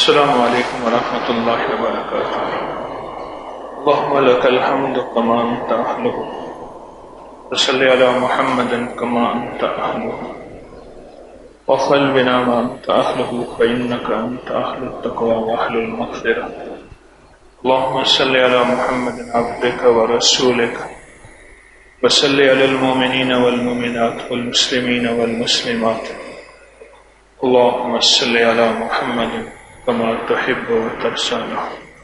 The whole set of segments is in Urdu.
السلام علیکم ورحمۃ اللہ وبرکاتہ۔ اللہم لک الحمد کما انت اہلہ وصلی علی محمد کما انت اہلہ وافعل بنا ما انت اہلہ فانک انت اہل التقوی واہل المغفرہ۔ اللہم صلی علی محمد عبدک ورسولک وصلی علی المؤمنین والمؤمنات والمسلمین والمسلمات۔ اللہم صلی علی محمد کما تحب و ترضی۔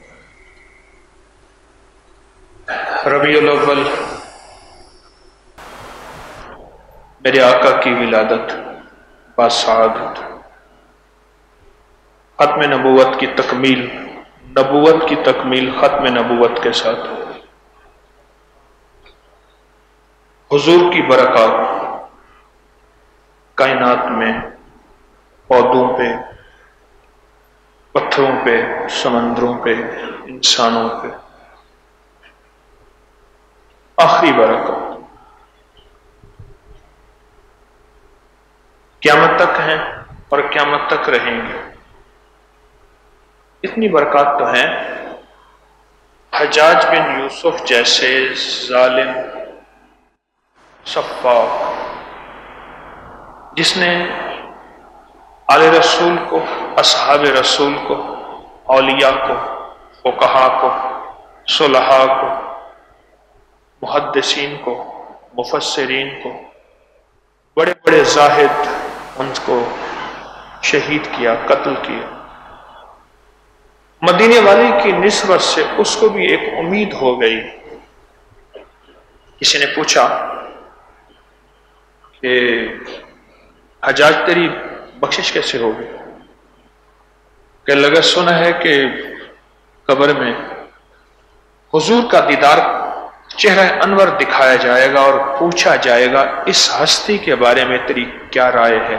ربیع الاول میرے آقا کی ولادت باسعادت، ختم نبوت کی تکمیل، نبوت کی تکمیل ختم نبوت کے ساتھ، حضور کی برکات کائنات میں پودوں پہ، پتھروں پہ، سمندروں پہ، انسانوں پہ، آخری برکات قیامت تک ہیں اور قیامت تک رہیں گے۔ اتنی برکات تو ہیں، حجاج بن یوسف جیسے ظالم سفاک جس نے آل رسول کو، اصحاب رسول کو، اولیاء کو، فقہاء کو، صلحاء کو، محدثین کو، مفسرین کو، بڑے بڑے زاہد ان کو شہید کیا، قتل کیا۔ مدینے والے کی نسبت سے اس کو بھی ایک امید ہو گئی۔ کسی نے پوچھا کہ حجاج تیری بخشش کیسے ہوگی؟ کہ لگا سنا ہے کہ قبر میں حضور کا دیدار، چہرہ انور دکھایا جائے گا اور پوچھا جائے گا اس ہستی کے بارے میں تیری کیا رائے ہے؟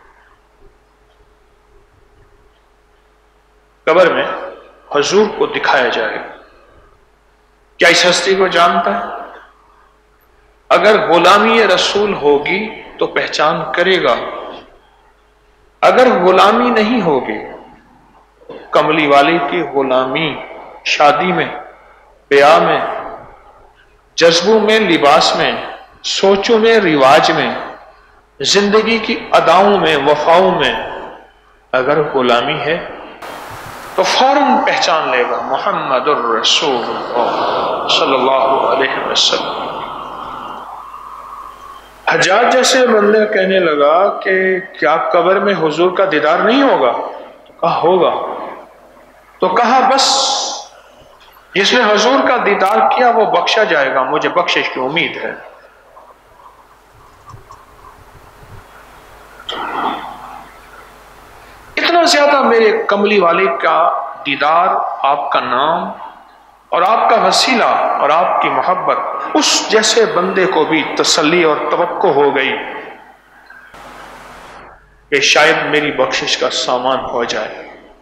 قبر میں حضور کو دکھایا جائے گا، کیا اس ہستی کو جانتا ہے؟ اگر غلامی رسول ہوگی تو پہچان کرے گا، اگر غلامی نہیں ہوگی، کملی والے کی غلامی شادی میں، بیاہ میں، جذبوں میں، لباس میں، سوچوں میں، رواج میں، زندگی کی اداؤں میں، وفاؤں میں اگر غلامی ہے تو فوراً پہچان لے گا محمد الرسول اللہ صلی اللہ علیہ وسلم۔ حجاج جیسے بندہ کہنے لگا کہ کیا قبر میں حضور کا دیدار نہیں ہوگا؟ تو کہا ہوگا۔ تو کہا بس جس نے حضور کا دیدار کیا وہ بخشا جائے گا، مجھے بخشش کی امید ہے۔ اتنا زیادہ میرے کملی والے کا دیدار، آپ کا نام اور آپ کا وسیلہ اور آپ کی محبت، اس جیسے بندے کو بھی تسلی اور توقع ہو گئی کہ شاید میری بخشش کا سامان ہو جائے۔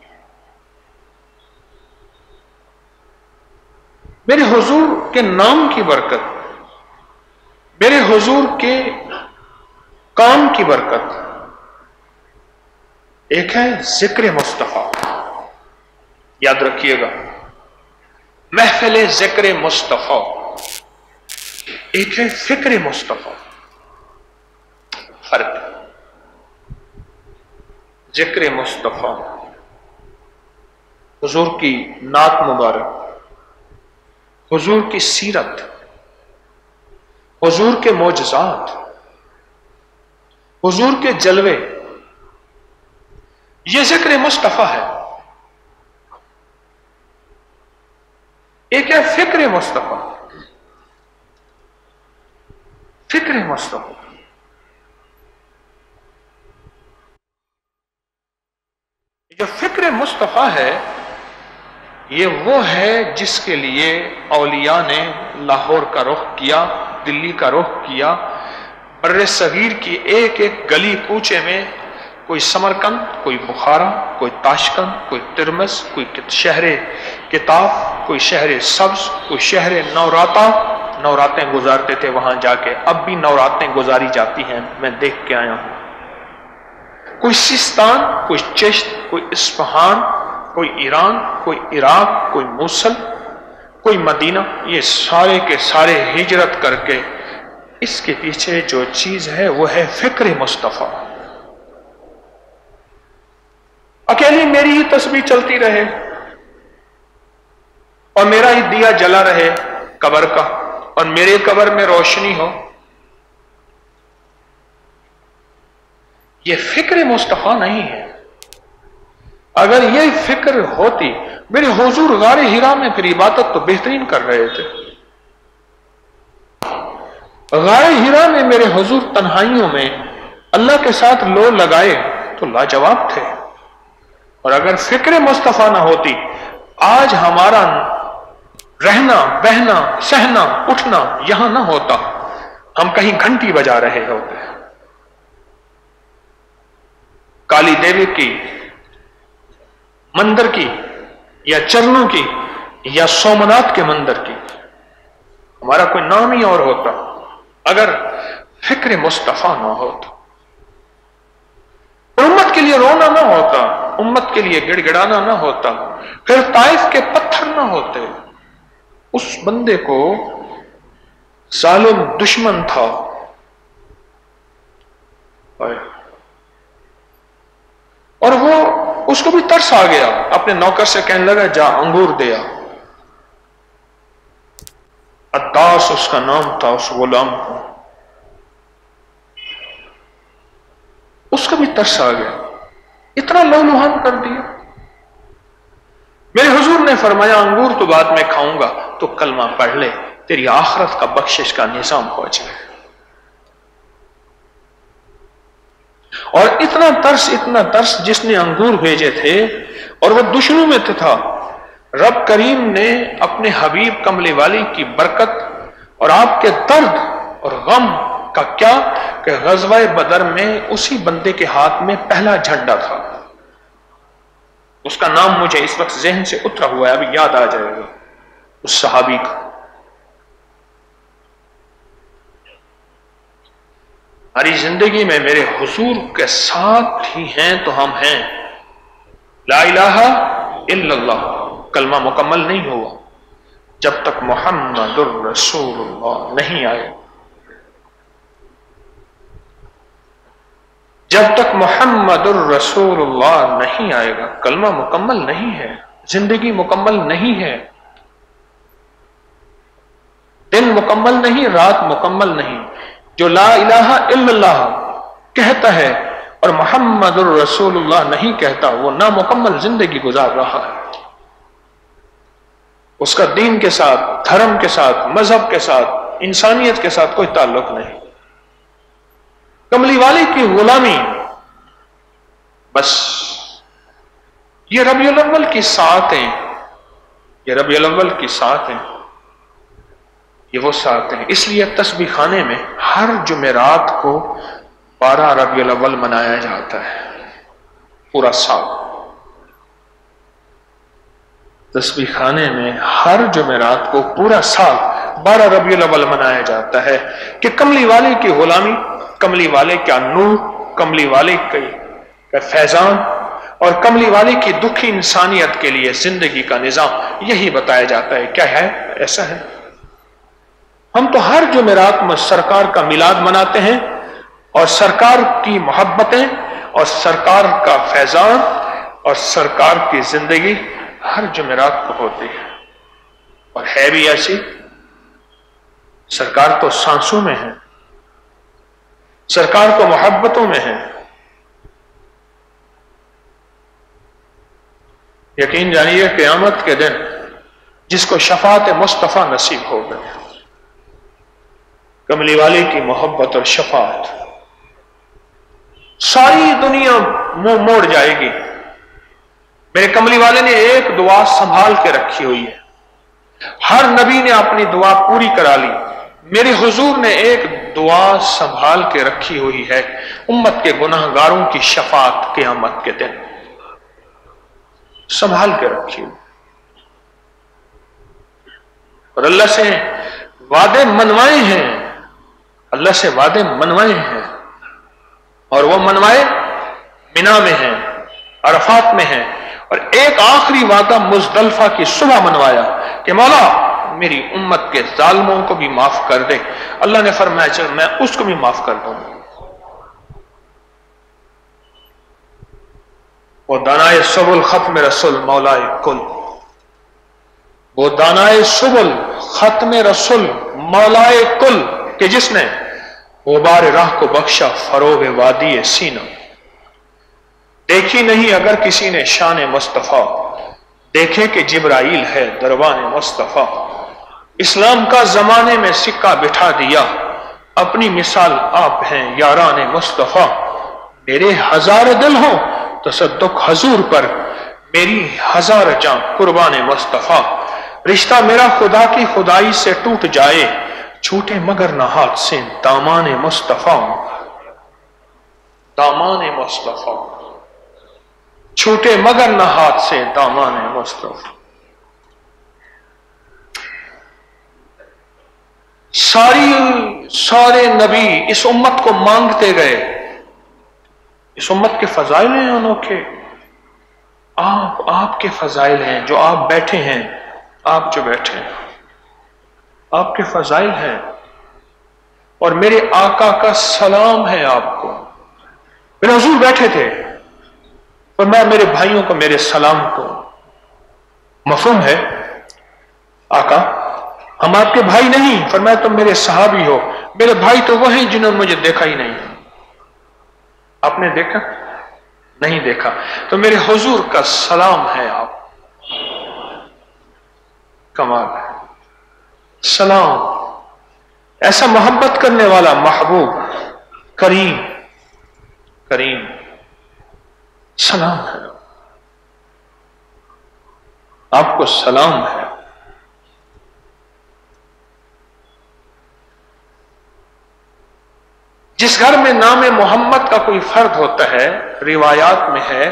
میرے حضور کے نام کی برکت، میرے حضور کے کام کی برکت، ایک ہے ذکر مصطفیٰ، یاد رکھیے گا، محفل ذکر مصطفیٰ، ایک ہے فکر مصطفیٰ، فرق۔ ذکر مصطفیٰ حضور کی نعت مبارک، حضور کی سیرت، حضور کے معجزات، حضور کے جلوے، یہ ذکر مصطفیٰ ہے۔ ایک ہے فکر مصطفیٰ، فکر مصطفیٰ، جو فکر مصطفیٰ ہے یہ وہ ہے جس کے لیے اولیاء نے لاہور کا رخ کیا، دلی کا رخ کیا، بر صغیر کی ایک ایک گلی کوچے میں، کوئی سمرقند، کوئی بخارا، کوئی تاشقند، کوئی ترمز، کوئی شہر کتاب، کوئی شہر سبز، کوئی شہر نوراتہ، نوراتیں گزارتے تھے وہاں جا کے، اب بھی نوراتیں گزاری جاتی ہیں، میں دیکھ کے آیا ہوں۔ کوئی سیستان، کوئی چشت، کوئی اصفہان، کوئی ایران، کوئی عراق، کوئی موصل، کوئی مدینہ، یہ سارے کے سارے ہجرت کر کے اس کے پیچھے جو چیز ہے وہ ہے فکر مصطفیٰ۔ اکیلی میری ہی تسبیح چلتی رہے اور میرا ہی دیا جلا رہے قبر کا، اور میرے قبر میں روشنی ہو، یہ فکر مصطفیٰ نہیں ہے۔ اگر یہ فکر ہوتی، میرے حضور غار ہرا میں پھر عبادت تو بہترین کر رہے تھے، غار ہرا میں میرے حضور تنہائیوں میں اللہ کے ساتھ لو لگائے تو لاجواب تھے۔ اور اگر فکر مصطفیٰ نہ ہوتی، آج ہمارا رہنا بہنا سہنا اٹھنا یہاں نہ ہوتا، ہم کہیں گھنٹی بجا رہے ہوتے، کالی دیوی کی مندر کی یا چرنوں کی یا سومناتھ کے مندر کی، ہمارا کوئی نام ہی اور ہوتا اگر فکر مصطفیٰ نہ ہوتا، امت کے لیے رونا نہ ہوتا، امت کے لیے گڑ گڑانا نہ ہوتا، پھر طائف کے پتھر نہ ہوتے۔ اس بندے کو ظالم دشمن تھا، اور وہ اس کو بھی ترس آ گیا، اپنے نوکر سے کہنے لگا جا انگور دیا۔ عداس اس کا نام تھا اس غلام کو، اس کا بھی ترس آ گیا، اتنا لہولہان کر دیا۔ میرے حضور نے فرمایا انگور تو بعد میں کھاؤں گا، تو کلمہ پڑھ لے، تیری آخرت کا بخشش کا نظام ہو جائے۔ اور اتنا ترس جس نے انگور بھیجے تھے، اور وہ دشمنوں میں تھا، رب کریم نے اپنے حبیب کملی والی کی برکت اور آپ کے درد اور غم کا کیا کہ غزوہ بدر میں اسی بندے کے ہاتھ میں پہلا جھنڈا تھا، اس کا نام مجھے اس وقت ذہن سے اترا ہوا ہے، ابھی یاد آ جائے گا اس صحابی کا۔ ہماری زندگی میں میرے حضور کے ساتھ ہی ہیں تو ہم ہیں، لا الہ الا اللہ کلمہ مکمل نہیں ہوا جب تک محمد الرسول اللہ نہیں آئے، جب تک محمد الرسول اللہ نہیں آئے گا کلمہ مکمل نہیں ہے، زندگی مکمل نہیں ہے، دن مکمل نہیں، رات مکمل نہیں۔ جو لا الہ الا اللہ کہتا ہے اور محمد الرسول اللہ نہیں کہتا، وہ نامکمل زندگی گزار رہا ہے، اس کا دین کے ساتھ، دھرم کے ساتھ، مذہب کے ساتھ، انسانیت کے ساتھ کوئی تعلق نہیں۔ کملی والی کی غلامی بس یہ ربیع الاول کی ساعتیں، یہ ربیع الاول کی ساعتیں، یہ وہ ساعتیں، اس لیے تسبیح خانے میں ہر جمعرات کو 12 ربیع الاول منایا جاتا ہے، پورا سال تسبیح خانے میں ہر جمعرات کو پورا سال 12 ربیع الاول منایا جاتا ہے کہ کملی والے کی غلامی، کملی والے کا نور، کملی والے کا فیضان اور کملی والے کی دکھی انسانیت کے لیے زندگی کا نظام یہی بتایا جاتا ہے۔ کیا ہے؟ ایسا ہے ہم تو ہر جمعرات میں سرکار کا میلاد مناتے ہیں، اور سرکار کی محبتیں اور سرکار کا فیضان اور سرکار کی زندگی ہر جمعرات کو ہوتی ہے، اور ہے بھی ایسی۔ سرکار تو سانسوں میں ہے، سرکار تو محبتوں میں ہے۔ یقین جانیے قیامت کے دن جس کو شفاعت مصطفیٰ نصیب ہو گئے، کملی والے کی محبت اور شفاعت، ساری دنیا منہ موڑ جائے گی۔ میرے کملی والے نے ایک دعا سنبھال کے رکھی ہوئی ہے، ہر نبی نے اپنی دعا پوری کرا لی، میرے حضور نے ایک دعا سنبھال کے رکھی ہوئی ہے، امت کے گناہ گاروں کی شفاعت قیامت کے دن سنبھال کے رکھی ہوئی، اور اللہ سے وعدے منوائے ہیں، اللہ سے وعدے منوائے ہیں، اور وہ منوائے مینا میں ہیں، عرفات میں ہیں، اور ایک آخری وعدہ مزدلفہ کی صبح منوایا کہ مولا میری امت کے ظالموں کو بھی معاف کر دے. اللہ نے فرمایا چل میں اس کو بھی معاف کر دوں. وہ دانائے سبل ختم رسول مولائے کل، وہ دانائے سبل ختم رسول مولائے کل کہ جس نے غبار راہ کو بخشا فروغ وادی سینہ. دیکھی نہیں اگر کسی نے شان مصطفیٰ، دیکھے کہ جبرائیل ہے دربان مصطفیٰ. اسلام کا زمانے میں سکہ بٹھا دیا، اپنی مثال آپ ہیں یاران مصطفیٰ. میرے ہزار دل ہوں تصدق حضور پر، میری ہزار جاں قربان مصطفیٰ. رشتہ میرا خدا کی خدائی سے ٹوٹ جائے، چھوٹے مگر نہ ہاتھ سے دامان مصطفیٰ. دامان مصطفیٰ چھوٹے مگر نہ ہاتھ سے دامان مصطفیٰ. سارے نبی اس امت کو مانگتے گئے. اس امت کے فضائل ہیں انوکھے. آپ کے فضائل ہیں جو آپ بیٹھے ہیں، آپ جو بیٹھے ہیں آپ کے فضائل ہیں. اور میرے آقا کا سلام ہے آپ کو. میرے حضور بیٹھے تھے اور میں میرے بھائیوں کو میرے سلام کو. مفہوم ہے آقا ہم آپ کے بھائی نہیں، فرمایا تم میرے صحابی ہو. میرے بھائی تو وہ ہیں جنہوں نے مجھے دیکھا ہی نہیں. آپ نے دیکھا نہیں؟ دیکھا تو میرے حضور کا سلام ہے آپ. کمال ہے سلام. ایسا محبت کرنے والا محبوب کریم سلام ہے. آپ کو سلام ہے. جس گھر میں نام محمد کا کوئی فرد ہوتا ہے، روایات میں ہے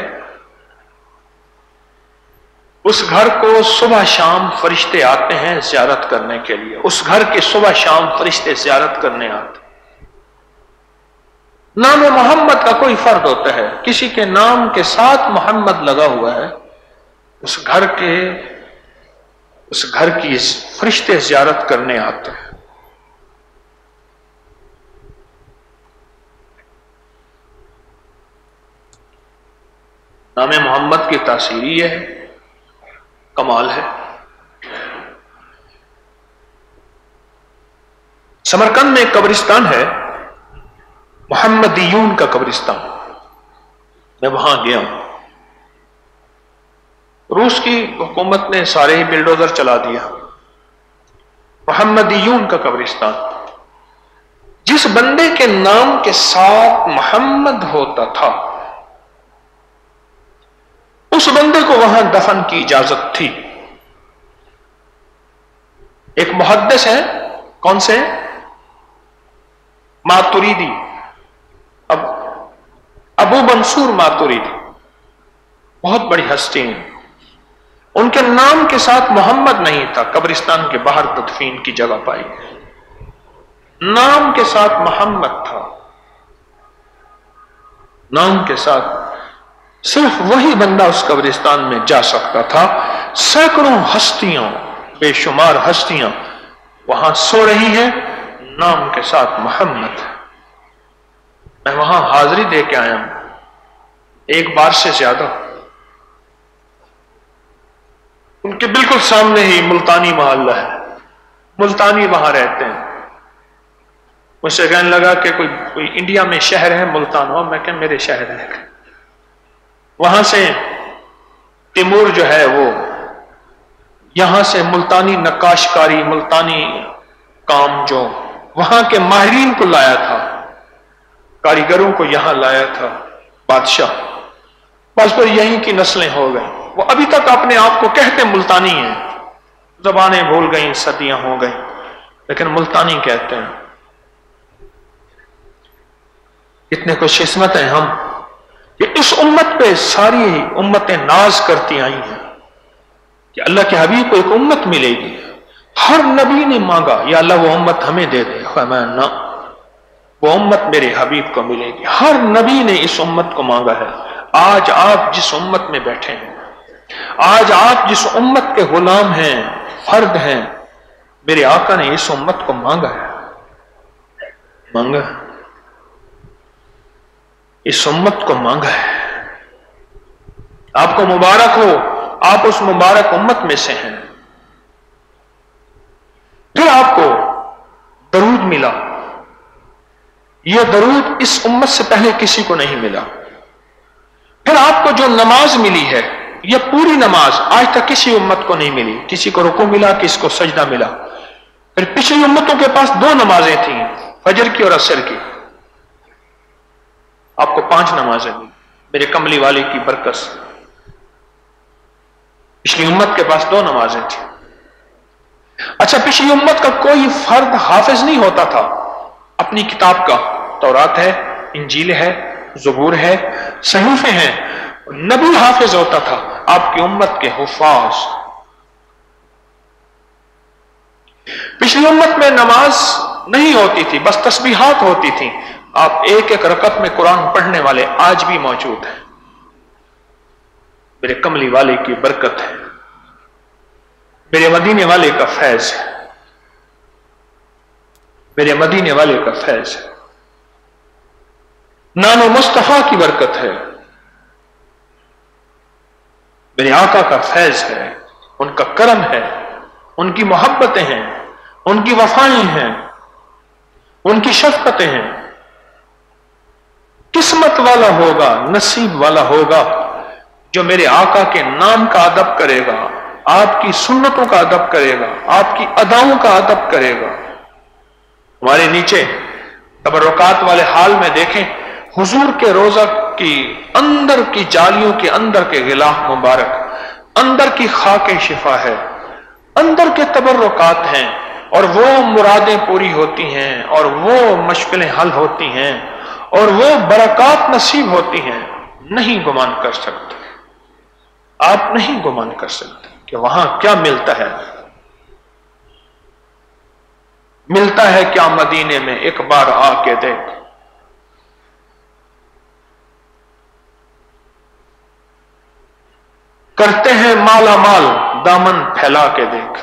اس گھر کو صبح شام فرشتے آتے ہیں زیارت کرنے کے لیے. اس گھر کے صبح شام فرشتے زیارت کرنے آتے. نام محمد کا کوئی فرد ہوتا ہے، کسی کے نام کے ساتھ محمد لگا ہوا ہے، اس گھر کی فرشتے زیارت کرنے آتے ہیں. نام محمد کی تاثیر یہ ہے، کمال ہے. سمرقند میں ایک قبرستان ہے، محمدیون کا قبرستان. میں وہاں گیا ہوں. روس کی حکومت نے سارے ہی بلڈوزر چلا دیا. محمدیون کا قبرستان. جس بندے کے نام کے ساتھ محمد ہوتا تھا اس بندے کو وہاں دفن کی اجازت تھی. ایک محدث ہے، کون سے؟ ماتریدی، ابو منصور ماتریدی، بہت بڑی ہستی ہیں. ان کے نام کے ساتھ محمد نہیں تھا. قبرستان کے باہر تدفین کی جگہ پائی. نام کے ساتھ محمد تھا. نام کے ساتھ صرف وہی بندہ اس قبرستان میں جا سکتا تھا. سینکڑوں ہستیاں، بے شمار ہستیاں وہاں سو رہی ہیں، نام کے ساتھ محمد. میں وہاں حاضری دے کے آیا ہوں ایک بار سے زیادہ. ان کے بالکل سامنے ہی ملتانی محلہ ہے، ملتانی وہاں رہتے ہیں. مجھ سے کہنے لگا کہ کوئی انڈیا میں شہر ہے ملتان ہو. میں کہ میرے شہر ہے. وہاں سے تیمور جو ہے وہ یہاں سے ملتانی نقاش کاری، ملتانی کام جو وہاں کے ماہرین کو لایا تھا، کاریگروں کو یہاں لایا تھا بادشاہ. بس پر یہیں کی نسلیں ہو گئیں. وہ ابھی تک اپنے آپ کو کہتے ملتانی ہیں. زبانیں بھول گئیں، صدیاں ہو گئیں، لیکن ملتانی کہتے ہیں. اتنے خوش قسمت ہیں ہم کہ اس امت پہ ساری امتیں ناز کرتی آئی ہیں کہ اللہ کے حبیب کو ایک امت ملے گی. ہر نبی نے مانگا یا اللہ وہ امت ہمیں دے دے. نہ، وہ امت میرے حبیب کو ملے گی. ہر نبی نے اس امت کو مانگا ہے. آج آپ جس امت میں بیٹھے ہیں آج آپ جس امت کے غلام ہیں، فرد ہیں، میرے آقا نے اس امت کو مانگا ہے، مانگا، اس امت کو مانگا ہے۔ آپ کو مبارک ہو، آپ اس مبارک امت میں سے ہیں۔ پھر آپ کو درود ملا، یہ درود اس امت سے پہلے کسی کو نہیں ملا۔ پھر آپ کو جو نماز ملی ہے، یہ پوری نماز آج تک کسی امت کو نہیں ملی۔ کسی کو رکوع ملا، کسی کو سجدہ ملا۔ پھر پچھلی امتوں کے پاس 2 نمازیں تھیں، فجر کی اور عصر کی، آپ کو 5 نمازیں ملی میرے کملی والے کی برکت سے۔ پچھلی امت کے پاس 2 نمازیں تھیں۔ اچھا، پچھلی امت کا کوئی فرد حافظ نہیں ہوتا تھا اپنی کتاب کا، تورات ہے، انجیل ہے، زبور ہے، صحیفے ہیں، نبی حافظ ہوتا تھا، آپ کی امت کے حفاظ۔ پچھلی امت میں نماز نہیں ہوتی تھی، بس تسبیحات ہوتی تھیں۔ آپ ایک ایک رکعت میں قرآن پڑھنے والے آج بھی موجود ہیں، میرے کملی والے کی برکت ہے، میرے مدینے والے کا فیض ہے، میرے مدینے والے کا فیض ہے، نام مصطفیٰ کی برکت ہے، میرے آقا کا فیض ہے، ان کا کرم ہے، ان کی محبتیں ہیں، ان کی وفائیں ہیں، ان کی شفقتیں ہیں۔ قسمت والا ہوگا، نصیب والا ہوگا جو میرے آقا کے نام کا ادب کرے گا، آپ کی سنتوں کا ادب کرے گا، آپ کی اداؤں کا ادب کرے گا۔ ہمارے نیچے تبرکات والے حال میں دیکھیں، حضور کے روضہ کی اندر کی جالیوں کے اندر کے غلاف مبارک، اندر کی خاک شفا ہے، اندر کے تبرکات ہیں، اور وہ مرادیں پوری ہوتی ہیں، اور وہ مشکلیں حل ہوتی ہیں، اور وہ برکات نصیب ہوتی ہیں۔ نہیں گمان کر سکتے، آپ نہیں گمان کر سکتے کہ وہاں کیا ملتا ہے۔ ملتا ہے کیا مدینے میں، ایک بار آ کے دیکھ۔ کرتے ہیں مالا مال، دامن پھیلا کے دیکھ۔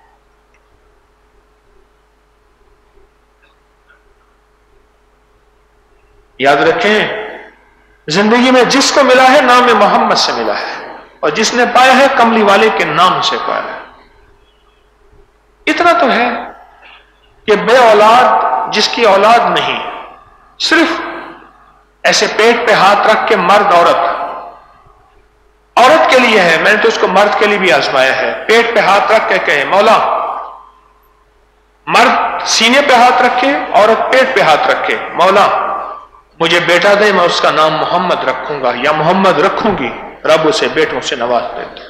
یاد رکھیں، زندگی میں جس کو ملا ہے نام محمد سے ملا ہے، اور جس نے پایا ہے کملی والے کے نام سے پایا ہے۔ اتنا تو ہے کہ بے اولاد جس کی اولاد نہیں، صرف ایسے پیٹ پہ ہاتھ رکھ کے مرد عورت کے لیے ہے، میں نے تو اس کو مرد کے لیے بھی آزمایا ہے، پیٹ پہ ہاتھ رکھ کے کہے مولا، مرد سینے پہ ہاتھ رکھے، عورت پیٹ پہ ہاتھ رکھے، مولا مجھے بیٹا دے، میں اس کا نام محمد رکھوں گا یا محمد رکھوں گی، رب اسے بیٹوں سے نواز دیتے۔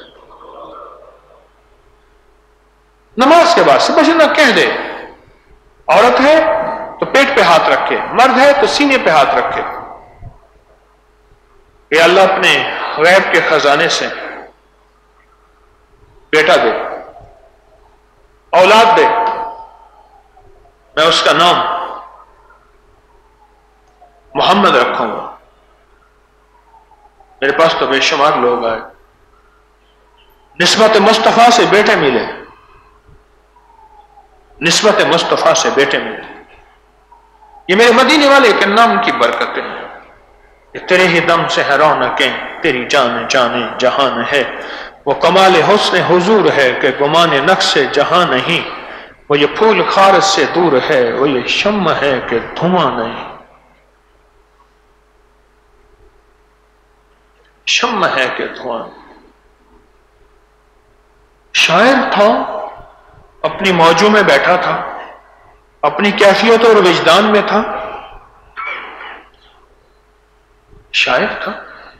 نماز کے بعد سب نہ کہہ دے، عورت ہے تو پیٹ پہ ہاتھ رکھے، مرد ہے تو سینے پہ ہاتھ رکھے، کہ اللہ اپنے غیب کے خزانے سے بیٹا دے، اولاد دے، میں اس کا نام محمد رکھوں گا۔ میرے پاس تو بے شمار لوگ آئے، نسبت مصطفیٰ سے بیٹے ملے، نسبت مصطفیٰ سے بیٹے ملے۔ یہ میرے مدینے والے کے نام کی برکتیں ہیں۔ یہ تیرے ہی دم سے ہے رونقیں، تیری جان جانے جہان ہے، وہ کمال حسن حضور ہے کہ گمان نقش جہاں نہیں، وہ یہ پھول خارج سے دور ہے، وہ یہ شمع ہے کہ دھواں نہیں، شمع ہے کہ دھواں۔ شاعر تھا، اپنی موجوں میں بیٹھا تھا، اپنی کیفیت اور وجدان میں تھا، شاعر تھا،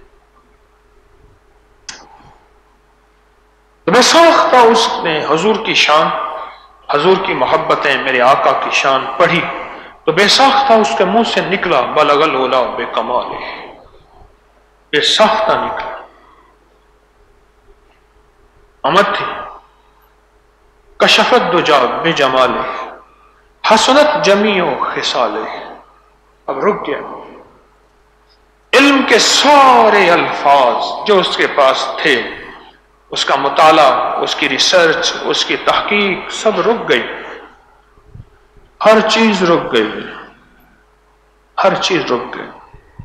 تو بے ساختہ اس نے حضور کی شان، حضور کی محبتیں، میرے آقا کی شان پڑھی، تو بے ساختہ اس کے منہ سے نکلا بلغ العلا بے کمال، بے ساختہ نکلا، آمد تھی کشفت دجا بے جمال، حسنت جمیع خصال۔ اب رک گیا، علم کے سارے الفاظ جو اس کے پاس تھے اس کا مطالعہ، اس کی ریسرچ، اس کی تحقیق سب رک گئی، ہر چیز رک گئی، ہر چیز رک گئی۔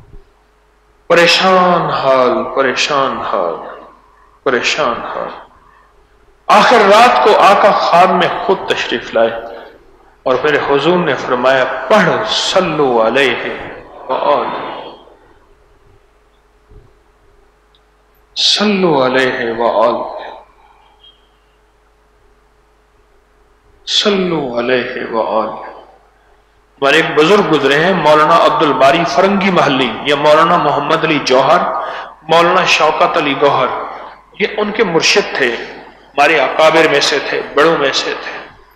پریشان حال، پریشان حال، پریشان حال۔ آخر رات کو آقا خواب میں خود تشریف لائے اور میرے حضور نے فرمایا پڑھ صلو علیہ وآلہ، صلو علیہ وآلہ، صلو علیہ وآلہ۔ ہمارے ایک بزرگ گزرے ہیں مولانا عبد الباری فرنگی محلی، یا مولانا محمد علی جوہر، مولانا شوکت علی گوہر، یہ ان کے مرشد تھے، ہمارے اکابر میں سے تھے، بڑوں میں سے تھے۔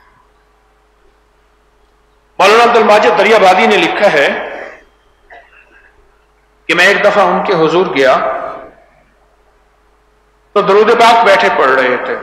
مولانا عبد الماجد دریابادی نے لکھا ہے کہ میں ایک دفعہ ان کے حضور گیا تو درود پاک بیٹھے پڑھ رہے تھے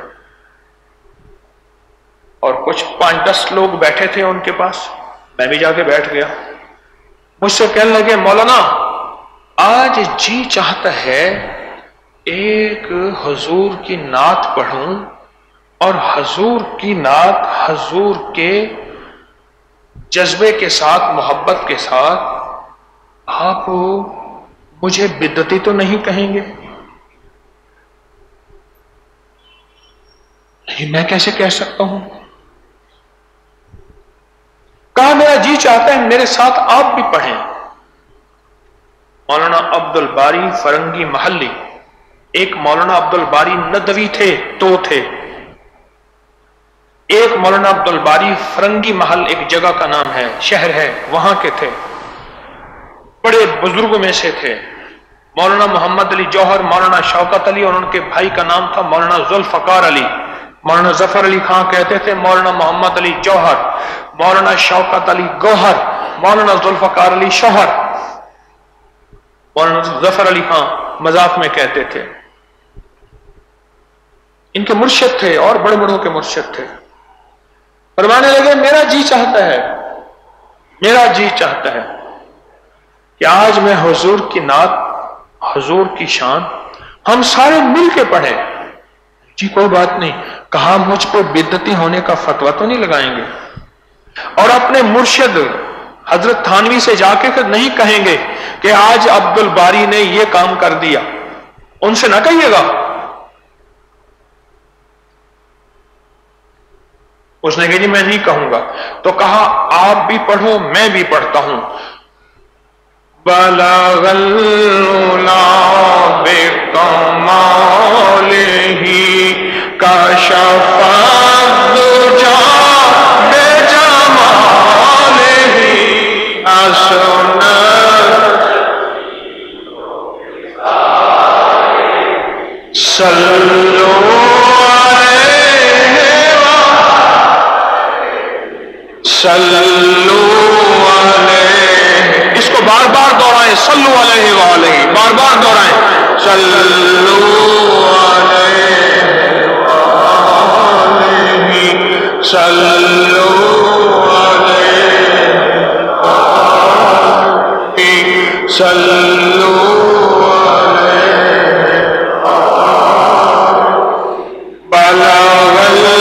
اور کچھ 5-10 لوگ بیٹھے تھے ان کے پاس، میں بھی جا کے بیٹھ گیا۔ مجھ سے کہنے لگے مولانا آج جی چاہتا ہے ایک حضور کی نعت پڑھوں اور حضور کی نعت حضور کے جذبے کے ساتھ، محبت کے ساتھ، آپ مجھے بدعتی تو نہیں کہیں گے؟ نہیں، میں کیسے کہہ سکتا ہوں؟ کہا میرا جی چاہتا ہے میرے ساتھ آپ بھی پڑھیں۔ مولانا عبد الباری فرنگی محلی، ایک مولانا عبد الباری ندوی تھے، دو تھے، ایک مولانا عبد الباری فرنگی محل ایک جگہ کا نام ہے، شہر ہے، وہاں کے تھے، بڑے بزرگوں میں سے تھے۔ مولانا محمد علی جوہر، مولانا شوکت علی، اور ان کے بھائی کا نام تھا مولانا ذوالفقار علی۔ مولانا ظفر علی خان کہتے تھے مولانا محمد علی جوہر، مولانا شوکت علی گوہر، مولانا ذوالفقار علی شوہر، مولانا ظفر علی خان مذاق میں کہتے تھے۔ ان کے مرشد تھے اور بڑے بڑوں کے مرشد تھے۔ فرمانے لگے میرا جی چاہتا ہے، میرا جی چاہتا ہے کہ آج میں حضور کی نعت، حضور کی شان ہم سارے مل کے پڑھیں۔ جی کوئی بات نہیں۔ کہا مجھ کو بدعتی ہونے کا فتویٰ تو نہیں لگائیں گے، اور اپنے مرشد حضرت تھانوی سے جا کے نہیں کہیں گے کہ آج عبد الباری نے یہ کام کر دیا، ان سے نہ کہیے گا۔ اس نے کہا جی میں نہیں کہوں گا۔ تو کہا آپ بھی پڑھو میں بھی پڑھتا ہوں۔ بلغ العلا بکمالہ کشف الدجی بجمالہ اسنت صلو صلو علیہ، اس کو بار بار دہرائیں، صلو علیہ وآلہ، بار بار دہرائیں، صلو علیہ وآلہ، صلو علیہ وآلہ، صلو علیہ وآلہ، بلغ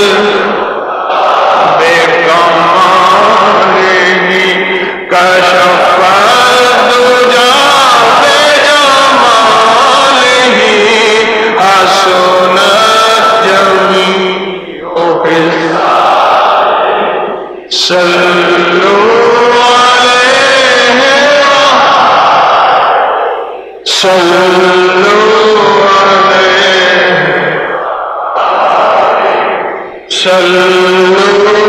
کشف الدجی بجمالہ حسنت جمیع خصالہ صلو علیہ صلو علیہ صلو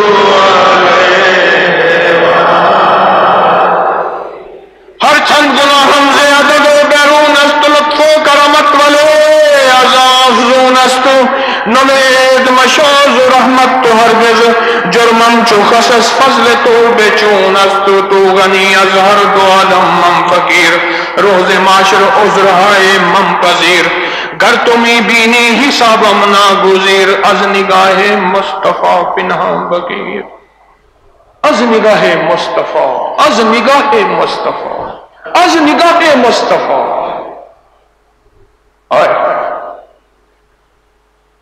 نوید مشوز رحمت تو ہرگز جرمم چو خصص فضل تو بچون است تو غنی از ہر دو عالم من فقیر روز معاشر عذرہائے من پذیر گر تمہیں بینی حسابم ناگزیر از نگاہ مصطفیٰ پنہاں بگیر از نگاہ مصطفیٰ از نگاہ مصطفیٰ از نگاہ مصطفیٰ۔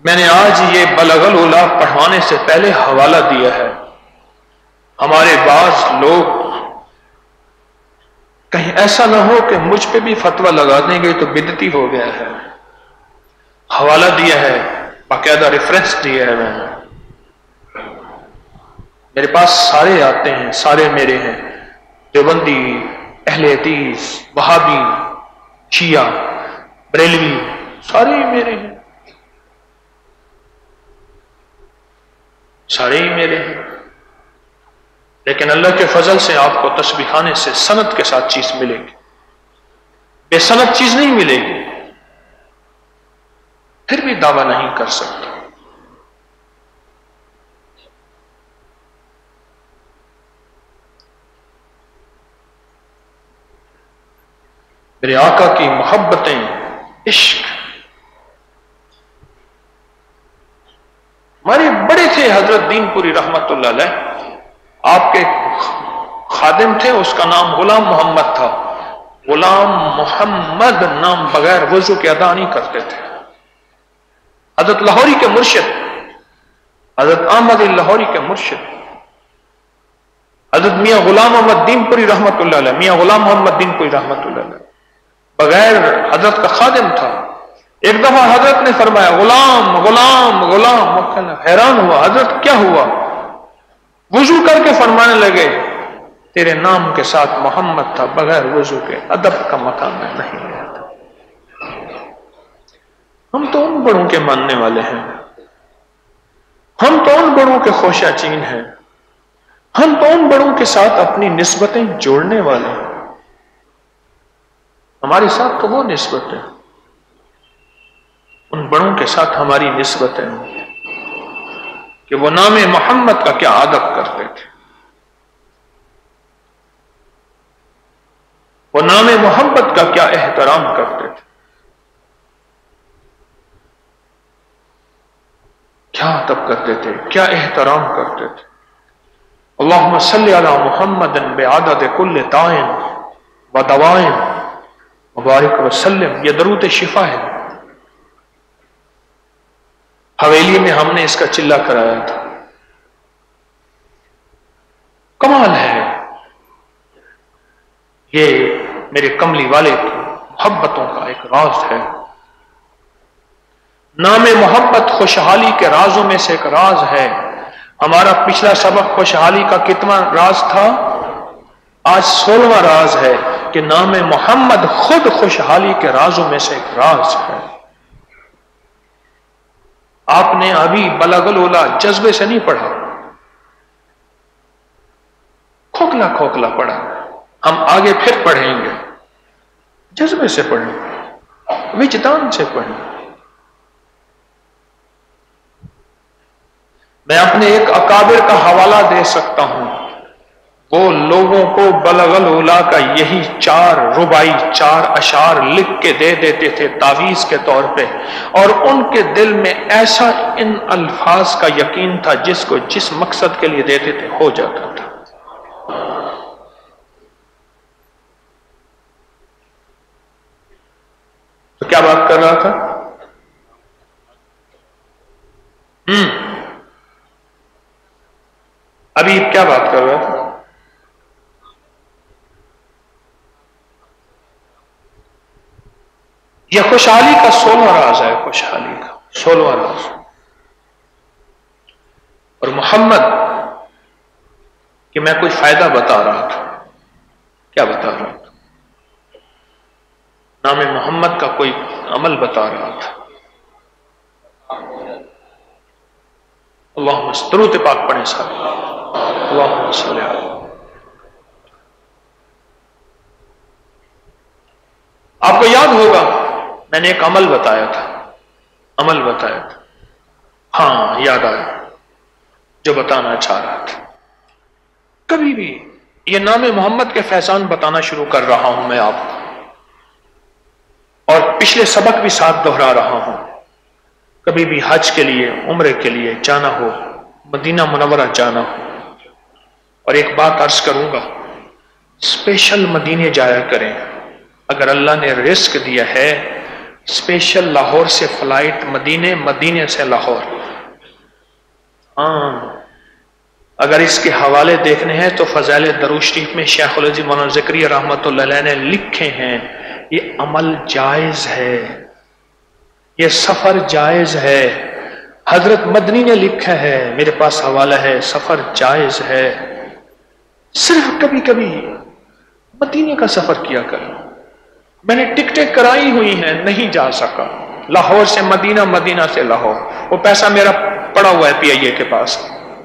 میں نے آج یہ بلغ العلا پڑھوانے سے پہلے حوالہ دیا ہے. ہمارے بعض لوگ کہیں ایسا نہ ہو کہ مجھ پہ بھی فتویٰ لگا دیں گے تو بدعتی ہو گیا ہے. حوالہ دیا ہے، باقاعدہ ریفرنس دیا ہے. میں میرے پاس سارے آتے ہیں، سارے میرے ہیں، دیوبندی، اہل حدیث، وہابی، شیعہ، بریلوی، سارے ہی میرے ہیں، سارے ہی میرے ہیں. لیکن اللہ کے فضل سے آپ کو تسبیح خانے سے سند کے ساتھ چیز ملے گی، بے سند چیز نہیں ملے گی. پھر بھی دعویٰ نہیں کر سکتا. میرے آقا کی محبتیں، عشق. ہمارے بڑے تھے حضرت دین پوری رحمت اللہ علیہ، آپ کے خادم تھے، اس کا نام غلام محمد تھا. غلام محمد نام بغیر وضو کے ادا نہیں کرتے تھے. حضرت لاہوری کے مرشد، حضرت احمد لاہوری کے مرشد، حضرت میاں غلام محمد دین پوری رحمت اللہ علیہ، میاں غلام محمد دین پوری رحمت اللہ علیہ بغیر حضرت کا خادم تھا. ایک دفعہ حضرت نے فرمایا غلام غلام غلام. حیران ہوا، حضرت کیا ہوا؟ وضو کر کے فرمانے لگے تیرے نام کے ساتھ محمد تھا، بغیر وضو کے ادب کا مقام میں نہیں گیا تھا. ہم تو ان بڑوں کے ماننے والے ہیں، ہم تو ان بڑوں کے خوشہ چین ہیں، ہم تو ان بڑوں کے ساتھ اپنی نسبتیں جوڑنے والے ہیں. ہمارے ساتھ تو وہ نسبت ہے، ان بڑوں کے ساتھ ہماری نسبت ہے کہ وہ نام محمد کا کیا ادب کرتے تھے، وہ نام محمد کا کیا احترام کرتے تھے، کیا ادب کرتے تھے، کیا احترام کرتے تھے. اللہم صلی علی محمد بعدد کل دائن و دوائن مبارک وسلم. یہ درود شفا ہے. حویلی میں ہم نے اس کا چلہ کرایا تھا. کمال ہے یہ، میرے کملی والے کی محبتوں کا ایک راز ہے. نام محبت خوشحالی کے رازوں میں سے ایک راز ہے. ہمارا پچھلا سبق خوشحالی کا کتنا راز تھا؟ آج 16واں راز ہے کہ نام محمد خود خوشحالی کے رازوں میں سے ایک راز ہے. آپ نے ابھی بلغ العلا جذبے سے نہیں پڑھا، کھوکھلا کھوکھلا پڑھا. ہم آگے پھر پڑھیں گے، جذبے سے پڑھیں، وجدان سے پڑھیں. میں اپنے ایک اکابر کا حوالہ دے سکتا ہوں، وہ لوگوں کو بلغ العلا کا یہی 4 رباعی 4 اشعار لکھ کے دے دیتے تھے تعویذ کے طور پہ، اور ان کے دل میں ایسا ان الفاظ کا یقین تھا جس کو جس مقصد کے لیے دیتے تھے ہو جاتا تھا. تو کیا بات کر رہا تھا؟ ابھی کیا بات کر رہا تھا؟ یہ خوشحالی کا 16واں راز ہے، خوشحالی کا 16واں راز. اور محمد کہ میں کوئی فائدہ بتا رہا تھا. کیا بتا رہا تھا؟ نام محمد کا کوئی عمل بتا رہا تھا. اللہم درود پاک پڑھیں صاحب. اللہم صلی علی. آپ کو یاد ہوگا میں نے ایک عمل بتایا تھا، عمل بتایا تھا. ہاں یاد آیا جو بتانا چاہ رہا تھا. کبھی بھی یہ نام محمد کے فیضان بتانا شروع کر رہا ہوں میں آپ کو، اور پچھلے سبق بھی ساتھ دہرا رہا ہوں. کبھی بھی حج کے لیے، عمرے کے لیے جانا ہو، مدینہ منورہ جانا ہو، اور ایک بات عرض کروں گا، اسپیشل مدینے جایا کریں. اگر اللہ نے رزق دیا ہے اسپیشل لاہور سے فلائٹ مدینے سے لاہور. ہاں اگر اس کے حوالے دیکھنے ہیں تو فضائل درود شریف میں شیخ العزیز مولانا زکریا رحمۃ اللہ علیہ نے لکھے ہیں یہ عمل جائز ہے، یہ سفر جائز ہے. حضرت مدنی نے لکھا ہے، میرے پاس حوالہ ہے، سفر جائز ہے. صرف کبھی کبھی مدینے کا سفر کیا کریں. میں نے ٹکٹیں کرائی ہوئی ہیں، نہیں جا سکا. لاہور سے مدینہ، مدینہ سے لاہور. وہ پیسہ میرا پڑا ہوا ہے پی آئی اے کے پاس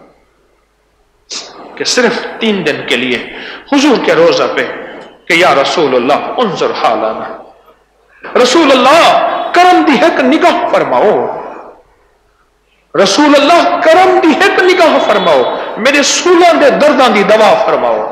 کہ صرف 3 دن کے لیے حضور کے روضہ پہ کہ یا رسول اللہ انظر حالنا، رسول اللہ کرم دی حق نگاہ فرماؤ، رسول اللہ کرم دی حق نگاہ فرماؤ، میرے سولاں دے درداں دی دوا فرماؤ،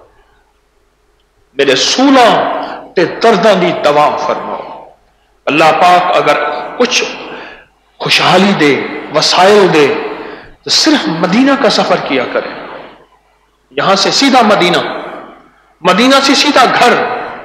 میرے سولاں تے درداں دی دوا فرماؤ. اللہ پاک اگر کچھ خوشحالی دے، وسائل دے تو صرف مدینہ کا سفر کیا کرے. یہاں سے سیدھا مدینہ، مدینہ سے سیدھا گھر،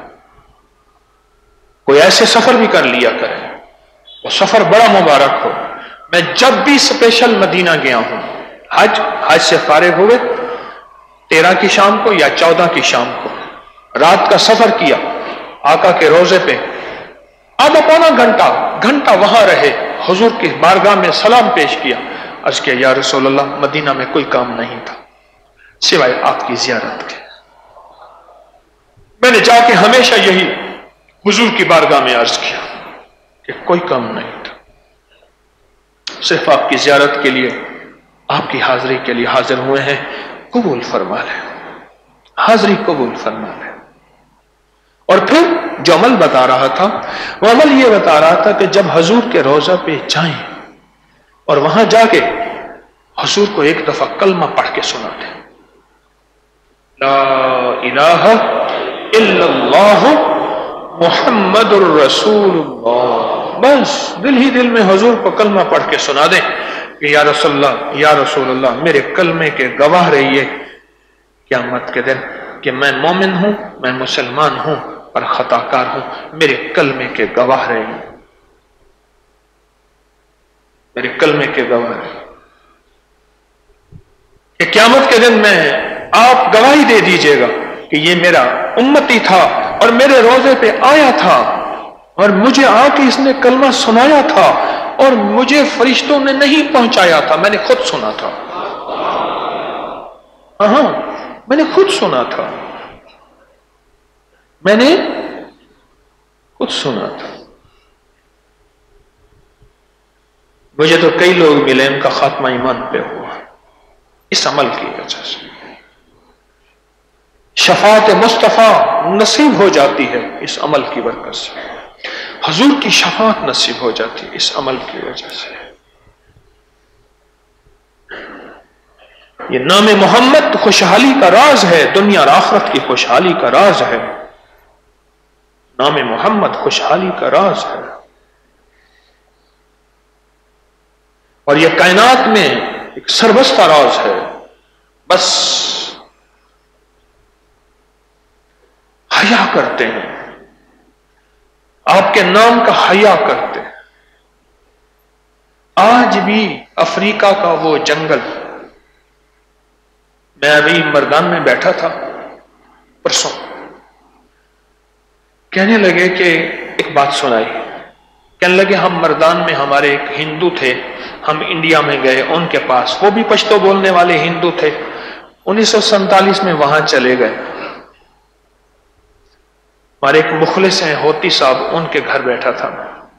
کوئی ایسے سفر بھی کر لیا کرے. وہ سفر بڑا مبارک ہو. میں جب بھی اسپیشل مدینہ گیا ہوں، حج سے فارغ ہوئے 13 کی شام کو یا 14 کی شام کو رات کا سفر کیا، آقا کے روضے پہ آدھا پونا گھنٹہ وہاں رہے، حضور کی بارگاہ میں سلام پیش کیا، عرض کیا یا رسول اللہ مدینہ میں کوئی کام نہیں تھا سوائے آپ کی زیارت کے. میں نے جا کے ہمیشہ یہی حضور کی بارگاہ میں عرض کیا کہ کوئی کام نہیں تھا، صرف آپ کی زیارت کے لیے، آپ کی حاضری کے لیے حاضر ہوئے ہیں، قبول فرما لیں، حاضری قبول فرما لیں. اور پھر جو عمل بتا رہا تھا وہ عمل یہ بتا رہا تھا کہ جب حضور کے روضہ پہ جائیں اور وہاں جا کے حضور کو ایک دفعہ کلمہ پڑھ کے سنا دیں، لا الہ الا اللہ محمد الرسول اللہ. بس دل ہی دل میں حضور کو کلمہ پڑھ کے سنا دیں کہ یا رسول اللہ، یا رسول اللہ میرے کلمے کے گواہ رہیے قیامت کے دن کہ میں مومن ہوں، میں مسلمان ہوں اور خطا کار ہوں، میرے کلمے کے گواہ رہیے، میرے کلمے کے گواہ رہیے کہ قیامت کے دن میں آپ گواہی دے دیجئے گا کہ یہ میرا امتی تھا اور میرے روضے پہ آیا تھا اور مجھے آ کے اس نے کلمہ سنایا تھا اور مجھے فرشتوں نے نہیں پہنچایا تھا، میں نے خود سنا تھا. ہاں میں نے خود سنا تھا، میں نے خود سنا تھا. مجھے تو کئی لوگ ملے ان کا خاتمہ ایمان پہ ہوا اس عمل کی وجہ سے. شفاعت مصطفیٰ نصیب ہو جاتی ہے اس عمل کی برکت سے، حضور کی شفاعت نصیب ہو جاتی ہے اس عمل کی وجہ سے. یہ نام محمد خوشحالی کا راز ہے، دنیا اور آخرت کی خوشحالی کا راز ہے. نام محمد خوشحالی کا راز ہے اور یہ کائنات میں ایک سربستہ راز ہے. بس حیا کرتے ہیں، آپ کے نام کا حیا کرتے ہیں. آج بھی افریقہ کا وہ جنگل، میں ابھی مردان میں بیٹھا تھا پرسوں، کہنے لگے کہ ایک بات سنائی، کہنے لگے ہم مردان میں ہمارے ایک ہندو تھے، ہم انڈیا میں گئے ان کے پاس، وہ بھی پشتو بولنے والے ہندو تھے. 1947 میں وہاں چلے گئے. ہمارے ایک مخلص ہیں ہوتی صاحب، ان کے گھر بیٹھا تھا.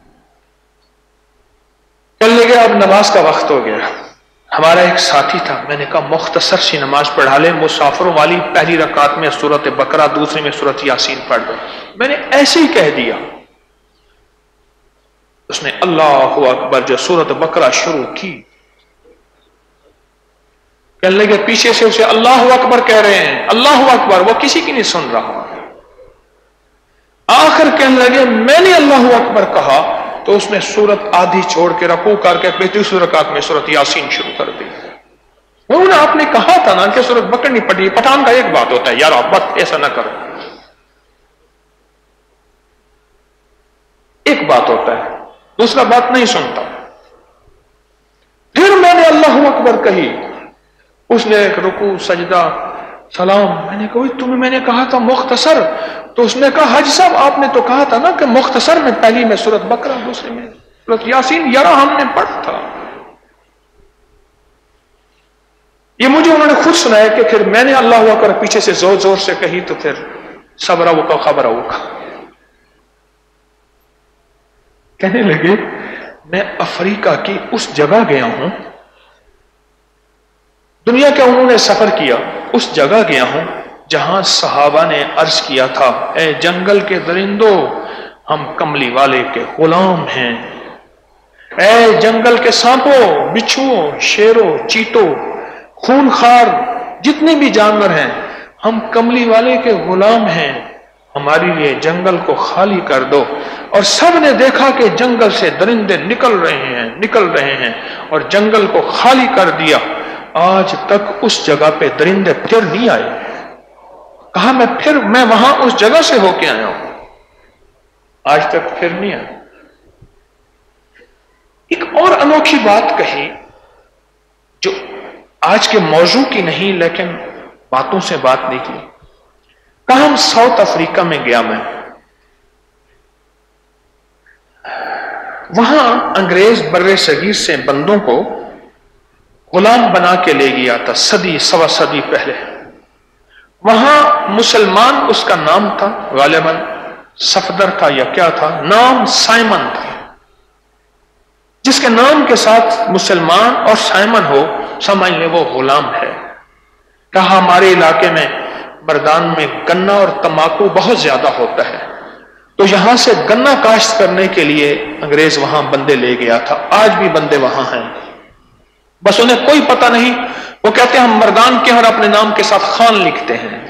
کہنے لگے اب نماز کا وقت ہو گیا. ہمارا ایک ساتھی تھا، میں نے کہا مختصر سی نماز پڑھا لے، مسافروں والی پہلی رکعت میں سورت بقرہ، دوسری میں سورت یاسین پڑھ دو. میں نے ایسے ہی کہہ دیا. اس نے اللہ اکبر جو سورت بقرہ شروع کی، کہنے لگے پیچھے سے اسے اللہ اکبر کہہ رہے ہیں، اللہ اکبر، وہ کسی کی نہیں سن رہا. آخر کہنے لگے میں نے اللہ اکبر کہا تو اس نے سورت آدھی چھوڑ کے رکوع کر کے دوسری رکعت میں سورت یاسین شروع کر دی. انہوں نے آپ نے کہا تھا نا کہ سورت بقرہ نہیں پڑھی. پٹھان کا ایک بات ہوتا ہے، یار آپ بات ایسا نہ کرو. ایک ایک بات ہوتا ہے، دوسرا بات نہیں سنتا. پھر میں نے اللہ اکبر کہی، اس نے ایک رکوع سجدہ سلام. میں نے کہا تمہیں میں نے کہا تھا مختصر، تو اس نے کہا حاجی صاحب آپ نے تو کہا تھا نا کہ مختصر میں پہلی میں سورۃ بقرہ، دوسری میں سورۃ یاسین، ہم نے پڑھا تھا. یہ مجھے انہوں نے خود سنایا کہ پھر میں نے اللہ اکبر پیچھے سے زور زور سے کہی تو پھر صبر کا خبر کا کہنے لگے میں افریقہ کی اس جگہ گیا ہوں، دنیا کا انہوں نے سفر کیا، اس جگہ گیا ہوں جہاں صحابہ نے عرض کیا تھا اے جنگل کے درندوں ہم کملی والے کے غلام ہیں، اے جنگل کے سانپوں، بچھوؤں، شیروں، چیتوں، خونخوار جتنے بھی جانور ہیں ہم کملی والے کے غلام ہیں، ہمارے لیے جنگل کو خالی کر دو. اور سب نے دیکھا کہ جنگل سے درندے نکل رہے ہیں اور جنگل کو خالی کر دیا. آج تک اس جگہ پہ درندے پھر نہیں آئے. کہا میں وہاں اس جگہ سے ہو کے آیا ہوں، آج تک پھر نہیں آیا. ایک اور انوکھی بات کہی جو آج کے موضوع کی نہیں لیکن باتوں سے بات نکلی. کہا ہم ساؤتھ افریقہ میں گیا، میں وہاں انگریز بر صغیر سے بندوں کو غلام بنا کے لے گیا تھا، صدی سوا صدی پہلے. وہاں مسلمان اس کا نام تھا، غالباً صفدر تھا یا کیا تھا، نام سائمن تھا. جس کے نام کے ساتھ مسلمان اور سائمن ہو سمجھ لیں وہ غلام ہے. کہا ہمارے علاقے میں مردان میں گنا اور تمباکو بہت زیادہ ہوتا ہے، تو یہاں سے گنا کاشت کرنے کے لیے انگریز وہاں بندے لے گیا تھا. آج بھی بندے وہاں ہیں، بس انہیں کوئی پتہ نہیں. وہ کہتے ہیں ہم مردان کے اور اپنے نام کے ساتھ خان لکھتے ہیں.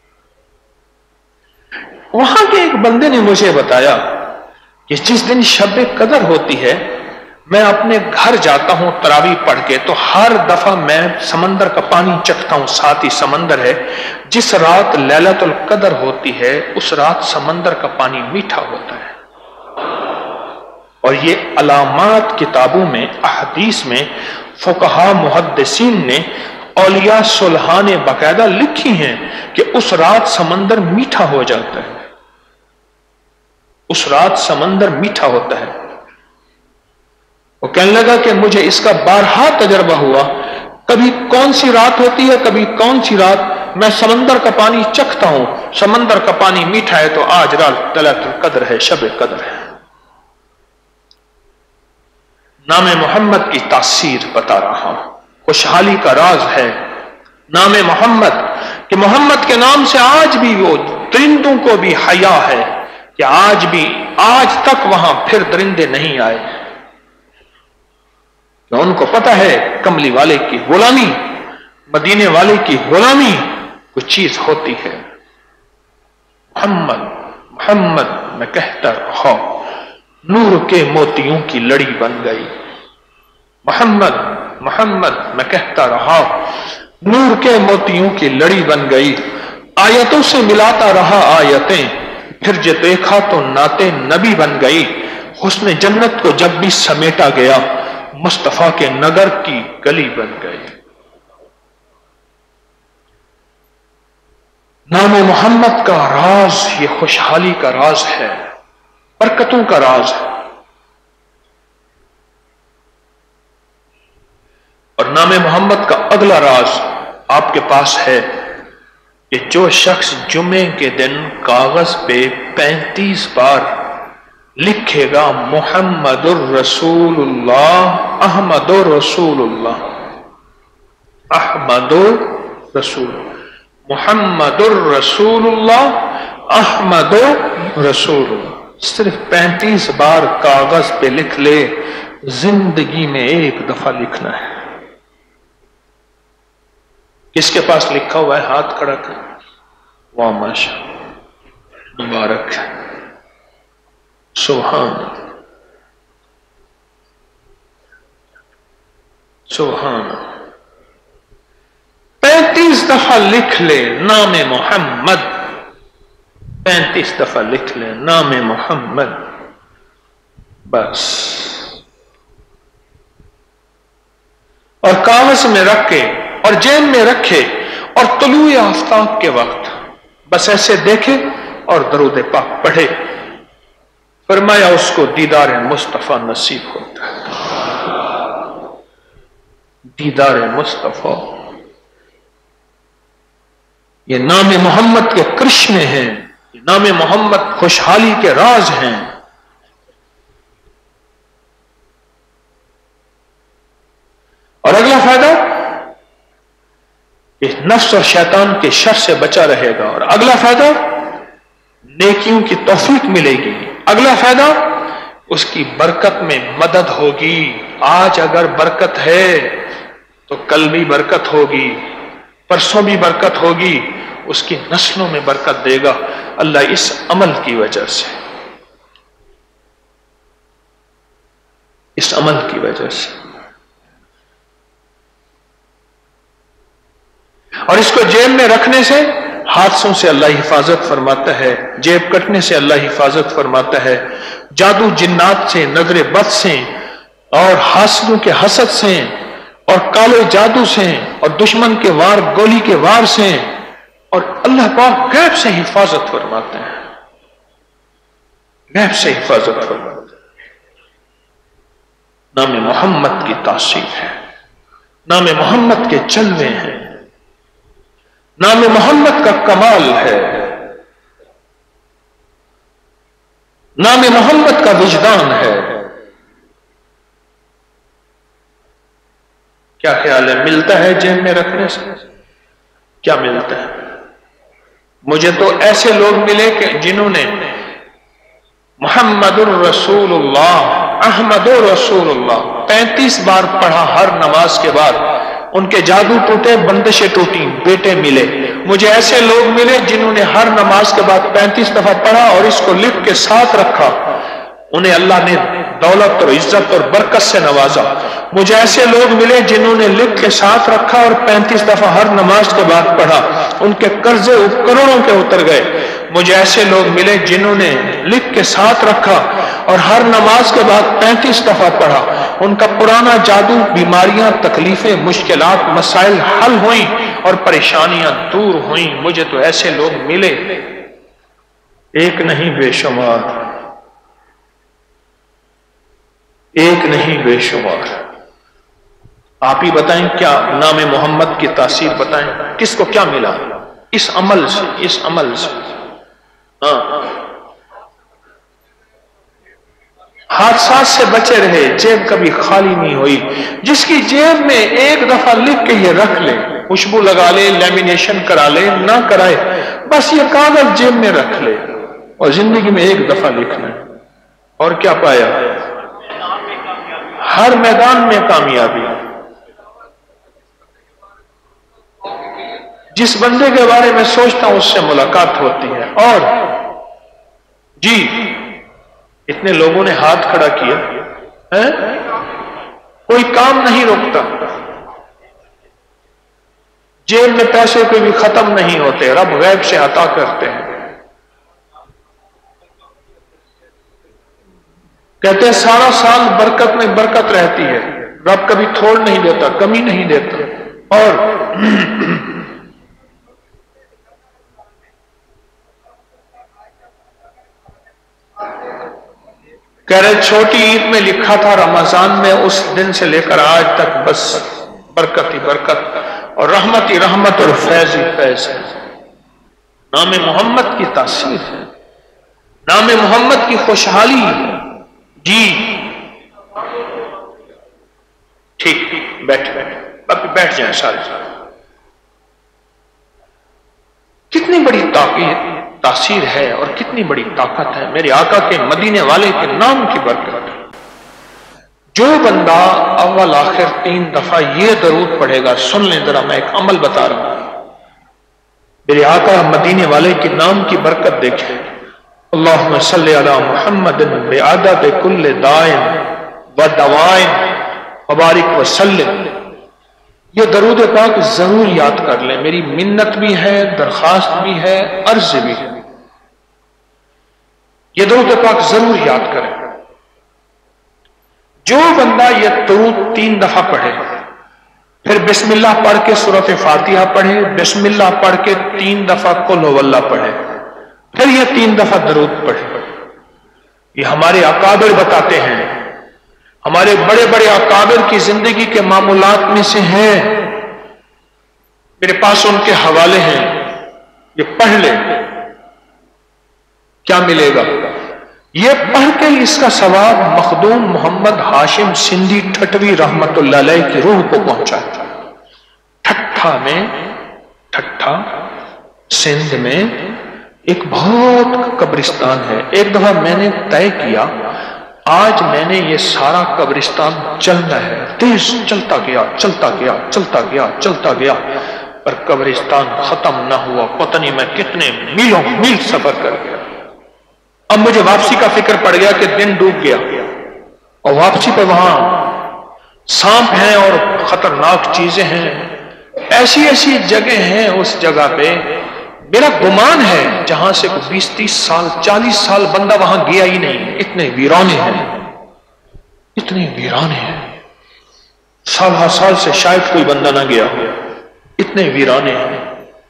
وہاں کے ایک بندے نے مجھے بتایا کہ جس دن شب قدر ہوتی ہے میں اپنے گھر جاتا ہوں تراویح پڑھ کے، تو ہر دفعہ میں سمندر کا پانی چکھتا ہوں، ساتھ ہی سمندر ہے. جس رات لیلۃ القدر ہوتی ہے اس رات سمندر کا پانی میٹھا ہوتا ہے. اور یہ علامات کتابوں میں، احادیث میں فقہا محدثین نے، اولیاء صلحاء نے باقاعدہ لکھی ہیں کہ اس رات سمندر میٹھا ہو جاتا ہے، اس رات سمندر میٹھا ہوتا ہے. وہ کہنے لگا کہ مجھے اس کا بارہا تجربہ ہوا، کبھی کون سی رات ہوتی ہے، کبھی کون سی رات میں سمندر کا پانی چکھتا ہوں، سمندر کا پانی میٹھا ہے، تو آج رات لیلۃ القدر ہے، شب قدر ہے. نام محمد کی تاثیر بتا رہا ہوں، خوشحالی کا راز ہے نام محمد، کہ محمد کے نام سے آج بھی وہ درندوں کو بھی حیا ہے کہ آج تک وہاں پھر درندے نہیں آئے. ان کو پتہ ہے کملی والے کی غلامی، مدینے والے کی غلامی کچھ چیز ہوتی ہے. محمد محمد میں کہتا رہا، نور کے موتیوں کی لڑی بن گئی. محمد محمد میں کہتا رہا، نور کے موتیوں کی لڑی بن گئی. آیتوں سے ملاتا رہا آیتیں، پھر جو دیکھا تو نعتیں نبی بن گئی. حسن جنت کو جب بھی سمیٹا گیا، مصطفیٰ کے نگر کی گلی بن گئی. نام محمد کا راز یہ خوشحالی کا راز ہے، برکتوں کا راز ہے. اور نام محمد کا اگلا راز آپ کے پاس ہے کہ جو شخص جمعے کے دن کاغذ پہ 35 بار لکھے گا محمد الرسول اللہ، احمد الرسول اللہ، احمد الرسول، محمد الرسول اللہ، احمد الرسول اللہ، صرف 35 بار کاغذ پہ لکھ لے، زندگی میں ایک دفعہ لکھنا ہے. کس کے پاس لکھا ہوا ہے؟ ہاتھ کھڑا کر. واہ ماشاء مبارک، سبحان سبحان. 35 دفعہ لکھ لے نام محمد، 35 دفعہ لکھ لے نام محمد. بس. اور کاغذ میں رکھ کے اور جیب میں رکھے اور طلوع آفتاب کے وقت بس ایسے دیکھے اور درود پاک پڑھے. فرمایا اس کو دیدار مصطفیٰ نصیب ہوتا ہے. دیدار مصطفیٰ، یہ نام محمد کے کرشمے ہیں، یہ نام محمد خوشحالی کے راز ہیں. اور اگلا فائدہ کہ نفس اور شیطان کے شر سے بچا رہے گا. اور اگلا فائدہ نیکیوں کی توفیق ملے گی. اگلا فائدہ اس کی برکت میں مدد ہوگی. آج اگر برکت ہے تو کل بھی برکت ہوگی، پرسوں بھی برکت ہوگی، اس کی نسلوں میں برکت دے گا اللہ اس عمل کی وجہ سے، اس عمل کی وجہ سے. اور اس کو جیب میں رکھنے سے حادثوں سے اللہ حفاظت فرماتا ہے، جیب کٹنے سے اللہ حفاظت فرماتا ہے، جادو جنات سے، نظر بد سے، اور حاسدوں کے حسد سے، اور کالے جادو سے، اور دشمن کے وار، گولی کے وار سے، اور اللہ پاک غیب سے حفاظت فرماتے ہیں، غیب سے حفاظت فرماتے ہیں. نام محمد کی تاثیر ہے، نام محمد کے جلوے ہیں، نام محمد کا کمال ہے، نام محمد کا وجدان ہے. کیا خیال ہے ملتا ہے جیب میں رکھنے سے؟ کیا ملتا ہے؟ مجھے تو ایسے لوگ ملے کہ جنہوں نے محمد الرسول اللہ، احمد الرسول اللہ 35 بار پڑھا ہر نماز کے بعد، ان کے جادو ٹوٹے، بندشیں ٹوٹی، بیٹے ملے. مجھے ایسے لوگ ملے جنہوں نے ہر نماز کے بعد 35 دفعہ پڑھا اور اس کو لکھ کے ساتھ رکھا، انہیں اللہ نے دولت اور عزت اور برکت سے نوازا. مجھے ایسے لوگ ملے جنہوں نے لکھ کے ساتھ رکھا اور 35 دفعہ ہر نماز کے بعد پڑھا، ان کے قرضے کروڑوں کے اتر گئے. مجھے ایسے لوگ ملے جنہوں نے لکھ کے ساتھ رکھا اور ہر نماز کے بعد 35 دفعہ پڑھا، ان کا پرانا جادو، بیماریاں، تکلیفیں، مشکلات، مسائل حل ہوئیں اور پریشانیاں دور ہوئیں. مجھے تو ایسے لوگ ملے، ایک نہیں بے شمار، ایک نہیں بے شمار. آپ ہی بتائیں کیا نام محمد کی تاثیر بتائیں، کس کو کیا ملا اس عمل سے، اس عمل سے. ہاں، حادثات سے بچے رہے، جیب کبھی خالی نہیں ہوئی. جس کی جیب میں ایک دفعہ لکھ کے یہ رکھ لے، خوشبو لگا لے، لیمینیشن کرا لے، نہ کرائے، بس یہ کاغذ جیب میں رکھ لے اور زندگی میں ایک دفعہ لکھنا ہے، اور کیا پایا؟ ہر میدان میں کامیابی. جس بندے کے بارے میں سوچتا ہوں اس سے ملاقات ہوتی ہے. اور جی اتنے لوگوں نے ہاتھ کھڑا کیا، کوئی کام نہیں رکتا، جیب میں پیسے کوئی بھی ختم نہیں ہوتے، رب غیب سے عطا کرتے ہیں. کہتے ہیں سارا سال برکت میں برکت رہتی ہے، رب کبھی تھوڑ نہیں دیتا، کمی نہیں دیتا. اور کہہ رہے چھوٹی عید میں لکھا تھا رمضان میں، اس دن سے لے کر آج تک بس برکت ہی برکت اور رحمت ہی رحمت اور فیض ہی فیض ہے. نام محمد کی تاثیر ہے، نام محمد کی خوشحالی ہے. جی ٹھیک، بیٹھ جائیں سارے. کتنی بڑی تاثیر ہے اور کتنی بڑی طاقت ہے میرے آقا کے مدینے والے کے نام کی برکت. جو بندہ اول آخر 3 دفعہ یہ درود پڑھے گا، سن لیں ذرا، میں ایک عمل بتا رہا ہوں. میرے آقا مدینے والے کے نام کی برکت دیکھیں. اللہم صلی علی محمد بعدد کل دائن و دوائن وبارک وسلم. یہ درود پاک ضرور یاد کر لیں، میری منت بھی ہے، درخواست بھی ہے، عرض بھی ہے. یہ درود پاک ضرور یاد کریں. جو بندہ یہ درود 3 دفعہ پڑھے، پھر بسم اللہ پڑھ کے سورۃ فاتحہ پڑھے، بسم اللہ پڑھ کے 3 دفعہ قل هو اللہ پڑھے، پھر یہ 3 دفعہ درود پڑھے، یہ ہمارے اکابر بتاتے ہیں، ہمارے بڑے بڑے اکابر کی زندگی کے معمولات میں سے ہیں، میرے پاس ان کے حوالے ہیں، یہ پڑھ لے کیا ملے گا؟ یہ پڑھ کے اس کا ثواب مخدوم محمد ہاشم سندھی ٹھٹوی رحمت اللہ علیہ کی روح کو پہنچا۔ ٹھٹھا سندھ میں ایک بہت قبرستان ہے، ایک دفعہ میں نے طے کیا آج میں نے یہ سارا قبرستان چلنا ہے، تیز چلتا گیا پر قبرستان ختم نہ ہوا، پتہ نہیں میں کتنے میلوں میل سفر کر گیا۔ اب مجھے واپسی کا فکر پڑ گیا کہ دن ڈوب گیا، اور واپسی پہ وہاں سانپ ہیں اور خطرناک چیزیں ہیں، ایسی جگہ ہیں، اس جگہ پہ میرا گمان ہے جہاں سے 20-30 سال 40 سال بندہ وہاں گیا ہی نہیں، اتنے ویرانے ہیں، سال ہر سال سے شاید کوئی بندہ نہ گیا ہو، اتنے ویرانے ہیں۔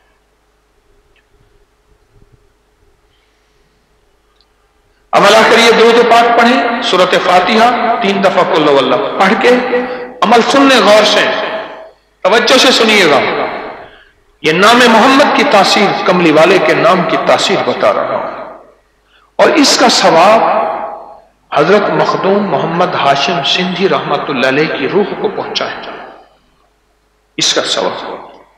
اب اللہ کریے درود پاک پڑھیں، سورۃ فاتحہ 3 دفعہ قل هو اللہ پڑھ کے عمل سن لیں، غور سے توجہ سے سنیے گا۔ یہ نام محمد کی تاثیر، کملی والے کے نام کی تاثیر بتا رہا ہوں، اور اس کا ثواب حضرت مخدوم محمد ہاشم سندھی رحمت اللہ علیہ کی روح کو پہنچا ہے، اس کا ثواب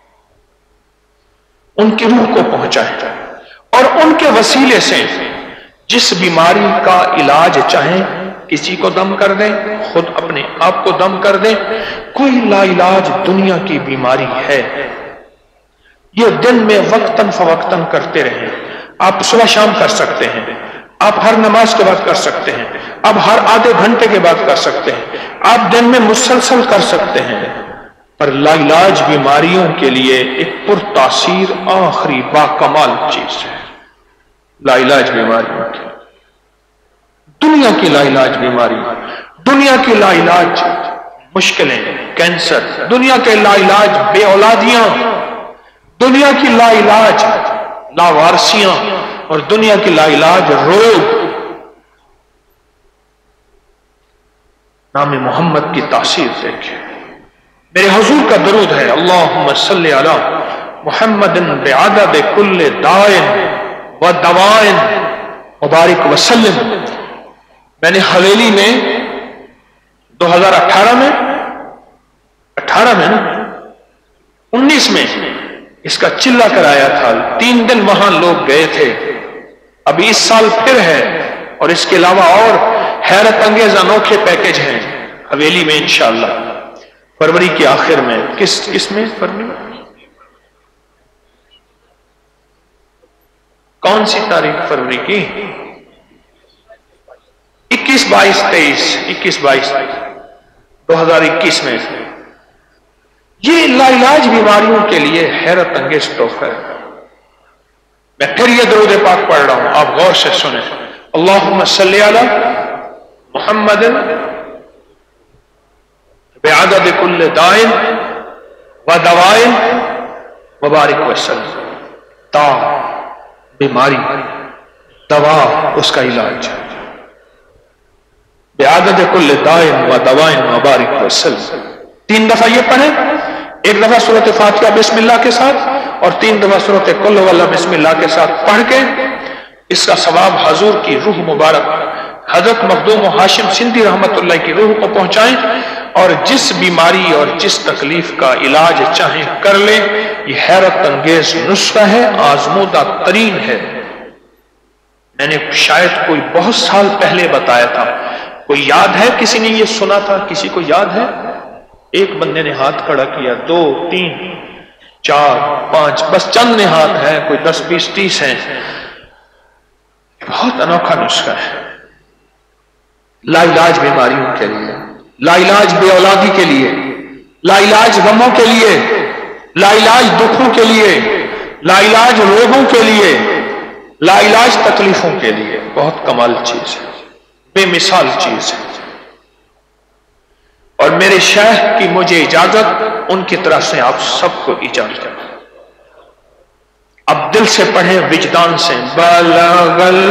ان کی روح کو پہنچا ہے، اور ان کے وسیلے سے جس بیماری کا علاج چاہیں، کسی کو دم کر دیں، خود اپنے آپ کو دم کر دیں، کوئی لا علاج دنیا کی بیماری ہے، یہ دن میں وقتاً فوقتاً کرتے رہیں، آپ صبح شام کر سکتے ہیں، آپ ہر نماز کے بعد کر سکتے ہیں، آپ ہر آدھے گھنٹے کے بعد کر سکتے ہیں، آپ دن میں مسلسل کر سکتے ہیں، پر لا علاج بیماریوں کے لیے ایک پرتاثیر آخری باکمال چیز ہے، لا علاج بیماریوں کی، دنیا کی لا علاج بیماری، دنیا کی لا علاج مشکلیں، کینسر، دنیا کے لا علاج بے اولادیاں، دنیا کی لا علاج لاوارسیاں، اور دنیا کی لا علاج روگ، نام محمد کی تاثیر دیکھیں۔ میرے حضور کا درود ہے، اللہم صلی علی محمد بعدد کل دائن و دوائن مبارک وسلم۔ میں نے حویلی میں 2018 میں 19 میں اس کا چلہ کرایا تھا، 3 دن وہاں لوگ گئے تھے، ابھی اس سال پھر ہے، اور اس کے علاوہ اور حیرت انگیز انوکھے پیکج ہیں حویلی میں انشاءاللہ، فروری کے آخر میں۔ کس میں فروری میں؟ کون سی تاریخ فروری کی؟ 21-22 2021 میں۔ یہ لا علاج بیماریوں کے لیے حیرت انگیز تحفہ ہے۔ میں پھر یہ درود پاک پڑھ رہا ہوں، آپ غور سے سنیں، اللہم صلی علی محمد بعدد کل دائن و دوائن مبارک وسلم۔ تا بیماری، دوا اس کا علاج، بعدد کل دائن و دوائن مبارک وسلم۔ 3 دفعہ یہ پڑھیں، 1 دفعہ سورۃ فاتحہ بسم اللہ کے ساتھ، اور 3 دفعہ سورۃ قل هو اللہ بسم اللہ کے ساتھ پڑھ کے اس کا ثواب حضور کی روح مبارک حضرت مخدوم ہاشم سندھی رحمت اللہ کی روح کو پہنچائیں، اور جس بیماری اور جس تکلیف کا علاج چاہیں کر لیں۔ یہ حیرت انگیز نسخہ ہے، آزمودہ ترین ہے۔ میں نے شاید کوئی بہت سال پہلے بتایا تھا، کوئی یاد ہے؟ کسی نے یہ سنا تھا؟ کسی کو یاد ہے؟ ایک بندے نے ہاتھ کھڑا کیا، 2 3 4 5، بس چند نے ہاتھ ہیں، کوئی 10 20 30 ہیں۔ بہت انوکھا نسخہ ہے، لا علاج بیماریوں کے لیے، لا علاج بے اولادی کے لیے، لا علاج غموں کے لیے، لا علاج دکھوں کے لیے، لا علاج روگوں کے لیے، لا علاج تکلیفوں کے لیے۔ بہت کمال چیز ہے، بے مثال چیز ہے۔ اور میرے شیخ کی مجھے اجازت، ان کی طرف سے آپ سب کو اجازت۔ اب دل سے پڑھیں، وجدان سے، بلغل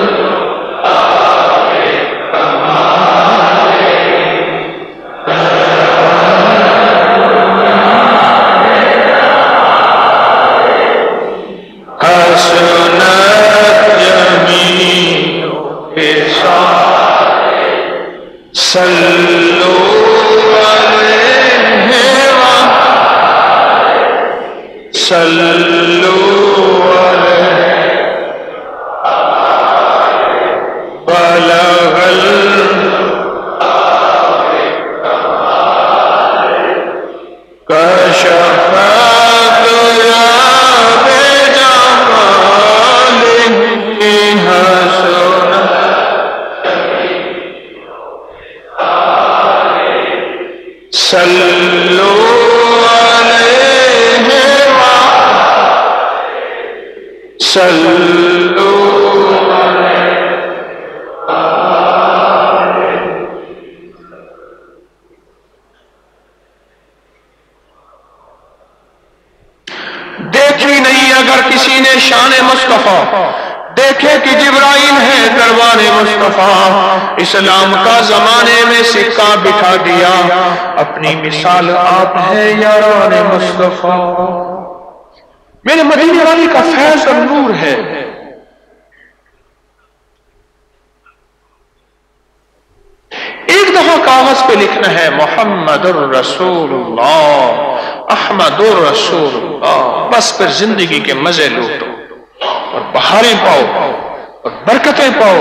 دیکھی نہیں اگر کسی نے شان مصطفیٰ، دیکھے کہ جبرائیل ہے دربار مصطفیٰ، اسلام کا زمانے میں سکہ بٹھا دیا، اپنی مثال آپ ہے یاران مصطفیٰ۔ میرے مدینے والی کا فیض اور نور ہے۔ ایک دفعہ کاغذ پہ لکھنا ہے محمد الرسول اللہ، احمد الرسول اللہ، بس پھر زندگی کے مزے لوٹو اور بہاریں پاؤ اور برکتیں پاؤ۔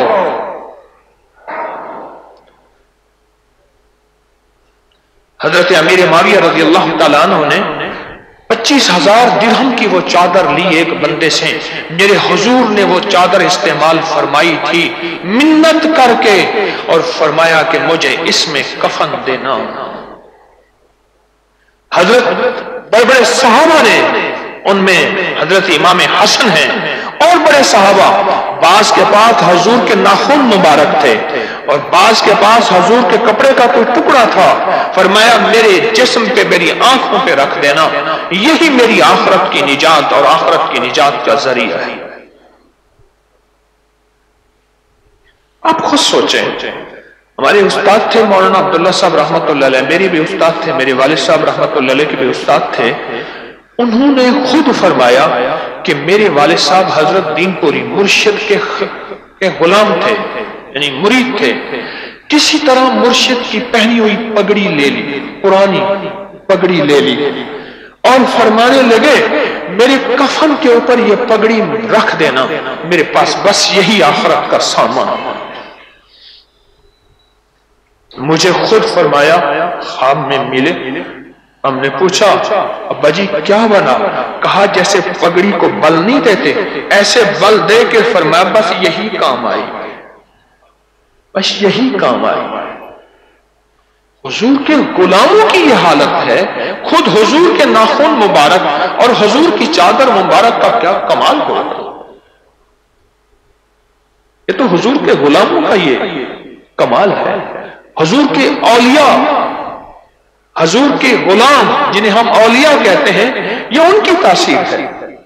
حضرت امیر معاویہ رضی اللہ تعالیٰ عنہ نے 25,000 درہم کی وہ چادر لی ایک بندے سے، میرے حضور نے وہ چادر استعمال فرمائی تھی منت کر کے، اور فرمایا کہ مجھے اس میں کفن دینا۔ حضرت بڑے بڑے صحابہ نے، ان میں حضرت امام حسن ہیں اور بڑے صحابہ، بعض کے پاس حضور کے ناخن مبارک تھے اور بعض کے پاس حضور کے کپڑے کا کوئی ٹکڑا تھا، فرمایا میرے جسم پہ، میری آنکھوں پہ رکھ دینا، یہی میری آخرت کی نجات اور آخرت کی نجات کا ذریعہ ہے۔ آپ خود سوچیں، ہمارے استاد تھے مولانا عبداللہ صاحب رحمت اللہ علیہ، میری بھی استاد تھے، میرے والد صاحب رحمت اللہ علیہ کے بھی استاد تھے، انہوں نے خود فرمایا کہ میرے والد صاحب حضرت دین پوری مرشد کے غلام تھے، یعنی مرید تھے، کسی طرح مرشد کی پہنی ہوئی پگڑی لے لی، پرانی پگڑی لے لی اور فرمانے لگے میرے کفن کے اوپر یہ پگڑی رکھ دینا، میرے پاس بس یہی آخرت کا سامان۔ مجھے خود فرمایا، خواب میں ملے، ہم نے پوچھا ابا جی کیا بنا؟ کہا جیسے پگڑی کو بل نہیں دیتے ایسے بل دے کے فرمایا بس یہی کام آئی، بس یہی کام آئی۔ حضور کے غلاموں کی یہ حالت ہے، خود حضور کے ناخن مبارک اور حضور کی چادر مبارک کا کیا کمال ہوگا۔ یہ تو حضور کے غلاموں کا یہ کمال ہے۔ حضور کے اولیاء، حضور کے غلام جنہیں ہم اولیاء کہتے ہیں، یہ ان کی تاثیر ہے۔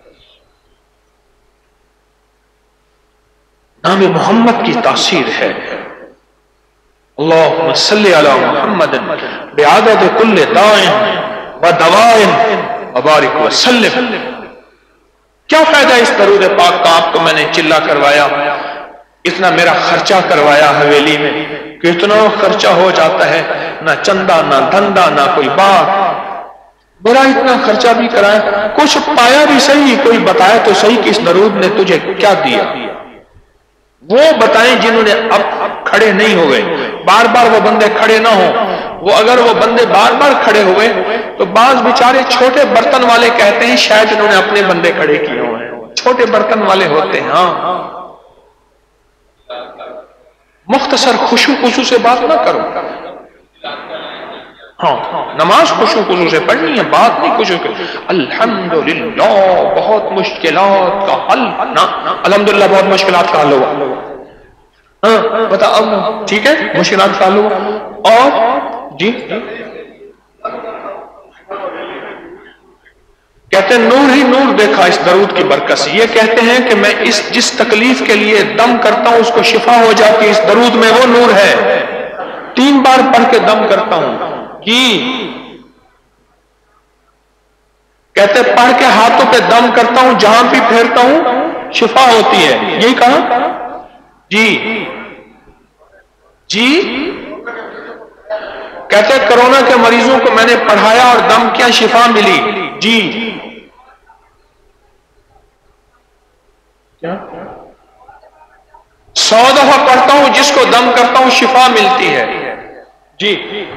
نام محمد کی تاثیر ہے۔ اللہم صلی علی محمد بعدد کل داء و دواء وبارک وسلم۔ کیا فائدہ اس درود پاک کا؟ آپ کو میں نے چلا کروایا، اتنا میرا خرچہ کروایا حویلی میں، کتنا خرچہ ہو جاتا ہے، نہ چندہ نہ دھندا نہ کوئی بات، بڑا اتنا خرچہ بھی کرایا، کچھ پایا بھی صحیح، کوئی بتایا تو صحیح کہ اس درود نے تجھے کیا دیا۔ وہ بتائیں جنہوں نے اب کھڑے نہیں ہوئے، بار بار وہ بندے کھڑے نہ ہوں، وہ اگر وہ بندے بار بار کھڑے ہوئے تو بعض بیچارے چھوٹے برتن والے کہتے ہیں شاید انہوں نے اپنے بندے کھڑے کیے ہوئے ہیں، چھوٹے برتن والے ہوتے ہیں۔ ہاں مختصر خشوع خضوع سے بات نہ کرو، ہاں نماز خشوع خضوع سے پڑھنی ہے، بات نہیں خشوع کے الحمدللہ بہت مشکلات کا حل نہ، الحمدللہ بہت مشکلات کا حل ہوا، ہاں بتا ٹھیک ہے مشکلات کا حل ہوا، اور جی کہتے ہیں نور ہی نور دیکھا اس درود کی برکت سے. یہ کہتے ہیں کہ میں جس تکلیف کے لیے دم کرتا ہوں اس کو شفا ہو جاتی ہے. اس درود میں وہ نور ہے. 3 بار پڑھ کے دم کرتا ہوں. جی کہتے پڑھ کے ہاتھوں پہ دم کرتا ہوں, جہاں بھی پھیرتا ہوں شفا ہوتی ہے. یہی کہا جی. جی کہتے کرونا کے مریضوں کو میں نے پڑھایا اور دم کیا, شفا ملی. جی 100 دفعہ پڑھتا ہوں, جس کو دم کرتا ہوں شفا ملتی ہے. جی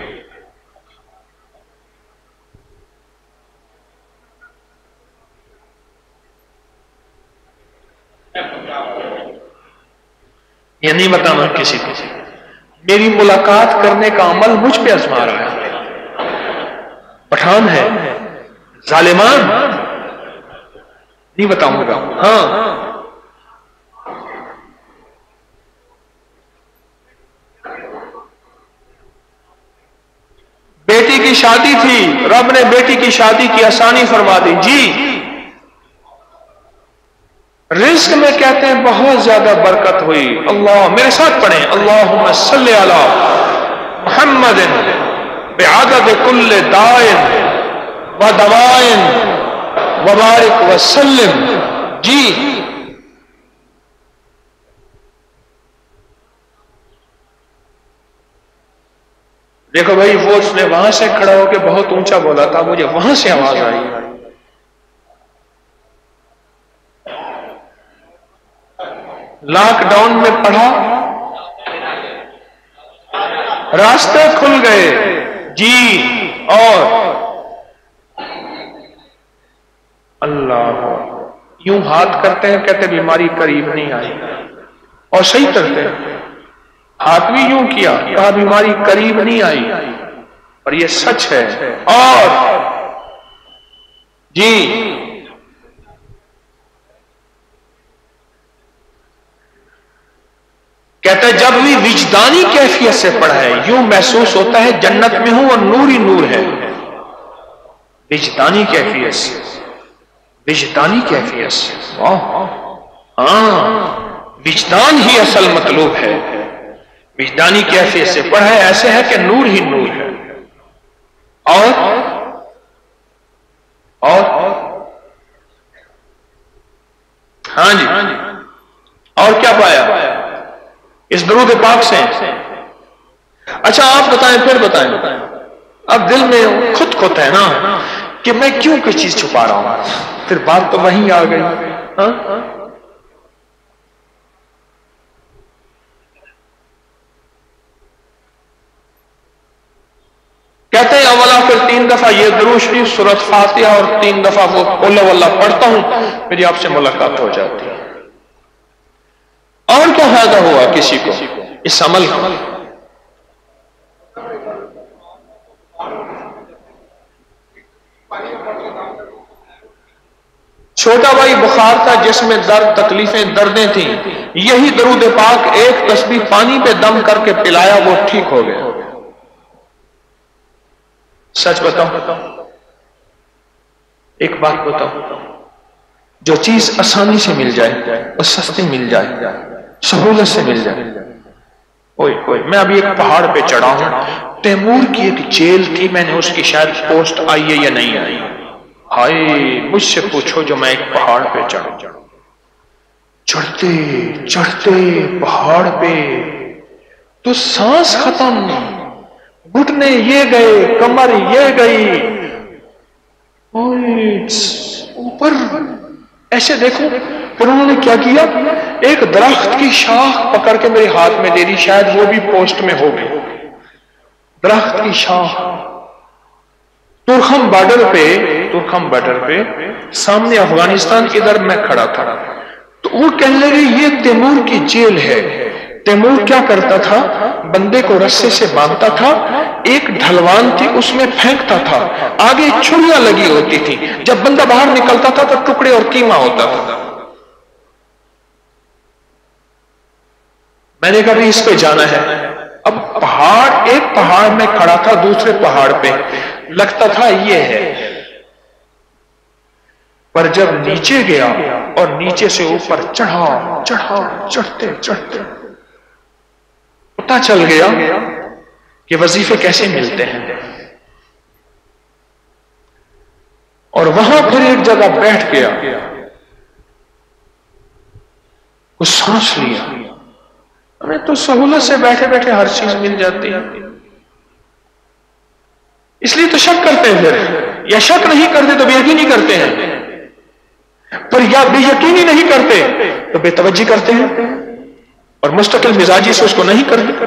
یہ نہیں بتانا کسی کو. میری ملاقات کرنے کا عمل مجھ پہ آزما رہا ہے. پٹھان ہے, ظالمان نہیں بتاؤں گا. ہاں بیٹی کی شادی تھی, رب نے بیٹی کی شادی کی آسانی فرما دی. جی رزق میں کہتے ہیں بہت زیادہ برکت ہوئی. اللہ میرے ساتھ پڑھیں, اللہم صلی علی محمد بعدد کل دائن و دوائن وبارک وسلم. جی دیکھو بھائی, وہ اس نے وہاں سے کھڑا ہو کے بہت اونچا بولا تھا, مجھے وہاں سے آواز آئی. لاک ڈاؤن میں پڑھا, راستے کھل گئے. جی اور اللہ یوں ہاتھ کرتے ہیں, کہتے بیماری قریب نہیں آئی, اور صحیح کرتے ہیں. ہاتھ بھی یوں کیا, کہا بیماری قریب نہیں آئی, اور یہ سچ ہے. اور جی کہتا ہے جب بھی وجدانی کیفیت سے پڑھا ہے یوں محسوس ہوتا ہے جنت میں ہوں اور نور ہی نور ہے. وجدانی کیفیت سے, وجدانی کیفیت سے. ہاں وجدان ہی اصل مطلوب ہے. وجدانی کیفیت سے پڑھا ہے, ایسے ہے کہ نور ہی نور ہے. اور ہاں جی اور کیا پایا اس درود پاک سے؟ اچھا آپ بتائیں, پھر بتائیں. اب دل میں خود خود ہے نا کہ میں کیوں کوئی چیز چھپا رہا ہوں, پھر بات تو وہیں آ گئی. کہتے ہیں اولا پھر 3 دفعہ یہ درود شریف سورۃ فاتحہ اور 3 دفعہ وہ قل واللہ پڑھتا ہوں, میری آپ سے ملاقات ہو جاتی ہے. اور کیا فائدہ ہوا کسی کو اس عمل کا؟ چھوٹا بھائی بخار تھا جس میں درد تکلیفیں دردیں تھیں, یہی درود پاک ایک تسبیح پانی پہ دم کر کے پلایا, وہ ٹھیک ہو گیا. سچ بتاؤ, ایک بات بتاؤ, جو چیز آسانی سے مل جائے اور سستی مل جائے, سہولت سے مل جائے. میں ابھی ایک پہاڑ پہ چڑھا ہوں, تیمور کی ایک جیل تھی, میں نے اس کی شاید پوسٹ آئی ہے یا نہیں آئی. ہائے مجھ سے پوچھو جو میں ایک پہاڑ پہ چڑھا, چڑھتے چڑھتے پہاڑ پہ تو سانس ختم, گھٹنے یہ گئے, کمر یہ گئی, اوپر ایسے دیکھو. پھر انہوں نے کیا کیا, ایک درخت کی شاخ پکڑ کے میرے ہاتھ میں دے دی, شاید وہ بھی پوسٹ میں ہو گئی. درخت کی شاخ ترکھم بارڈر پہ سامنے افغانستان, ادھر میں کھڑا تھا. تو وہ کہنے لگے یہ تیمور کی جیل ہے. تیمور کیا کرتا تھا, بندے کو رسے سے باندھتا تھا, ایک ڈھلوان تھی اس میں پھینکتا تھا, آگے چھریاں لگی ہوتی تھی, جب بندہ باہر نکلتا تھا تو ٹکڑے اور قیمہ ہوتا تھا. میں نے کہا اس پہ جانا ہے, اب پہاڑ، ایک پہاڑ میں کھڑا تھا دوسرے پہاڑ پہ، لگتا تھا یہ ہے، پر جب نیچے گیا اور نیچے سے اوپر چڑھتے پتہ چل گیا کہ وظیفے کیسے ملتے ہیں. اور وہاں پھر ایک جگہ بیٹھ گیا، کچھ سانس لیا. ہمیں تو سہولت سے بیٹھے بیٹھے ہر چیز مل جاتی ہے، اس لیے تو شک کرتے ہیں پھر، یا شک نہیں کرتے تو بے یقینی کرتے ہیں، پر یا بے یقینی نہیں کرتے تو بے توجہ کرتے ہیں، اور مستقل مزاجی سے اس کو نہیں کرتے.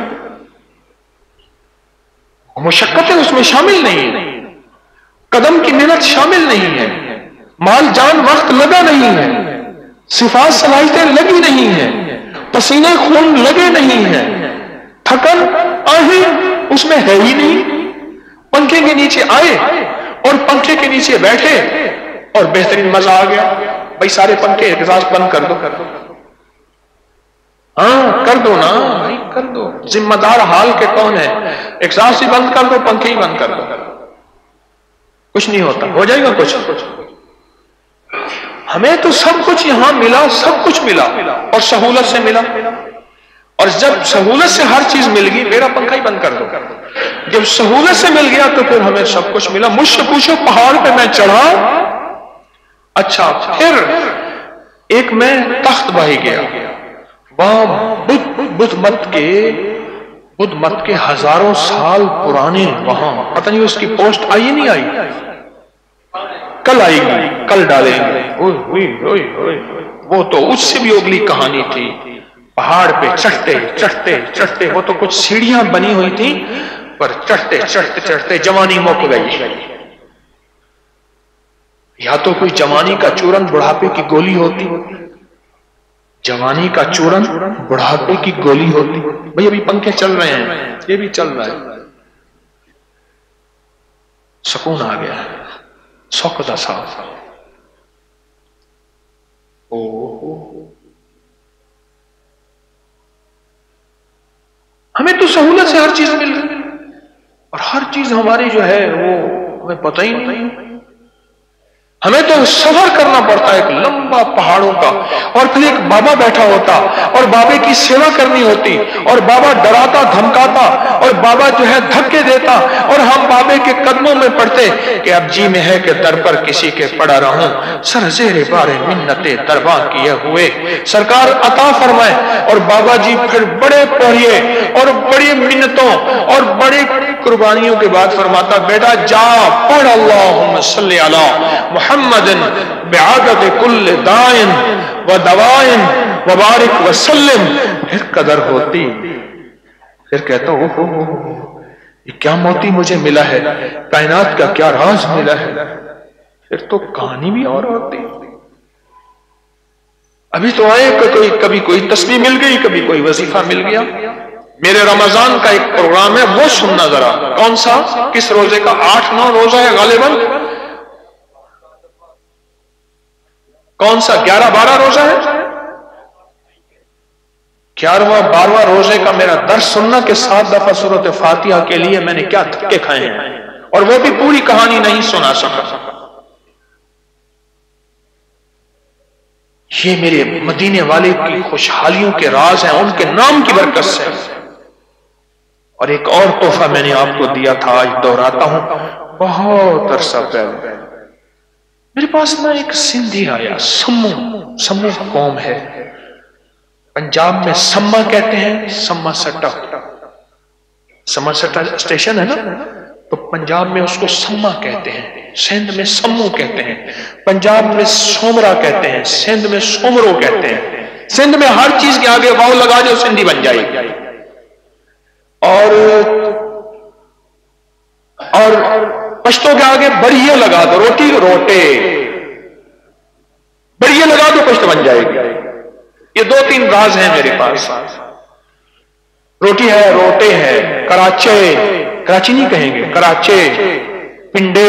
مشقتیں اس میں شامل نہیں ہیں، قدم کی محنت شامل نہیں ہے، مال جان وقت لگا نہیں ہے، صفات صلاحیتیں لگی نہیں ہیں، پسینے خون لگے نہیں ہیں، تھکن آہیں اس میں ہے ہی نہیں. پنکھے کے نیچے آئے اور پنکھے کے نیچے بیٹھے اور بہترین مزہ آ گیا. بھائی سارے پنکھے ایگزاسٹ بند کر دو. ہاں کر دو نا، کر دو. ذمہ دار حال کے کون ہے؟ ایگزاسٹ ہی بند کر دو، پنکھے ہی بند کر دو، کچھ نہیں ہوتا، ہو جائے گا کچھ. ہمیں تو سب کچھ یہاں ملا، سب کچھ ملا اور سہولت سے ملا. اور جب سہولت سے ہر چیز مل گئی، میرا پنکھا ہی بند کر دو. جب سہولت سے مل گیا تو پھر ہمیں سب کچھ ملا. مجھ سے پوچھو پہاڑ پہ میں چڑھا، اچھا پھر ایک میں تخت بھائی گیا، وہاں بدھ مت کے ہزاروں سال پرانے، وہاں پتہ نہیں اس کی پوسٹ آئی نہیں آئی، کل آئے گی، کل ڈالیں گے. وہ تو اس سے بھی اگلی کہانی تھی. پہاڑ پہ چڑھتے وہ تو کچھ سیڑھیاں بنی ہوئی تھی، پر چڑھتے جوانی مک گئی. یا تو کوئی جوانی کا چورن بڑھاپے کی گولی ہوتی، جوانی کا چورن بڑھاپے کی گولی ہوتی. بھئی ابھی پنکھے چل رہے ہیں، یہ بھی چل رہا ہے، سکون آ گیا، سوکھتا سا. ہمیں تو سہولت سے ہر چیز مل گئی، اور ہر چیز ہماری جو ہے وہ ہمیں پتہ ہی نہیں. ہمیں تو سفر کرنا پڑتا ہے ایک لمبا پہاڑوں کا، اور پھر ایک بابا بیٹھا ہوتا اور بابے کی سیوا کرنی ہوتی، اور بابا ڈراتا دھمکاتا اور بابا جو ہے دھکے دیتا، اور ہم بابے کے قدموں میں پڑتے کہ اب جی میں ہے کہ در پر کسی کے پڑا رہوں، سر زیر بار منت درباں کیے ہوئے سرکار عطا فرمائے. اور بابا جی پھر بڑے پڑھیے اور بڑی منتوں اور بڑی قربانیوں کے بعد فرماتا، بیٹا جا پڑھ اللہم صلی علی محمد بعدد کل دائن و دوائن وبارک وسلم. پھر قدر ہوتی، پھر کہتا یہ کیا موتی مجھے ملا ہے، کائنات کا کیا راز ملا ہے. پھر تو کہانی بھی اور ہوتی. ابھی تو آئے کہ کبھی کوئی تسبیح مل گئی، کبھی کوئی وظیفہ مل گیا. میرے رمضان کا ایک پروگرام ہے، وہ سننا ذرا. کون سا؟ کس روزے کا؟ 8-9 روزہ ہے غالباً. کون سا؟ 11-12 روزہ ہے. 11واں-12واں روزے کا میرا درس سننا کہ 7 دفعہ سورۃ فاتحہ کے لیے میں نے کیا دھکے کھائے ہیں، اور وہ بھی پوری کہانی نہیں سنا سکا. یہ میرے مدینے والے کی خوشحالیوں کے راز ہیں، ان کے نام کی برکت سے. اور ایک اور تحفہ میں نے آپ کو دیا تھا، آج دہراتا ہوں. بہت عرصہ پہلے میرے پاس نا ایک سندھی آیا، سمو قوم ہے، پنجاب میں سما کہتے ہیں، سما سٹا اسٹیشن ہے نا، تو پنجاب میں اس کو سما کہتے ہیں، سندھ میں سمو کہتے ہیں، پنجاب میں سومرا کہتے ہیں، سندھ میں سومرو کہتے ہیں. سندھ میں ہر چیز کے آگے واو لگا جو سندھی بن جائے گی. اور پشتوں کے آگے بڑیے لگا دو، روٹی روٹے، بڑیے لگا دو پشت بن جائے گی. یہ 2-3 راز ہیں میرے پاس. روٹی ہے، روٹے ہے، کراچی نہیں کہیں گے، کراچے، پنڈے.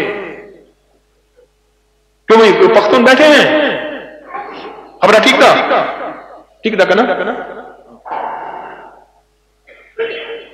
کیوں بھائی کوئی پختون بیٹھے ہیں؟ خبر ٹھیک تھا کنا.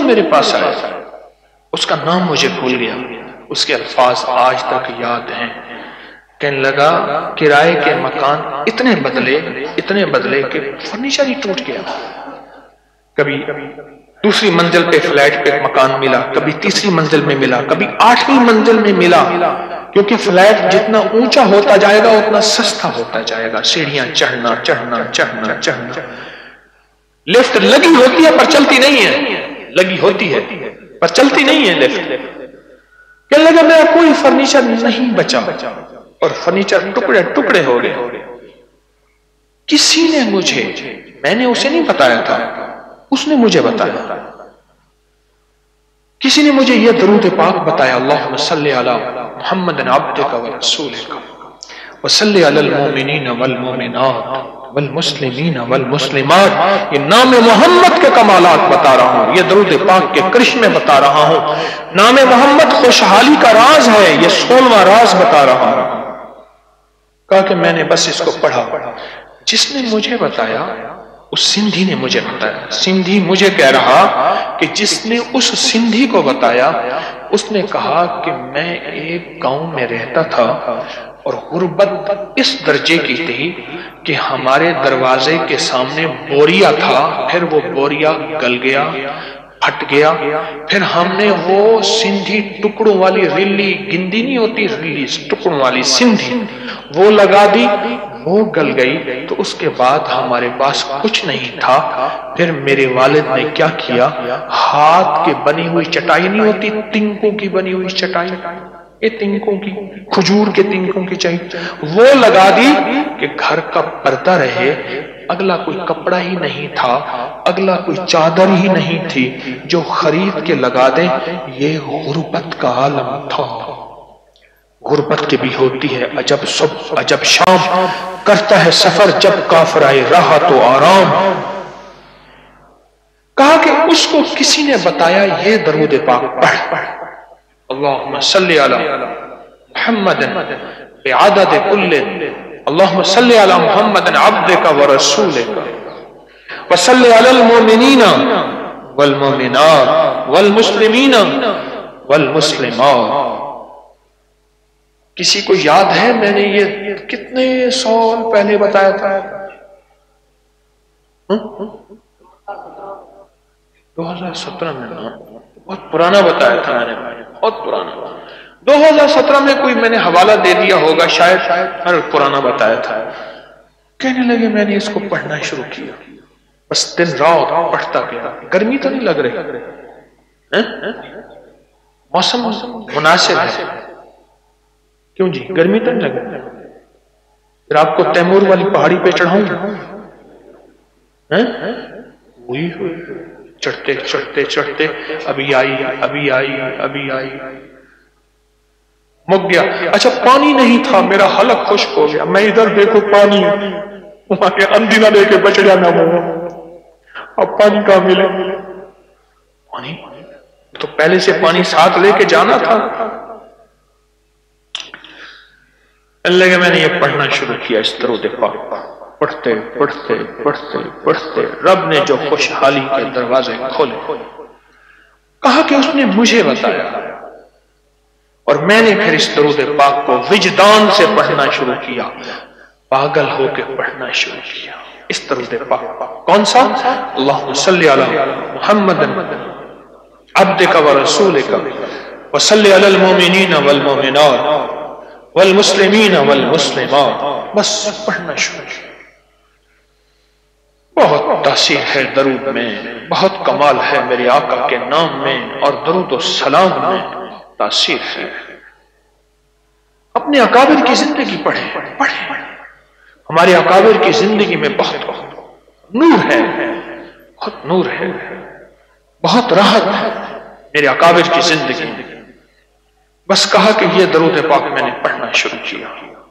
کیوں میرے پاس آیا؟ اس کا نام مجھے بھول گیا، اس کے الفاظ آج تک یاد ہیں۔ کہنے لگا کرائے کے مکان اتنے بدلے کہ فرنیچر ہی ٹوٹ گیا۔ کبھی دوسری منزل پہ فلیٹ پہ مکان ملا، کبھی تیسری منزل میں ملا، کبھی 8ویں منزل میں ملا، کیونکہ فلیٹ جتنا اونچا ہوتا جائے گا اتنا سستا ہوتا جائے گا، سیڑھیاں چڑھنا۔ لفٹ لگی ہوتی ہے پر چلتی نہیں ہے، لگی ہوتی ہے پر چلتی نہیں ہے لفٹ۔ کہنے لگا میرا کوئی فرنیچر نہیں بچا اور فرنیچر ٹکڑے ہو گئے۔ کسی نے مجھے، میں نے اسے نہیں بتایا تھا، اس نے مجھے بتایا، کسی نے مجھے یہ درود پاک بتایا، اللہم صلی علی محمد عبدک و رسولک وصلی علی المومنین والمومنات والمسلمین والمسلمات۔ یہ نام محمد کے کمالات بتا رہا ہوں، یہ درود پاک کے کرشمے بتا رہا ہوں۔ نام محمد خوشحالی کا راز ہے، یہ 16واں راز بتا رہا ہوں۔ کہا کہ میں نے بس اس کو پڑھا، جس نے مجھے بتایا اس سندھی نے مجھے بتایا۔ سندھی مجھے کہہ رہا کہ جس نے اس سندھی کو بتایا اس نے کہا کہ میں ایک گاؤں میں رہتا تھا اور غربت اس درجے کی تھی کہ ہمارے دروازے کے سامنے بوریا تھا، پھر وہ بوریا گل گیا، پھٹ گیا، پھر ہم نے وہ سندھی ٹکڑوں والی ریلی، گندی نہیں ہوتی ریلی، ٹکڑوں والی سندھی، وہ لگا دی، وہ گل گئی، تو اس کے بعد ہمارے پاس کچھ نہیں تھا۔ پھر میرے والد نے کیا کیا، ہاتھ کی بنی ہوئی چٹائی نہیں ہوتی، تنکوں کی بنی ہوئی چٹائی، یہ تنکوں کی، کھجور کے تنکوں کی چٹائی، وہ لگا دی کہ گھر کا پردہ رہے۔ اگلا کوئی کپڑا ہی نہیں تھا، اگلا کوئی چادر ہی نہیں تھی جو خرید کے لگا دیں۔ یہ غربت کا عالم تھا۔ غربت کی بھی ہوتی ہے عجب صبح عجب شام، کرتا ہے سفر جب کافر آئے راہ تو آرام۔ کہا کہ اس کو کسی نے بتایا یہ درود پاک پڑھ، اللہم صلی علی محمد بعدد کل، اللہم صلی علی محمد عبدک و رسولک وصلی علی المؤمنین والمؤمنات والمسلمین والمسلمات۔ کسی کو یاد ہے میں نے یہ کتنے سال پہلے بتایا تھا؟ 2017 میں، بہت پرانا بتایا تھا میں نے، بہت پرانا۔ 2017 میں کوئی میں نے حوالہ دے دیا ہوگا شاید، اور پرانا بتایا تھا۔ کہنے لگے میں نے اس کو پڑھنا شروع کیا، بس دن رات پڑھتا گیا۔ گرمی تو نہیں لگ رہی؟ موسم مناسب ہے، کیوں جی گرمی تو نہیں لگ رہی؟ پھر آپ کو تیمور والی پہاڑی پہ چڑھاؤں وہی چڑھتے چڑھتے چڑھتے ابھی آئی مک گیا۔ اچھا پانی نہیں تھا، میرا حلق خشک ہو گیا، میں ادھر دیکھو پانی، وہاں کے اندھی نہ لے کے بچ جانا وہ، اب پانی کہاں ملے؟ پانی تو پہلے سے پانی ساتھ لے کے جانا تھا۔ اللہ کہ میں نے یہ پڑھنا شروع کیا اس درود پاک، پڑھتے پڑھتے پڑھتے پڑھتے رب نے جو خوشحالی کے دروازے کھولے۔ کہا کہ اس نے مجھے بتایا اور میں نے پھر اس درود پاک کو وجدان سے پڑھنا شروع کیا، پاگل ہو کے پڑھنا شروع کیا اس درود پاک۔ کون سا؟ اللہم صلی علی محمد عبدک و رسولک وصلی علی المؤمنین والمؤمنات والمسلمین والمسلمات، بس پڑھنا شروع کیا۔ بہت تاثیر ہے درود میں، بہت کمال ہے میرے آقا کے نام میں اور درود و سلام میں تاثیر ہے۔ اپنے اکابر کی زندگی پڑھیں، ہمارے اکابر کی زندگی میں بہت نور ہے، بہت نور ہے، بہت راحت ہے میرے اکابر کی زندگی میں۔ بس کہا کہ یہ درود پاک میں نے پڑھنا شروع کیا۔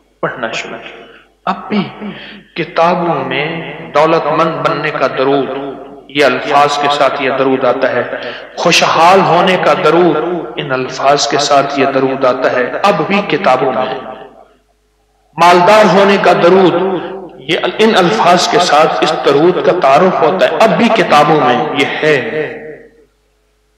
اب بھی کتابوں میں دولت مند بننے کا درود، یہ الفاظ کے ساتھ یہ درود آتا ہے، خوشحال ہونے کا درود، ان الفاظ کے ساتھ یہ درود آتا ہے، اب بھی کتابوں میں۔ مالدار ہونے کا درود، یہ ان الفاظ کے ساتھ اس درود کا تعارف ہوتا ہے، اب بھی کتابوں میں یہ ہے۔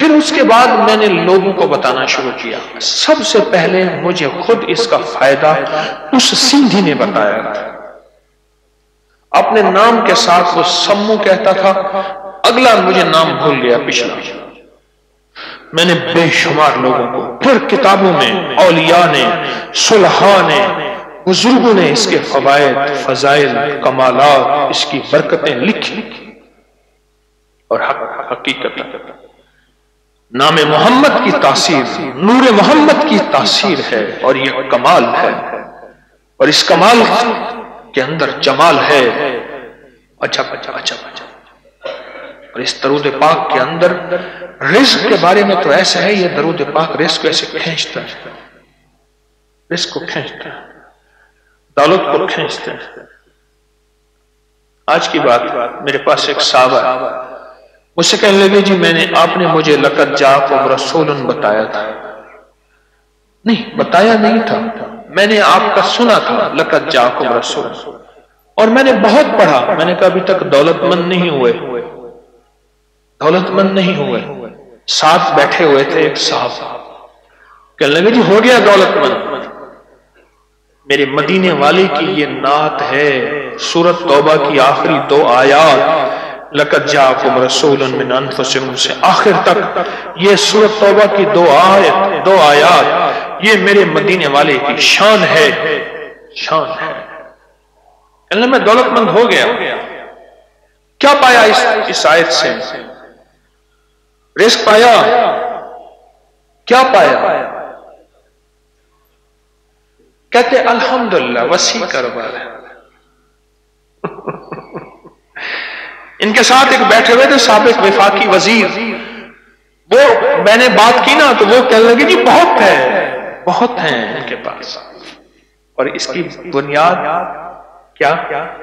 پھر اس کے بعد میں نے لوگوں کو بتانا شروع کیا. سب سے پہلے مجھے خود اس کا فائدہ اس سندھی نے بتایا تھا. اپنے نام کے ساتھ وہ سمو کہتا تھا، اگلا مجھے نام بھول گیا پچھلا. میں نے بے شمار لوگوں کو، پھر کتابوں میں اولیاء نے، صلحاء نے، بزرگوں نے اس کے فوائد، فضائل، کمالات، اس کی برکتیں لکھی. اور حقیقت نام محمد کی تاثیر، نور محمد کی تاثیر ہے، اور یہ کمال ہے، اور اس کمال کے اندر جمال ہے. اچھا اور اس درود پاک کے اندر رزق کے بارے میں تو ایسا ہے، یہ درود پاک رزق کو ایسے کھینچتا ہے، رزق کو کھینچتا ہے، دولت کو کھینچتا ہے. آج کی بات، میرے پاس ایک صحابہ مجھ سے کہنے لگے جی آپ نے مجھے لقد جاءکم رسول بتایا تھا. نہیں، بتایا نہیں تھا، میں نے آپ کا سنا تھا لقد جاءکم رسول، اور میں نے بہت پڑھا. میں نے کہا ابھی تک دولت مند نہیں ہوئے، دولت مند نہیں ہوئے. ساتھ بیٹھے ہوئے تھے ایک صاحب، کہنے لگے جی ہو گیا دولت مند. میرے مدینے والے کی یہ نعت ہے، سورۃ توبہ کی آخری 2 آیات، لقد جاءکم رسول من انفسکم سے آخر تک یہ سورۃ توبہ کی 2 آیات، یہ میرے مدینے والے کی شان ہے، شان ہے. کہنے میں دولت مند ہو گیا. کیا پایا اس آیت سے؟ رزق پایا. کیا پایا؟ کہتے الحمدللہ وسیع کاروبار ہے. ان کے ساتھ ایک بیٹھے ہوئے تھے سابق وفاقی وزیر، وہ میں نے بات کی نا تو وہ کہنے لگے جی بہت ہے، بہت ہیں ان کے پاس. اور اس کی بنیاد کیا؟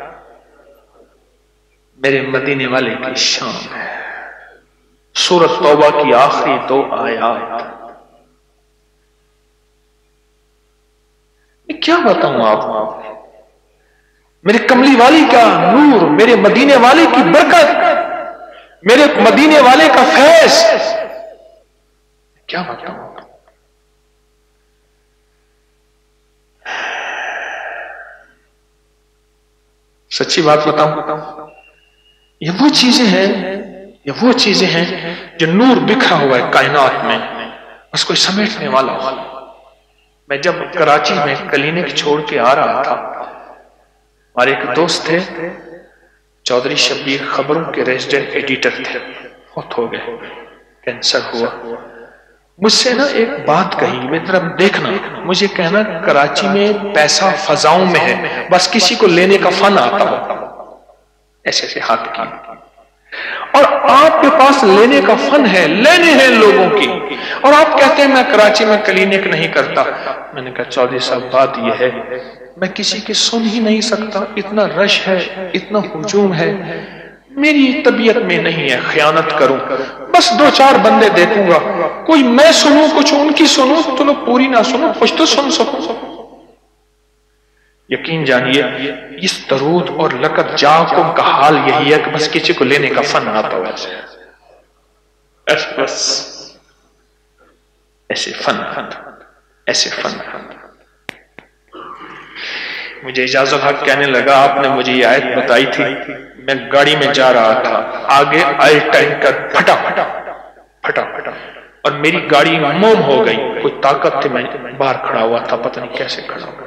میرے مدینے والے کی شان ہے. سورۃ توبہ کی آخری 2 آیات. میں کیا بتاؤں آپ کو؟ میرے کملی والی کا نور، میرے مدینے والے کی برکت، میرے مدینے والے کا فیض، کیا بتاؤں؟ سچی بات بتاؤں، یہ وہ چیزیں ہیں جو نور بکھرا ہوا ہے کائنات میں، بس کوئی سمیٹنے والا ہو. میں جب کراچی میں کلینک چھوڑ کے آ رہا تھا، ہمارے ایک دوست تھے چودھری شبیر، خبروں کے ریزیڈنٹ ایڈیٹر تھے، فوت ہو گئے، کینسر ہوا. مجھ سے نا ایک بات کہی، میں طرف دیکھنا، مجھے کہنا کراچی میں پیسہ فضاؤں میں ہے، بس کسی کو لینے کا فن آتا ہو. ایسے ایسے ہاتھ کی، اور آپ کے پاس لینے کا فن ہے، لینے ہیں لوگوں کی، اور آپ کہتے ہیں میں کراچی میں کلینک نہیں کرتا. میں نے کہا چودھری صاحب بات یہ ہے، میں کسی کی سن ہی نہیں سکتا، اتنا رش ہے، اتنا ہجوم ہے، میری طبیعت میں نہیں ہے خیانت کروں. بس 2-4 بندے دیکھوں گا، کوئی میں سنوں، کچھ ان کی سنوں، تو لوگ پوری نہ سنوں، کچھ تو سن سکوں. یقین جانیے اس درود اور لقد جاءکم کا حال یہی ہے کہ بس کسی کو لینے کا فن آتا ہو، بس ایسے فن. مجھے اجازت حق کہنے لگا آپ نے مجھے یہ آیت بتائی تھی، میں گاڑی میں جا رہا تھا، آگے آئل ٹینکر پھٹا اور میری گاڑی موم ہو گئی. کوئی طاقت تھی، میں باہر کھڑا ہوا تھا، پتہ نہیں کیسے کھڑا ہوا.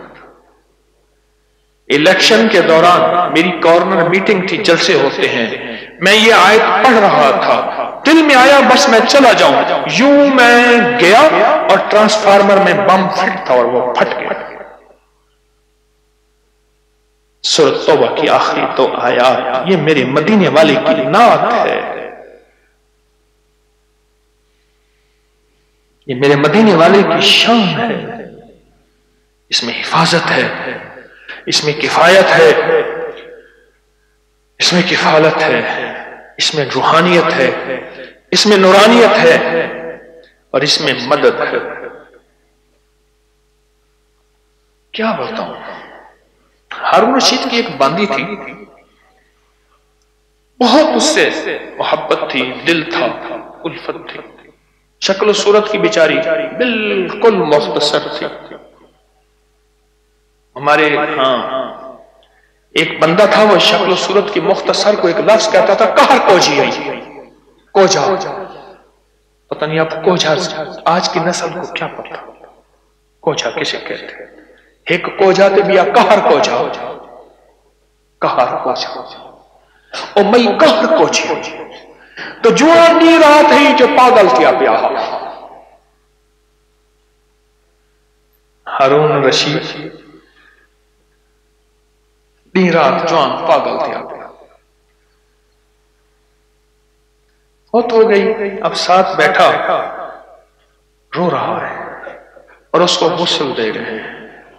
الیکشن کے دوران میری کارنر میٹنگ تھی، جلسے ہوتے ہیں، میں یہ آیت پڑھ رہا تھا، دل میں آیا بس میں چلا جاؤں. یوں میں گیا اور ٹرانسفارمر میں بم فٹ تھا اور وہ پھٹ گیا. سورۃ توبہ کی آخری 2 آیات، یہ میرے مدینے والے کی نعت ہے، یہ میرے مدینے والے کی شان ہے. اس میں حفاظت ہے، اس میں کفایت ہے، اس میں کفالت ہے، اس میں روحانیت ہے، اس میں نورانیت ہے، اور اس میں مدد ہے. کیا بتاؤں؟ ہارون رشید کی ایک باندی تھی، بہت اس سے محبت تھی، دل تھا، الفت تھی. شکل و صورت کی بیچاری بالکل مختصر تھی. ہمارے ایک بندہ تھا، وہ شکل و صورت کی مختصر کو ایک لفظ کہتا تھا قہر کوجی آئی، کوجا. پتہ نہیں آپ کوجا آج کی نسل کو کیا پتا کوجا کسے کہتے ہیں. ایک کوجا تے بیا قہر کوجا، قہر کوجا او مئی قہر کوجی تو جوان دی رات ہی جو پاگل تھیا پیا. ہارون رشید دی رات جوان پاگل تھیا پیا، فوت ہو گئی. اب ساتھ بیٹھا رو رہا ہے اور اس کو غسل دے رہے ہیں.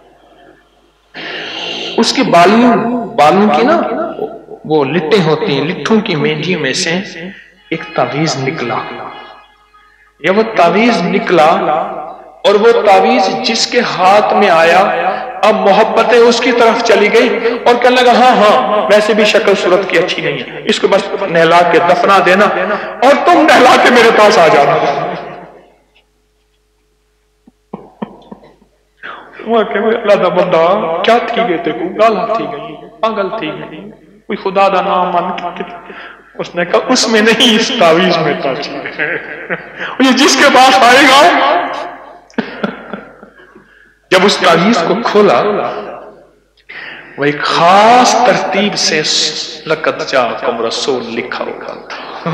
اس کے بالوں کی نا وہ لٹیں ہوتی ہیں، لٹھوں کی مینجی میں سے ایک تعویذ نکلا. یا وہ تعویذ نکلا اور وہ تعویذ جس کے ہاتھ میں آیا اب محبتیں اس کی طرف چلی گئی اور کہنے لگا ہاں ویسے بھی شکل صورت کی اچھی نہیں ہے، اس کو بس نہلا کے دفنا دینا اور تم نہلا کے میرے پاس آ جانا. اللہ دا بندہ کیا تھی گئے تے کو گالا تھی گئی، پاگل تھی گئی، کوئی خدا دا نام مان کے. اس نے کہا اس میں نہیں، اس تعویذ میں تاثیر ہے. یہ جس کے پاس آئے گا جب اس تعویذ کو کھولا وہ ایک خاص ترتیب سے لقد جاءکم رسول لکھا ہوا تھا.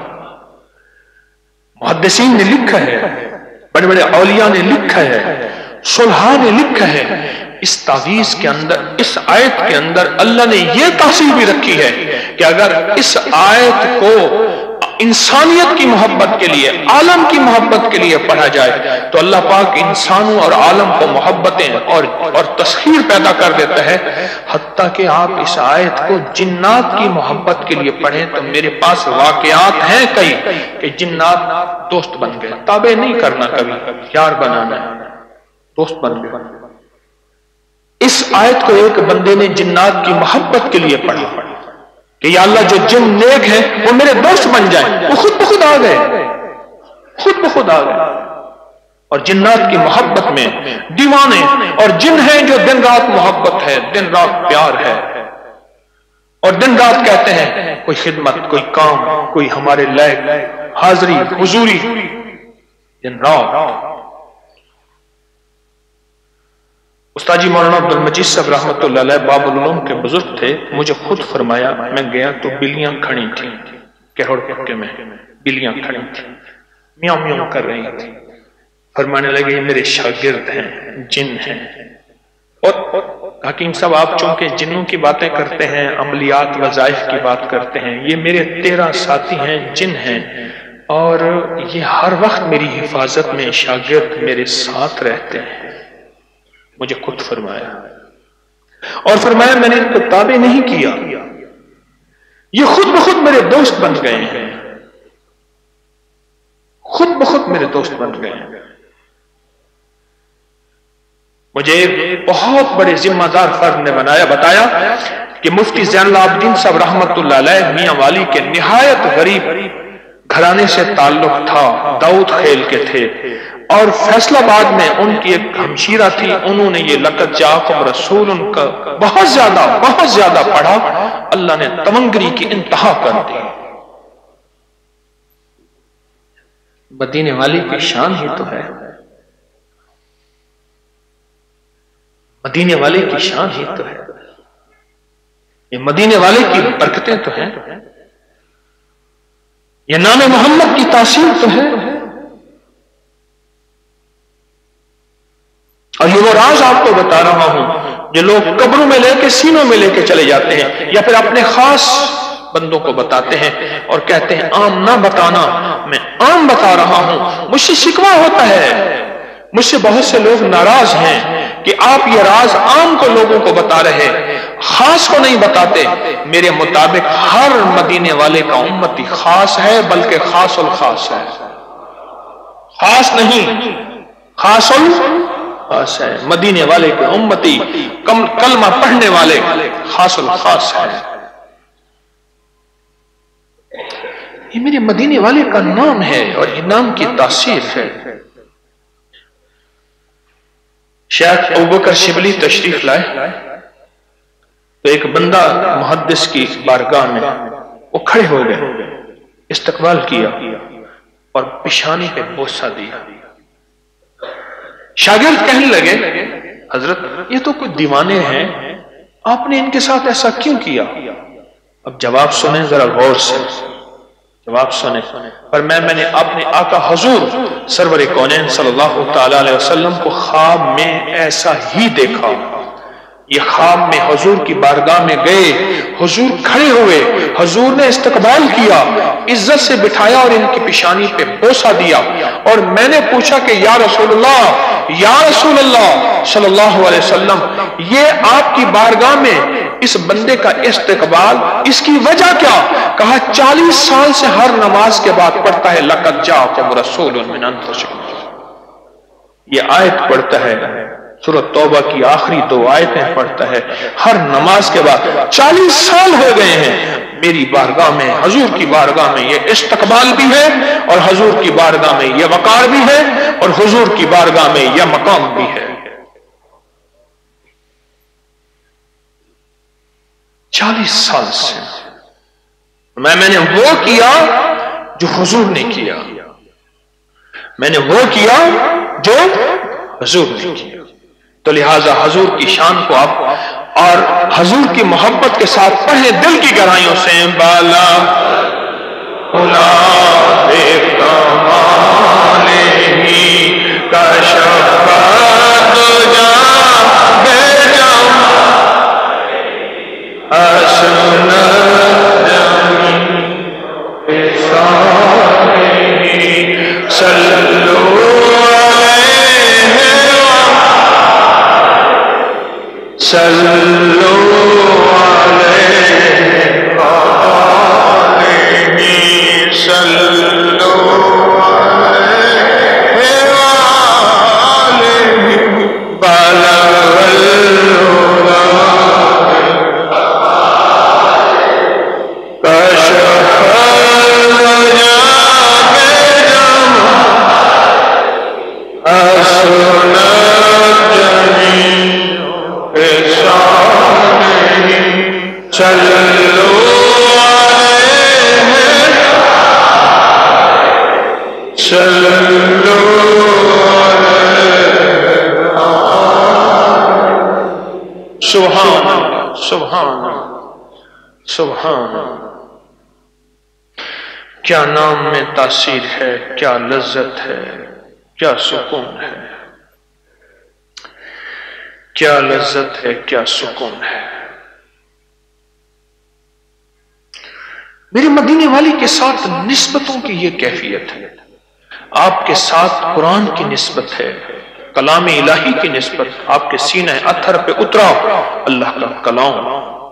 محدثین نے لکھا ہے، بڑے بڑے اولیاء نے لکھا ہے، صلحاء نے لکھا ہے. اس تعویذ کے اندر، اس آیت کے اندر اللہ نے یہ تاثیر بھی رکھی ہے کہ اگر اس آیت کو انسانیت کی محبت کے لیے، عالم کی محبت کے لیے پڑھا جائے تو اللہ پاک انسانوں اور عالم کو محبتیں اور تسخیر پیدا کر دیتا ہے. حتیٰ کہ آپ اس آیت کو جنات کی محبت کے لیے پڑھیں تو میرے پاس واقعات ہیں کئی کہ جنات دوست بن گئے. تابع نہیں کرنا، کبھی یار بنانا ہے، دوست بن گئے. اس آیت کو ایک بندے نے جنات کی محبت کے لیے پڑھا کہ یا اللہ جو جن نیک ہیں وہ میرے دوست بن جائیں. وہ خود بخود آ گئے، خود بخود آ گئے. اور جنات کی محبت میں دیوانے اور جن ہیں جو دن رات محبت ہے، دن رات پیار ہے اور دن رات کہتے ہیں کوئی خدمت، کوئی کام، کوئی ہمارے لائق حاضری حضوری، دن رات. استاد جی مولانا عبد المجید صاحب رحمۃ اللہ علیہ باب العلوم کے بزرگ تھے. مجھے خود فرمایا، میں گیا تو بلیاں کھڑی تھیں کہوڑ پکے میں، بلیاں کھڑی تھیں میاں میاں کر رہی تھیں. فرمانے لگے یہ میرے شاگرد ہیں، جن ہیں. اور حکیم صاحب آپ چونکہ جنوں کی باتیں کرتے ہیں، عملیات وظائف کی بات کرتے ہیں، یہ میرے 13 ساتھی ہیں، جن ہیں، اور یہ ہر وقت میری حفاظت میں شاگرد میرے ساتھ رہتے ہیں. مجھے خود فرمایا اور فرمایا میں نے ان کو تابع نہیں کیا، یہ خود بخود میرے دوست بن گئے ہیں، خود بخود میرے دوست بن گئے ہیں. مجھے بہت بڑے ذمہ دار فرد نے بتایا کہ مفتی زین العابدین صاحب رحمت اللہ علیہ میاں والی کے نہایت غریب گھرانے سے تعلق تھا، داؤد خیل کے تھے، اور فیصل آباد میں ان کی ایک ہمشیرہ تھی. انہوں نے یہ لقد جاءکم رسول ان کا بہت زیادہ پڑھا. اللہ نے تمنگری کی انتہا کر دی. مدینے والی کی شان ہی تو ہے، مدینے والے کی شان ہی تو ہے، یہ مدینے والے کی برکتیں تو ہیں، یہ نام محمد کی تاثیر تو ہے. اور یہ وہ راز آپ کو بتا رہا ہوں جو لوگ قبروں میں لے کے سینوں میں لے کے چلے جاتے ہیں یا پھر اپنے خاص بندوں کو بتاتے ہیں اور کہتے ہیں عام نہ بتانا. میں عام بتا رہا ہوں. مجھ سے شکوہ ہوتا ہے، مجھ سے بہت سے لوگ ناراض ہیں کہ آپ یہ راز عام کو لوگوں کو بتا رہے، خاص کو نہیں بتاتے. میرے مطابق ہر مدینے والے کا امتی خاص ہے، بلکہ خاص الخاص ہے، خاص نہیں خاص الخاص ہے. مدینے والے کے امتی کلمہ پڑھنے والے خاص الخاص ہے. یہ میرے مدینے والے کا نام ہے اور یہ نام کی تاثیر ہے۔ شیخ ابوبکر شبلی تشریف لائے تو ایک بندہ محدث کی بارگاہ میں وہ کھڑے ہو گئے، استقبال کیا اور پیشانی پہ بوسہ دیا۔ شاگرد کہنے لگے حضرت یہ تو کوئی دیوانے ہیں، آپ نے ان کے ساتھ ایسا کیوں کیا؟ اب جواب سنیں ذرا غور سے، جواب سنیں۔ پر میں نے اپنے آقا حضور سرور کونین صلی اللہ تعالی علیہ وسلم کو خواب میں ایسا ہی دیکھا۔ یہ خواب میں حضور کی بارگاہ میں گئے، حضور کھڑے ہوئے، حضور نے استقبال کیا، عزت سے بٹھایا اور ان کی پیشانی پہ بوسہ دیا، اور میں نے پوچھا کہ یا رسول اللہ صلی اللہ علیہ وسلم، یہ آپ کی بارگاہ میں اس بندے کا استقبال، اس کی وجہ کیا؟ کہا 40 سال سے ہر نماز کے بعد پڑھتا ہے لقد جاءکم رسول من انفسکم، یہ آیت پڑھتا ہے، سورۃ توبہ کی آخری 2 آیتیں پڑھتا ہے ہر نماز کے بعد۔ 40 سال ہو گئے ہیں میری بارگاہ میں، حضور کی بارگاہ میں یہ استقبال بھی ہے، اور حضور کی بارگاہ میں یہ وقار بھی ہے، اور حضور کی بارگاہ میں یہ مقام بھی ہے۔ 40 سال سے میں نے وہ کیا جو حضور نے کیا، میں نے وہ کیا جو حضور نے کیا۔ تو لہٰذا حضور کی شان کو آپ اور حضور کی محبت کے ساتھ پڑھیں دل کی گہرائیوں سے۔ بالا اولاد کمال ہی کشف جا بے جم حسن سبحان، کیا نام میں تاثیر ہے، کیا لذت ہے، کیا سکون ہے، کیا لذت ہے، کیا سکون ہے۔ میرے مدینے والی کے ساتھ نسبتوں کی یہ کیفیت ہے، آپ کے ساتھ قرآن کی نسبت ہے، کلام الہی کی نسبت، آپ کے سینہ اتھر پہ اترا اللہ کا کلام،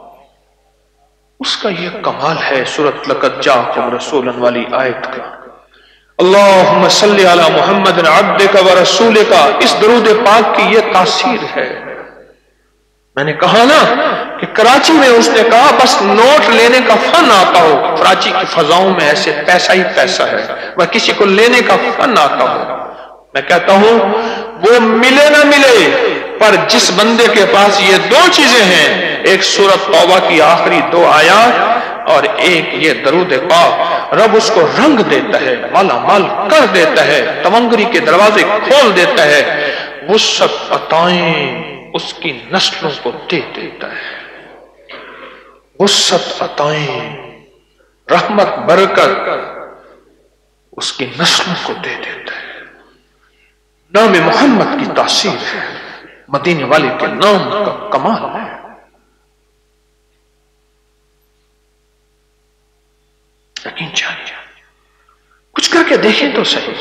اس کا یہ کمال ہے سورۃ لقد جاءکم رسول والی آیت کا۔ اللہم صلی علی محمد عبدک و رسولک، اس درود پاک کی یہ تاثیر ہے۔ میں نے کہا نا کہ کراچی میں اس نے کہا بس نوٹ لینے کا فن آتا ہو، کراچی کی فضاؤں میں ایسے پیسہ ہی پیسہ ہے، وہ کسی کو لینے کا فن آتا ہو۔ میں کہتا ہوں وہ ملے نہ ملے، پر جس بندے کے پاس یہ 2 چیزیں ہیں، ایک سورۃ توبہ کی آخری 2 آیات اور ایک یہ درود پاک، رب اس کو رنگ دیتا ہے، مالا مال کر دیتا ہے، تمنگری کے دروازے کھول دیتا ہے، وسعت عطائیں اس کی نسلوں کو دے دیتا ہے، وسعت عطائیں، رحمت برکت اس کی نسلوں کو دے دیتا ہے۔ نام محمد کی تاثیر ہے، مدینے والے کے نام کا کمال ہے۔ یقین چاہیے، کچھ کر کے دیکھیں تو صحیح۔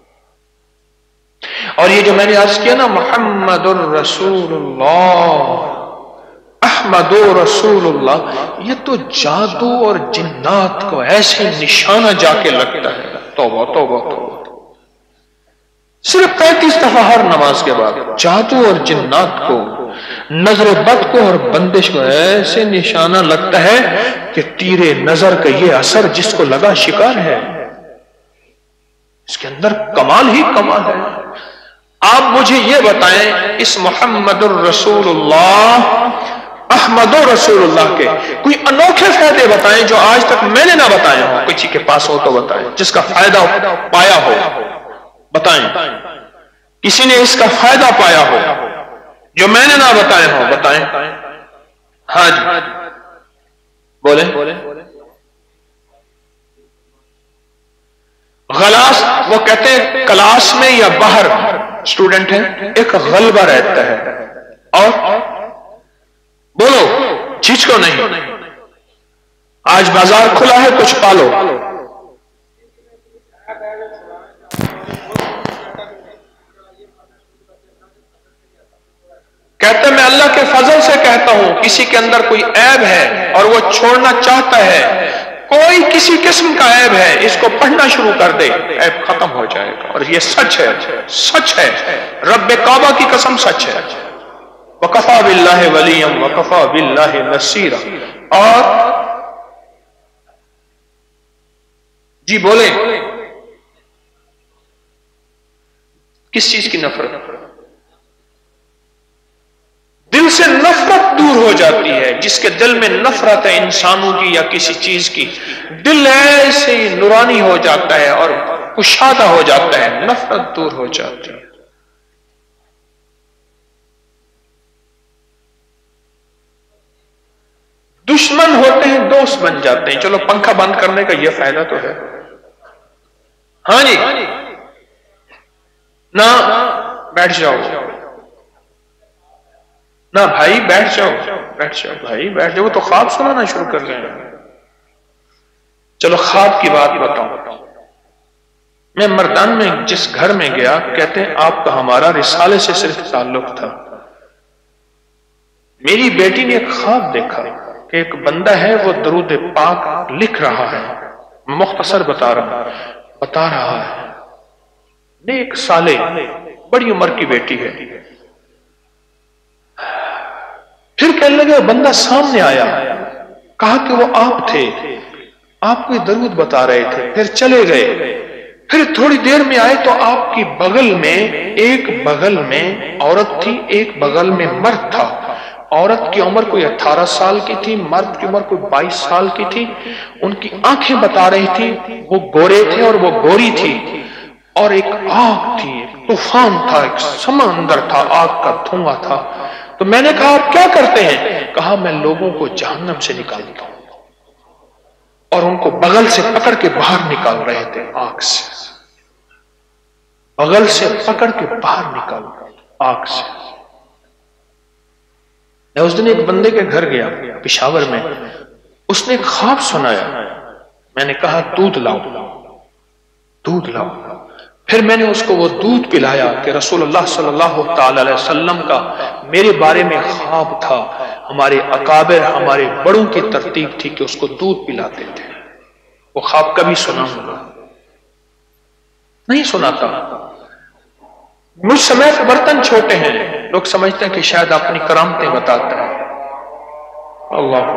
اور یہ جو میں نے عرض کیا نا محمد الرسول اللہ، احمد رسول اللہ، یہ تو جادو اور جنات کو ایسے نشانہ جا کے لگتا ہے۔ توبہ توبہ توبہ، صرف 35 دفعہ ہر نماز کے بعد جادو اور جنات کو، نظر بد کو اور بندش کو ایسے نشانہ لگتا ہے کہ تیر نظر کا یہ اثر جس کو لگا شکار ہے، اس کے اندر کمال ہی کمال ہے۔ آپ مجھے یہ بتائیں اس محمد الرسول اللہ احمد رسول اللہ کے کوئی انوکھے فائدے بتائیں جو آج تک میں نے نہ بتائے ہوں، کسی کے پاس ہو تو بتائیں، جس کا فائدہ پایا ہو بتائیں، کسی نے اس کا فائدہ پایا ہو جو میں نے نہ بتائے ہوں بتائیں۔ ہاں جی بولیں۔ غلاس، وہ کہتے ہیں کلاس میں یا باہر اسٹوڈنٹ ہیں ایک غلبہ رہتا ہے، اور بولو چیز کو نہیں، آج بازار کھلا ہے کچھ پالو، کہتے میں اللہ کے فضل سے کہتا ہوں کسی کے اندر کوئی عیب ہے اور وہ چھوڑنا چاہتا ہے، کوئی کسی قسم کا عیب ہے، اس کو پڑھنا شروع کر دے عیب ختم ہو جائے گا، اور یہ سچ ہے، سچ ہے، رب کعبہ کی قسم سچ ہے۔ وَكَفَى بِاللَّهِ وَلِيًّا وَكَفَى بِاللَّهِ نَصِيرًا۔ اور جی بولیں کس چیز کی نفرت؟ دل سے نفرت دور ہو جاتی ہے، جس کے دل میں نفرت ہے انسانوں کی یا کسی چیز کی، دل ایسے ہی نورانی ہو جاتا ہے اور کشادہ ہو جاتا ہے، نفرت دور ہو جاتی ہے۔ دشمن ہوتے ہیں دوست بن جاتے ہیں۔ چلو پنکھا بند کرنے کا یہ فائدہ تو ہے، ہاں جی، نہ بیٹھ جاؤ، نہ بھائی بیٹھ جاؤ، بیٹھ جاؤ بھائی بیٹھ جاؤ، تو خواب سنانا شروع کر گئے۔ چلو خواب کی بات بتاؤں، میں مردان میں جس گھر میں گیا، کہتے ہیں آپ کا ہمارا رسالے سے صرف تعلق تھا، میری بیٹی نے ایک خواب دیکھا کہ ایک بندہ ہے وہ درود پاک لکھ رہا ہے، مختصر بتا رہا ہے، نیک صالح بڑی عمر کی بیٹی ہے۔ پھر کہنے لگے وہ بندہ سامنے آیا، کہا کہ وہ آپ تھے، آپ کو درود بتا رہے تھے، پھر چلے گئے۔ پھر تھوڑی دیر میں آئے تو آپ کی بغل میں، ایک بغل میں عورت تھی، ایک بغل میں مرد تھا۔ عورت کی عمر کوئی 18 سال کی تھی، مرد کی عمر کوئی 22 سال کی تھی، ان کی آنکھیں بتا رہی تھی وہ گورے تھے اور وہ گوری تھی، اور ایک آگ تھی، ایک طوفان تھا، ایک سمندر تھا، آگ کا دھواں تھا۔ تو میں نے کہا آپ کیا کرتے ہیں؟ کہا میں لوگوں کو جہنم سے نکالتا ہوں، اور ان کو بغل سے پکڑ کے باہر نکال رہے تھے، آگ سے بغل سے پکڑ کے باہر نکال آگ سے۔ میں اس دن ایک بندے کے گھر گیا پشاور میں، اس نے ایک خواب سنایا، میں نے کہا دودھ لاؤ، دودھ لاؤ۔ پھر میں نے اس کو وہ دودھ پلایا کہ رسول اللہ صلی اللہ تعالی علیہ وسلم کا میرے بارے میں خواب تھا، ہمارے اکابر ہمارے بڑوں کی ترتیب تھی کہ اس کو دودھ پلاتے تھے۔ وہ خواب کبھی سنا ہوگا نہیں سناتا، مجھ سمیت برتن چھوٹے ہیں، لوگ سمجھتے ہیں کہ شاید اپنی کرامتیں بتاتا ہے۔ اللہ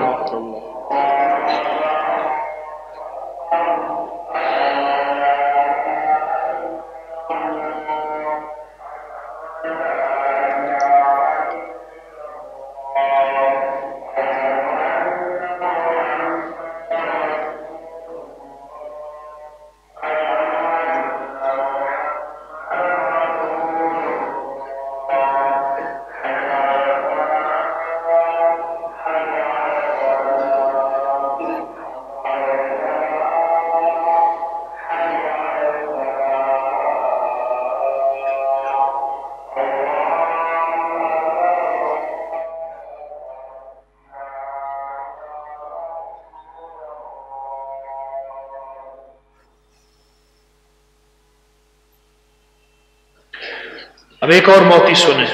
اب ایک اور موتی سنیں،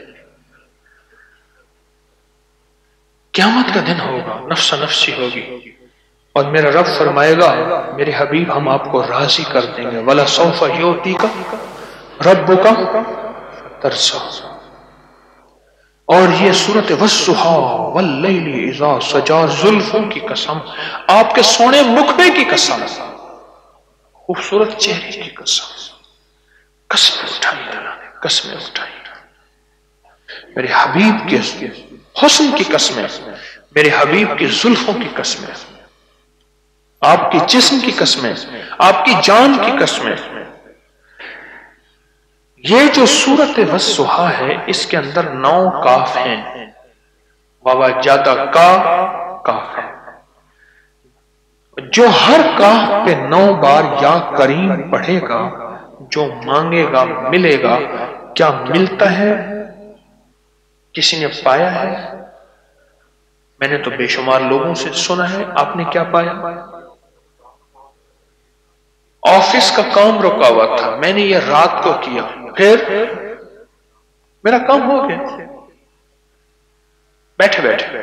قیامت کا دن ہوگا، نفس نفسی ہوگی، اور میرا رب فرمائے گا میرے حبیب ہم آپ کو راضی کر دیں گے، وَلَسَوْفَ يُعْطِيكَ रब्बुका तरसा। और ये सूरत वस्सुहा वल्लैलि इज़ा सजा, जुल्फों की कसम, आपके सोने मुखबे की कसम, खूबसूरत चेहरे की कसम, कसमें उठाई अल्लाह ने, कसमें उठाई। मेरे हबीब के हुस्न की कसमें, मेरे हबीब की जुल्फों की कसमें, आपकी जिस्म की कसमें, आपकी जान की कसमें। ये जो सूरत वस्सुहा है, इसके अंदर 9 काफ हैं, वावा ज्यादा काफ है। जो हर काफ पे 9 बार या करीम पढ़ेगा, जो मांगेगा मिलेगा। क्या मिलता है? किसी ने पाया है? मैंने तो बेशुमार लोगों से सुना है। आपने क्या पाया? ऑफिस का काम रुका हुआ था, मैंने ये रात को किया, फिर मेरा काम हो गया। बैठे बैठे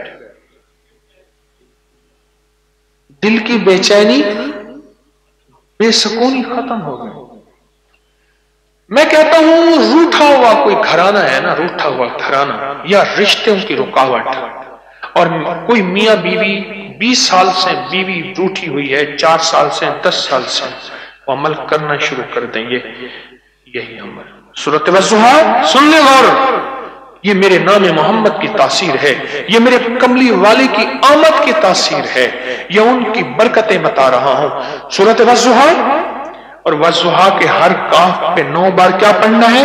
दिल की बेचैनी, बेसुकूनी खत्म हो गई। मैं कहता हूं रूठा हुआ कोई घराना है ना, रूठा हुआ घराना या रिश्तों की रुकावट, और कोई मियां बीवी 20 साल से बीवी रूठी हुई है, 4 साल से 10 साल से, वो अमल करना शुरू कर देंगे। यही अमल सूरत वज़्ज़ुहा सुनने और ये मेरे नाम मोहम्मद की तासीर है, ये मेरे कमली वाले की आमद की तासीर है, ये उनकी बरकतें बता रहा हूं। सूरत वज़्ज़ुहा, और वज़्ज़ुहा के हर काफ पे 9 बार क्या पढ़ना है?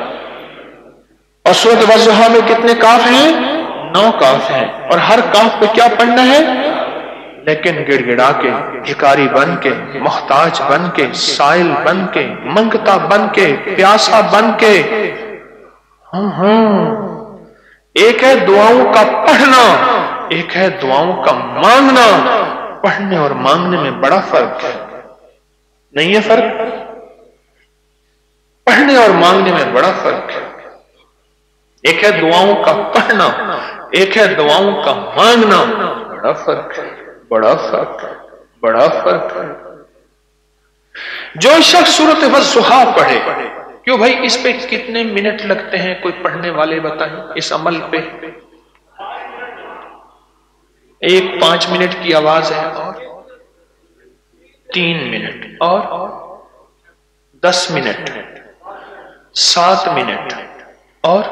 और सूरत वज़्ज़ुहा में कितने काफ हैं? 9 काफ हैं। और हर काफ पे क्या पढ़ना है? लेकिन गिड़गिड़ा के, भिखारी बन के, मोहताज बन के, साइल बन के, मंगता बन के, प्यासा बन के। एक है दुआओं का पढ़ना, एक है दुआओं का मांगना। पढ़ने और मांगने में बड़ा फर्क है, नहीं है फर्क? पढ़ने और मांगने में बड़ा फर्क है। एक है दुआओं का पढ़ना, एक है दुआओं का मांगना। बड़ा फर्क है, बड़ा फर्क है, बड़ा फर्क है। जो शख्स सूरत वज़्ज़ुहा पढ़े, क्यों भाई इस पे कितने मिनट लगते हैं? कोई पढ़ने वाले बताएं इस अमल पे। एक 5 मिनट की आवाज है, और 3 मिनट, और 10 मिनट, 7 मिनट, और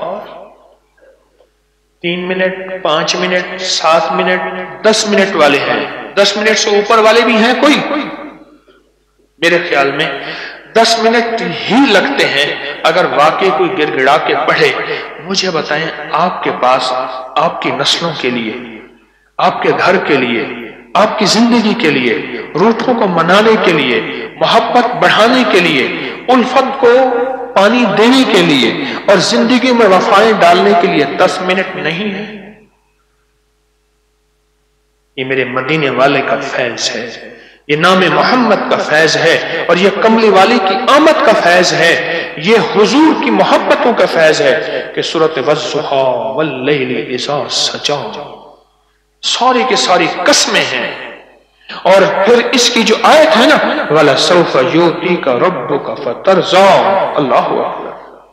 3 मिनट, 5 मिनट, 7 मिनट, 10 मिनट वाले हैं। 10 मिनट से ऊपर वाले भी हैं कोई? मेरे ख्याल में 10 मिनट ही लगते हैं अगर वाकई कोई गिड़गिड़ा के पढ़े। मुझे बताएं, आपके पास आपकी नस्लों के लिए, आपके घर के लिए, आपकी जिंदगी के लिए, रूठों को मनाने के लिए, मोहब्बत बढ़ाने के लिए, उल्फत को पानी देने के लिए और जिंदगी में वफाएं डालने के लिए 10 मिनट नहीं है। ये मेरे मदीने वाले का फैज है, ये नाम मोहम्मद का फैज है, और ये कमली वाली की आमद का फैज है, ये हुजूर की मोहब्बतों का फैज है कि सूरत वज़्ज़ुहा वल्लैलि इज़ा सजा, सारी की सारी कसमें हैं। और फिर इसकी जो आयत है ना, वला सौफ युतीका रब्बुका फतरज़ा, अल्लाहु अकबर।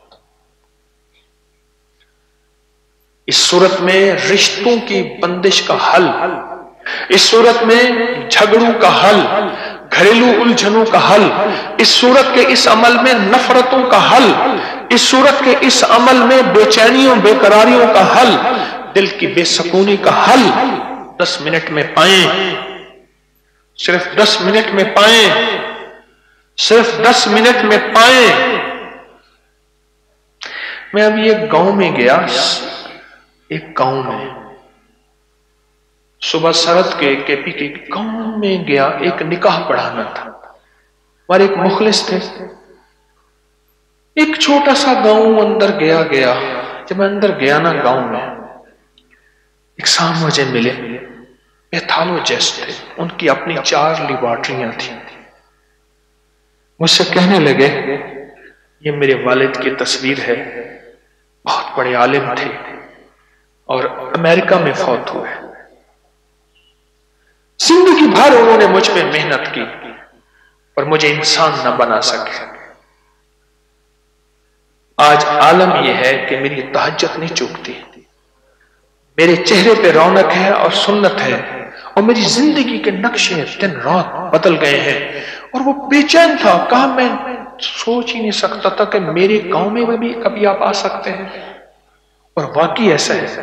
इस सूरत में रिश्तों की बंदिश का हल, इस सूरत में झगड़ों का हल, घरेलू उलझनों का हल, इस सूरत के इस अमल में नफरतों का हल, इस सूरत के इस अमल में बेचैनियों बेकरारियों का हल, दिल की बेसुकूनी का हल 10 मिनट में पाएं। सिर्फ 10 मिनट में पाएं, सिर्फ 10 मिनट में पाएं। मैं अभी एक गांव में गया, एक गांव में सुबह सरहद के केपी के गांव में गया, एक निकाह पढ़ाना था और एक मुखलिस थे। एक छोटा सा गांव, अंदर गया। जब मैं अंदर गया ना गांव में, एक साहब मुझे मिले, पैथोलॉजिस्ट थे, उनकी अपनी 4 लेबोरेटरियां थी। मुझसे कहने लगे, ये मेरे वालिद की तस्वीर है, बहुत बड़े आलिम थे और अमेरिका में फौत हुए। जिंदगी भर उन्होंने मुझ पे मेहनत की और मुझे इंसान न बना सके। آج عالم یہ ہے کہ میری تہجد نہیں چوکتی، میرے چہرے پہ رونق ہے اور سنت ہے، اور میری زندگی کے نقشے دن رات بدل گئے ہیں، اور وہ بے چین تھا، کہا میں سوچ ہی نہیں سکتا تھا کہ میرے گاؤں میں بھی کبھی آپ آ سکتے ہیں، اور واقعی ایسا ہے۔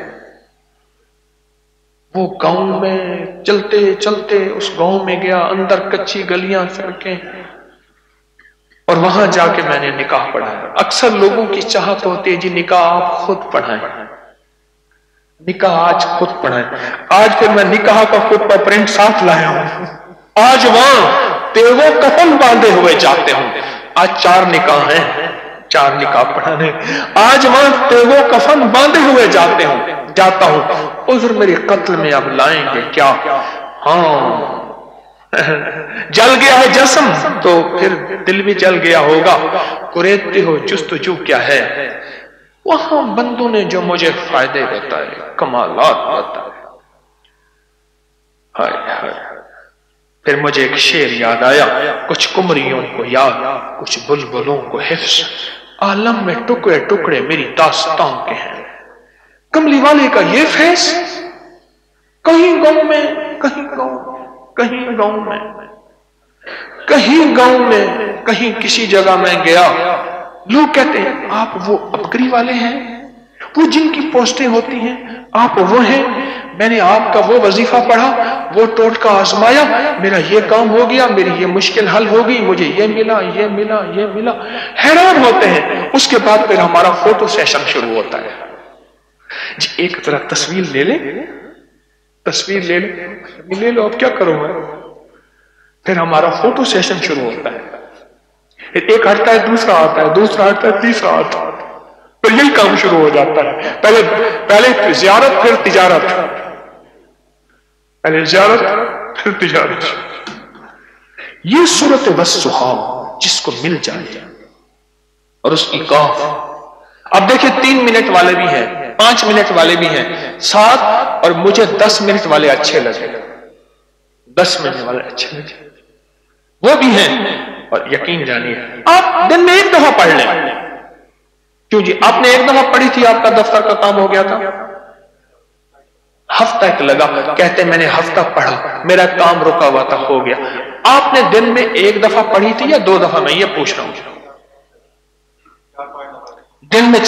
وہ گاؤں میں چلتے چلتے اس گاؤں میں گیا، اندر کچی گلیاں سڑکیں، اور وہاں جا کے میں نے نکاح پڑھایا۔ اکثر لوگوں کی چاہت ہوتی ہے جی نکاح آپ خود پڑھائیں، نکاح آج خود پڑھائیں۔ آج پھر میں نکاح کا خطبہ پرنٹ ساتھ لایا ہوں، آج وہاں تیغو کفن باندھے ہوئے جاتے ہوں۔ آج 4 نکاح ہیں، 4 نکاح پڑھانے، آج وہاں تیغو کفن باندھے ہوئے جاتا ہوں۔ عذر میری قتل میں اب لائیں گے کیا؟ ہاں جل گیا ہے جسم تو پھر دل بھی جل گیا ہوگا، قریدتے ہو جستجو کیا ہے؟ وہاں بندوں نے جو مجھے فائدے بتائے، کمالات بتائے، ہائے ہائے، پھر مجھے ایک شعر یاد آیا، کچھ کمریوں کو یاد، کچھ بلبلوں کو حفظ، عالم میں ٹکڑے ٹکڑے میری داستان کے ہیں۔ کملی والے کا یہ فیض، کہیں گاؤں میں، کہیں گاؤں، کہیں گاؤں میں، کہیں گاؤں میں، کہیں کسی جگہ میں گیا، لوگ کہتے ہیں آپ وہ ابکری والے ہیں، وہ جن کی پوسٹیں ہوتی ہیں، آپ وہ ہیں، میں نے آپ کا وہ وظیفہ پڑھا، وہ ٹوٹکا آزمایا، میرا یہ کام ہو گیا، میری یہ مشکل حل ہو گئی، مجھے یہ ملا، یہ ملا، یہ ملا، حیران ہوتے ہیں۔ اس کے بعد پھر ہمارا فوٹو سیشن شروع ہوتا ہے، جی ایک طرح تصویر لے لیں، تصویر لے لیں، لے لو اب کیا کروں میں؟ پھر ہمارا فوٹو سیشن شروع ہوتا ہے، ایک ہٹتا ہے دوسرا آتا ہے، دوسرا ہٹتا ہے تیسرا آتا ہے، پھر یہی کام شروع ہو جاتا ہے، پہلے زیارت پھر تجارت، پہلے زیارت پھر تجارت۔ یہ صورت والضحیٰ جس کو مل جائے اور اس کی کاف، اب دیکھیں 3 منٹ والے بھی ہیں، 5 منٹ والے بھی ہیں، 7 اور مجھے 10 منٹ والے اچھے لگے، 10 منٹ والے اچھے لگے، وہ بھی ہیں۔ اور یقین جانیے آپ دن میں 1 دفعہ پڑھ لیں، کیوں جی آپ نے 1 دفعہ پڑھی تھی، آپ کا دفتر کا کام ہو گیا تھا، ہفتہ ایک لگا، کہتے میں نے ہفتہ پڑھا، میرا کام رکا ہوا تھا، ہو گیا۔ آپ نے دن میں 1 دفعہ پڑھی تھی یا 2 دفعہ؟ میں یہ پوچھ رہا ہوں، دن میں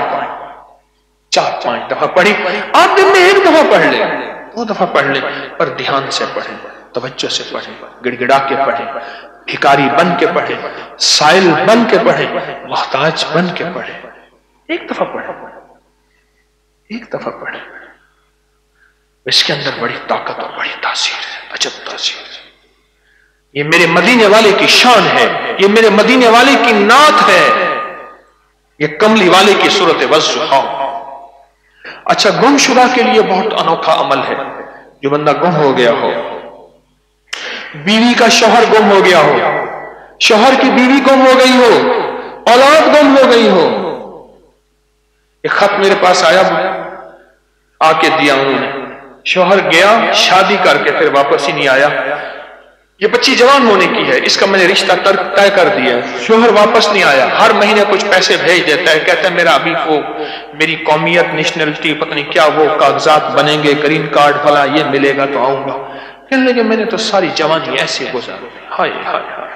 4-5 دفعہ پڑھی، آپ دن میں 1 دفعہ پڑھ لیں، 2 دفعہ پڑھ لیں، پر دھیان سے پڑھیں، توجہ سے پڑھیں، گڑ گڑا کے پڑھیں، بھکاری بن کے پڑھیں، سائل بن کے پڑھیں، محتاج بن کے پڑھیں، 1 دفعہ پڑھیں، 1 دفعہ پڑھیں، اس کے اندر بڑی طاقت اور بڑی تاثیر ہے، عجب تاثیر ہے۔ یہ میرے مدینے والے کی شان ہے، یہ میرے مدینے والے کی نعت ہے، یہ کملی والے کی صورت والضحیٰ۔ اچھا، گم شدہ کے لیے بہت انوکھا عمل ہے، جو بندہ گم ہو گیا ہو، بیوی کا شوہر گم ہو گیا ہو، شوہر کی بیوی گم ہو گئی ہو، اولاد گم ہو گئی ہو، ایک خط میرے پاس آیا، آ کے دیا انہوں نے، شوہر گیا شادی کر کے پھر واپس ہی نہیں آیا، یہ بچی جوان ہونے کی ہے، اس کا میں نے رشتہ طے کر دیا، شوہر واپس نہیں آیا، ہر مہینے کچھ پیسے بھیج دیتا ہے، کہتا ہے میرا ابھی وہ میری قومیت نیشنلٹی پتہ نہیں کیا وہ کاغذات بنیں گے، گرین کارڈ بھلا یہ ملے گا تو آؤں گا۔ کہنے لگے میں نے تو ساری جوانی ایسے گزار دی، ہائے ہائے ہائے،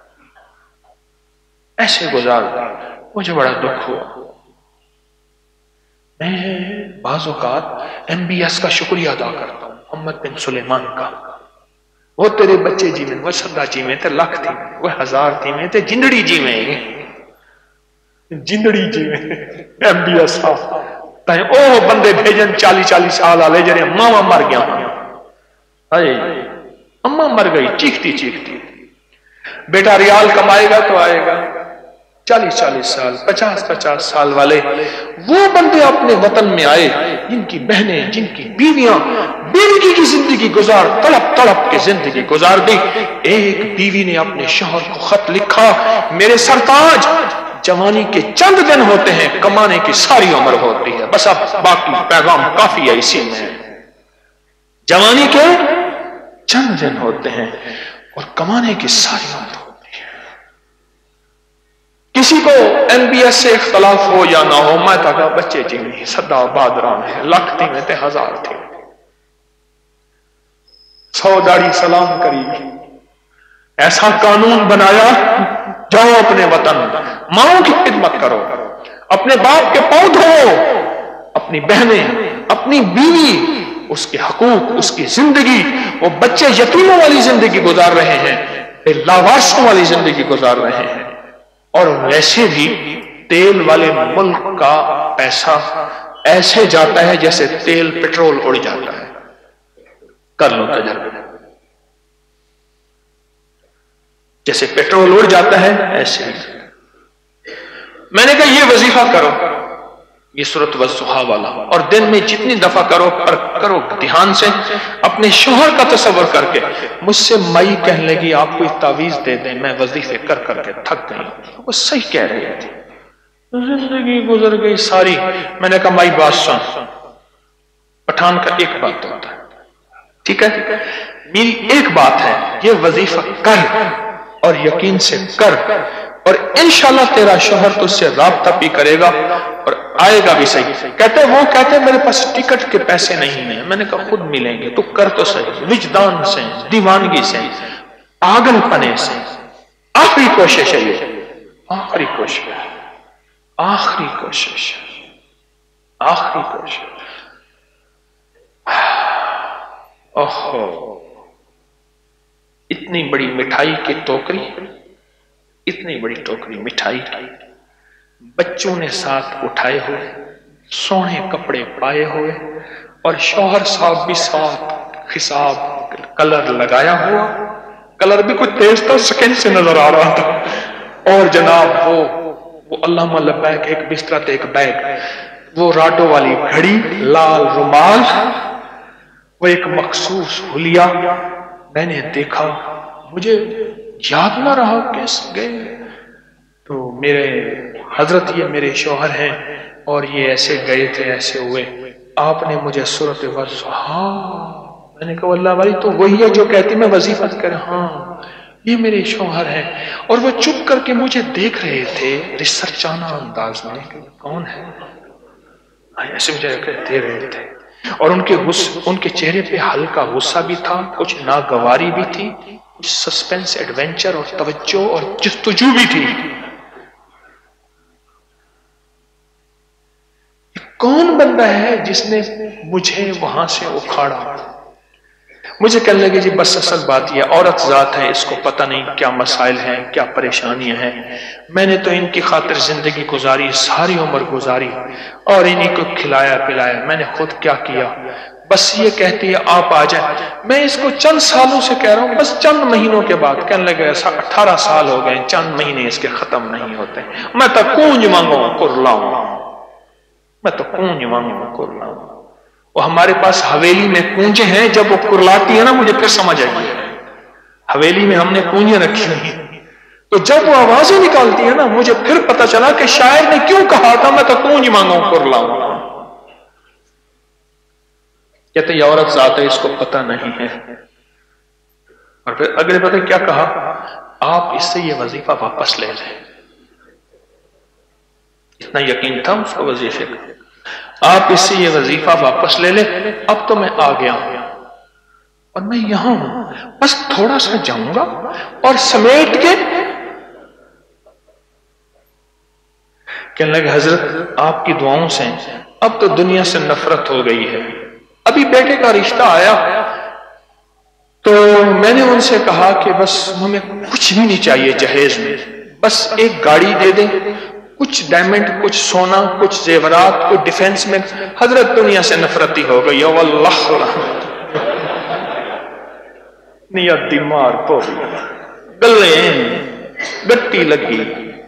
ایسے گزار دی، مجھے بڑا دکھ ہوا۔ میں بعض اوقات MBS کا شکریہ ادا کرتا ہوں، محمد بن سلیمان کا، وہ تیرے بچے جی میں، وہ 1000 جی میں تھے، لاکھ تھی میں، وہ 1000 تھی میں تھے، جندڑی جی میں، جندڑی جی میں MBS تائیں اوہ بندے بھیجن 40 سال آلے جنہیں ماما مر گیا، ہائے اماں مر گئی چیختی چیختی، بیٹا ریال کمائے گا تو آئے گا، 40 سال 50 سال والے وہ بندے اپنے وطن میں آئے، جن کی بہنیں، جن کی بیویاں بیوی کی زندگی گزار تڑپ تڑپ کے زندگی گزار دی۔ ایک بیوی نے اپنے شوہر کو خط لکھا، میرے سرتاج جوانی کے چند دن ہوتے ہیں، کمانے کی ساری عمر ہوتی ہے، بس اب باقی پیغام کافی ہے اسی میں، جوانی کے چند دن ہوتے ہیں اور کمانے کی ساری عمر ہوتی ہے۔ کسی کو NBS سے اختلاف ہو یا نہ ہو، میں کہا بچے جی سدا بادران ہے، لکھ تھی میں تے ہزار تھی، 100 داڑھی سلام کری، ایسا قانون بنایا، جاؤ اپنے وطن، ماؤں کی خدمت کرو، اپنے باپ کے پاؤں دھو، اپنی بہنیں، اپنی بیوی، اس کے حقوق، اس کی زندگی، وہ بچے یتیموں والی زندگی گزار رہے ہیں، لاوارثوں والی زندگی گزار رہے ہیں، اور ویسے بھی تیل والے ملک کا پیسہ ایسے جاتا ہے جیسے تیل پٹرول اڑ جاتا ہے، کر لو تجربہ، جیسے پٹرول اڑ جاتا ہے ایسے ہی۔ میں نے کہا یہ وظیفہ کرو، یہ سورۃ والضحیٰ والا، اور دن میں جتنی دفعہ کرو پر کرو دھیان سے، اپنے شوہر کا تصور کر کے۔ مجھ سے مائی کہنے لگی آپ کوئی تعویذ دے دیں، میں وظیفے کر کر کے تھک گئی، وہ صحیح کہہ رہی تھی، زندگی گزر گئی ساری۔ میں نے کہا مائی بات سن، پٹھان کا ایک بات ہوتا ہے، ٹھیک ہے، میری ایک بات ہے، یہ وظیفہ کر اور یقین سے کر، اور انشاءاللہ تیرا شوہر تجھ سے رابطہ بھی کرے گا اور آئے گا بھی صحیح۔ کہتے میرے پاس ٹکٹ کے پیسے نہیں ہیں۔ میں نے کہا خود ملیں گے، تو کر تو صحیح، وجدان سے، دیوانگی سے، پاگل پنے سے، آخری کوشش ہے یہ، آخری کوشش، آخری کوشش، آخری کوشش۔ اوہو، اتنی بڑی مٹھائی کی ٹوکری، اتنی بڑی ٹوکری مٹھائی، بچوں نے ساتھ اٹھائے ہوئے، سونے کپڑے پائے ہوئے، اور شوہر صاحب بھی ساتھ حساب کلر لگایا ہوا، کلر بھی کچھ تیز تھا، سیکنڈ سے نظر آ رہا تھا، اور جناب وہ اللہم لبیک ایک بستر ایک بیگ، وہ راڈو والی گھڑی، لال رومال، وہ ایک مخصوص حلیہ۔ میں نے دیکھا، مجھے یاد نہ رہا کیس گئے، تو میرے حضرت یہ میرے شوہر ہیں اور یہ ایسے گئے تھے، ایسے ہوئے، آپ نے مجھے سورۃ والضحیٰ، میں نے کہا اللہ بھائی تو وہی ہے جو کہتی میں وظیفہ کریں؟ ہاں یہ میرے شوہر ہیں، اور وہ چپ کر کے مجھے دیکھ رہے تھے ریسرچانہ انداز میں کہ کون ہے، ایسے مجھے کہتے رہے تھے، اور ان کے چہرے پہ ہلکا غصہ بھی تھا، کچھ ناگواری بھی تھی، کچھ سسپینس، ایڈونچر اور توجہ اور جستجو بھی تھی۔ کون بندہ ہے جس نے مجھے وہاں سے اکھاڑا؟ مجھے کہنے لگے جی بس اصل بات یہ عورت ذات ہے، اس کو پتہ نہیں کیا مسائل ہیں، کیا پریشانیاں ہیں، میں نے تو ان کی خاطر زندگی گزاری، ساری عمر گزاری، اور انہی کو کھلایا پلایا، میں نے خود کیا کیا، بس یہ کہتی ہے آپ آ جائیں۔ میں اس کو چند سالوں سے کہہ رہا ہوں، بس چند مہینوں کے بعد کہنے لگے 18 سال ہو گئے، چند مہینے اس کے ختم نہیں ہوتے، میں تو کونج مانگوں کر لاؤں، میں تو کونج مانگوں کر لاؤں۔ وہ ہمارے پاس حویلی میں کونجے ہیں، جب وہ کرلاتی ہے نا مجھے پھر سمجھ آئی، حویلی میں ہم نے کونجیں رکھی ہوئی، تو جب وہ آوازیں نکالتی ہے نا مجھے پھر پتہ چلا کہ شاعر نے کیوں کہا تھا میں تو کونج مانگوں کر لاؤں۔ کہتے یہ عورت ذات ہے، اس کو پتہ نہیں ہے، اور پھر اگلے پتہ کیا کہا، آپ اس سے یہ وظیفہ واپس لے لیں۔ اتنا یقین تھا اس کو وظیفے کا، آپ اس سے یہ وظیفہ واپس لے لیں، اب تو میں آ گیا ہوں اور میں یہاں ہوں، بس تھوڑا سا جاؤں گا اور سمیٹ کے کہنے لگے حضرت آپ کی دعاؤں سے اب تو دنیا سے نفرت ہو گئی ہے، ابھی بیٹے کا رشتہ آیا تو میں نے ان سے کہا کہ بس ہمیں کچھ بھی نہیں چاہیے جہیز میں، بس ایک گاڑی دے دیں، کچھ ڈائمنڈ، کچھ سونا، کچھ زیورات، کچھ ڈیفنس میں۔ حضرت دنیا سے نفرتی ہو گئی ہے، واللہ نیت دیمار پو گلے گٹی لگی،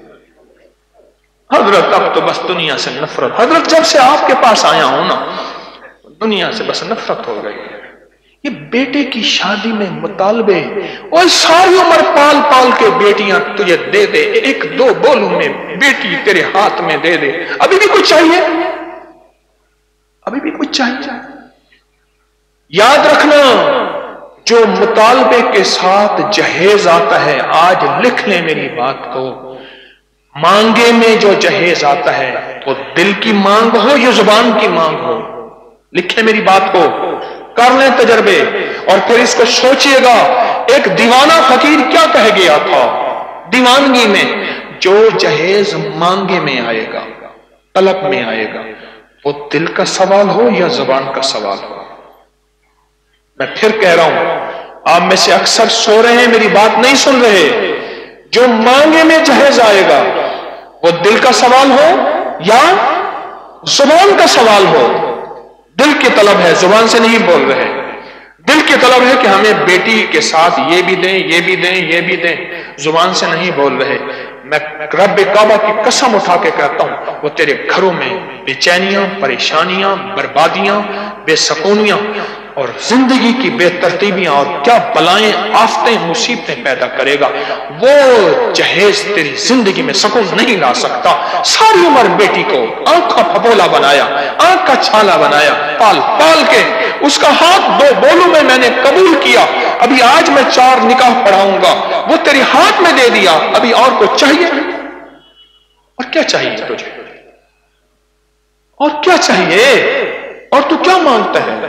حضرت اب تو بس دنیا سے نفرت، حضرت جب سے آپ کے پاس آیا ہوں نا دنیا سے بس نفرت ہو گئی ہے۔ یہ بیٹے کی شادی میں مطالبے، اور ساری عمر پال پال کے بیٹیاں تجھے دے دے، ایک دو بولوں میں بیٹی تیرے ہاتھ میں دے دے، ابھی بھی کچھ چاہیے، ابھی بھی کچھ چاہیے۔ یاد رکھنا جو مطالبے کے ساتھ جہیز آتا ہے، آج لکھ لیں میری بات کو، مانگے میں جو جہیز آتا ہے وہ دل کی مانگ ہو یا زبان کی مانگ ہو، لکھیں میری بات کو، کر لیں تجربے اور پھر اس کو سوچئے گا ایک دیوانہ فقیر کیا کہہ گیا تھا دیوانگی میں، جو جہیز مانگے میں آئے گا، طلب میں آئے گا، وہ دل کا سوال ہو یا زبان کا سوال ہو۔ میں پھر کہہ رہا ہوں، آپ میں سے اکثر سو رہے ہیں، میری بات نہیں سن رہے۔ جو مانگے میں جہیز آئے گا وہ دل کا سوال ہو یا زبان کا سوال ہو۔ دل کی طلب ہے، زبان سے نہیں بول رہے، دل کی طلب ہے کہ ہمیں بیٹی کے ساتھ یہ بھی دیں، یہ بھی دیں، یہ بھی دیں، زبان سے نہیں بول رہے۔ میں رب کعبہ کی قسم اٹھا کے کہتا ہوں، وہ تیرے گھروں میں بے چینیاں، پریشانیاں، بربادیاں، بے سکونیاں اور زندگی کی بے ترتیبیاں اور کیا بلائیں، آفتیں، مصیبتیں پیدا کرے گا، وہ جہیز تیری زندگی میں سکون نہیں لا سکتا۔ ساری عمر بیٹی کو آنکھ کا پھپولا بنایا، آنکھ کا چھالا بنایا، پال پال کے اس کا ہاتھ دو بولوں میں نے قبول کیا، ابھی آج میں 4 نکاح پڑھاؤں گا، وہ تیرے ہاتھ میں دے دیا، ابھی اور کچھ چاہیے؟ اور کیا چاہیے تجھے؟ اور کیا چاہیے؟ اور تو کیا مانگتا ہے؟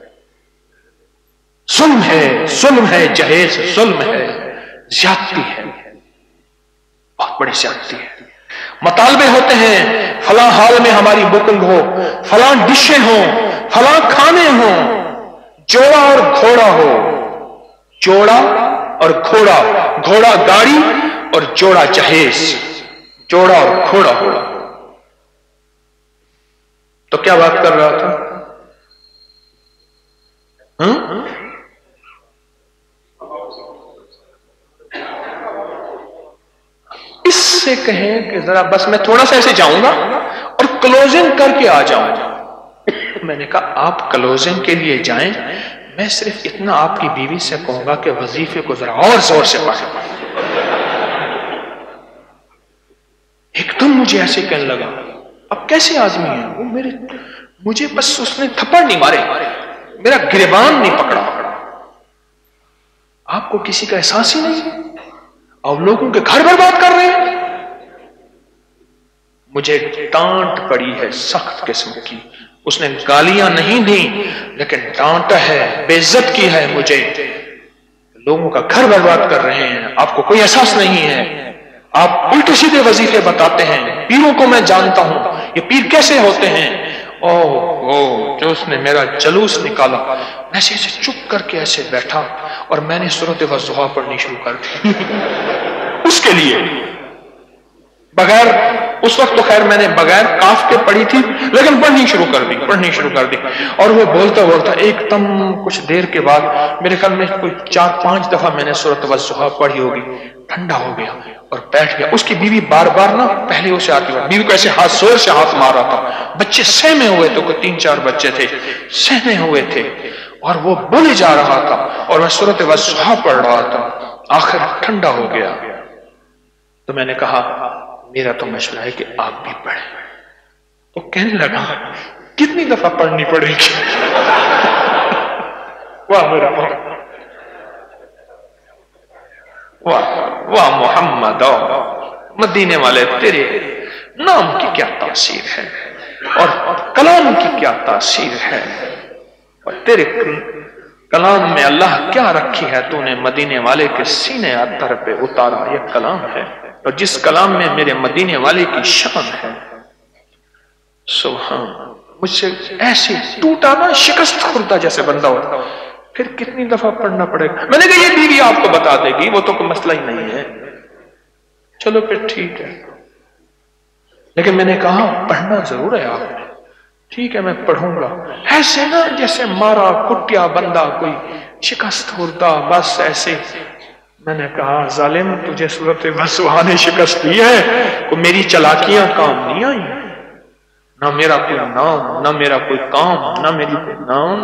ظلم ہے، ظلم ہے، جہیز ظلم ہے، زیادتی ہے، بہت بڑی زیادتی ہے۔ مطالبے ہوتے ہیں فلاں حال میں ہماری بکنگ ہو، فلاں ڈشیں ہوں، فلاں کھانے ہوں، جوڑا اور گھوڑا ہو، جوڑا اور گھوڑا، گھوڑا گاڑی اور جوڑا جہیز، جوڑا اور گھوڑا ہو۔ تو کیا بات کر رہا تھا؟ اس سے کہیں کہ ذرا بس میں تھوڑا سا ایسے جاؤں گا اور کلوزنگ کر کے آ جاؤں گا۔ میں نے کہا آپ کلوزنگ کے لیے جائیں، میں صرف اتنا آپ کی بیوی سے کہوں گا کہ وظیفے کو ذرا اور زور سے پڑھیں۔ ایک دم مجھے ایسے کہنے لگا، اب کیسے آدمی ہے وہ، مجھے بس اس نے تھپڑ نہیں مارے، میرا گریبان نہیں پکڑا۔ آپ کو کسی کا احساس ہی نہیں اور لوگوں کے گھر برباد کر رہے ہیں۔ مجھے ڈانٹ پڑی ہے سخت قسم کی، اس نے گالیاں نہیں دیں لیکن ڈانٹا ہے، بے عزت کی ہے مجھے، لوگوں کا گھر برباد کر رہے ہیں، آپ کو کوئی احساس نہیں ہے، آپ الٹے سیدھے وظیفے بتاتے ہیں۔ پیروں کو میں جانتا ہوں یہ پیر کیسے ہوتے ہیں۔ جو اس نے میرا جلوس نکالا، میں سے چپ کر کے ایسے بیٹھا اور میں نے سورۃ والضحیٰ پڑھنی شروع کر دی اس کے لیے، بغیر اس وقت تو خیر میں نے بغیر کاف کے پڑھی تھی لیکن پڑھنی شروع کر دی اور وہ بولتا ایک دم کچھ دیر کے بعد میرے خیال میں کوئی 4-5 دفعہ میں نے سورۃ والضحیٰ پڑھی ہوگی، ٹھنڈا ہو گیا اور بیٹھ گیا۔ اس کی بیوی بار بار نا پہلے اسے آتی ہوئی، بیوی کو ایسے زور سے ہاتھ مار رہا تھا، بچے سہمے ہوئے تھے، کوئی 3-4 بچے تھے سہمے ہوئے تھے اور وہ بولے جا رہا تھا اور میں سورۃ والضحیٰ پڑھ رہا تھا، آخر ٹھنڈا ہو گیا۔ تو میں نے کہا میرا تو مشورہ ہے کہ آپ بھی پڑھیں۔ تو کہنے لگا کتنی دفعہ پڑھنی پڑے گی؟ واہ میرا واہ محمد، مدینے والے تیرے نام کی کیا تاثیر ہے اور کلام کی کیا تاثیر ہے، اور تیرے کلام میں اللہ کیا رکھی ہے تو نے مدینے والے کے سینے اتر پہ اتارا، یہ کلام ہے اور جس کلام میں میرے مدینے والے کی شان ہے۔ سبحان، مجھ سے ایسی ٹوٹا نا، شکست خوردہ جیسے بندہ ہوتا، پھر کتنی دفعہ پڑھنا پڑے گا؟ میں نے کہا یہ بیوی آپ کو بتا دے گی، وہ تو کوئی مسئلہ ہی نہیں ہے، چلو پھر ٹھیک ہے، لیکن میں نے کہا پڑھنا ضرور ہے آپ نے۔ ٹھیک ہے میں پڑھوں گا، ایسے نا جیسے مارا کٹیا بندہ کوئی شکست خوردہ، بس ایسے۔ میں نے کہا ظالم تجھے سورۃ والضحیٰ نے شکست دی ہے، کو میری چلاکیاں کام نہیں آئی، نہ میرا کوئی نام، نہ میرا کوئی کام، نہ میری کوئی نام۔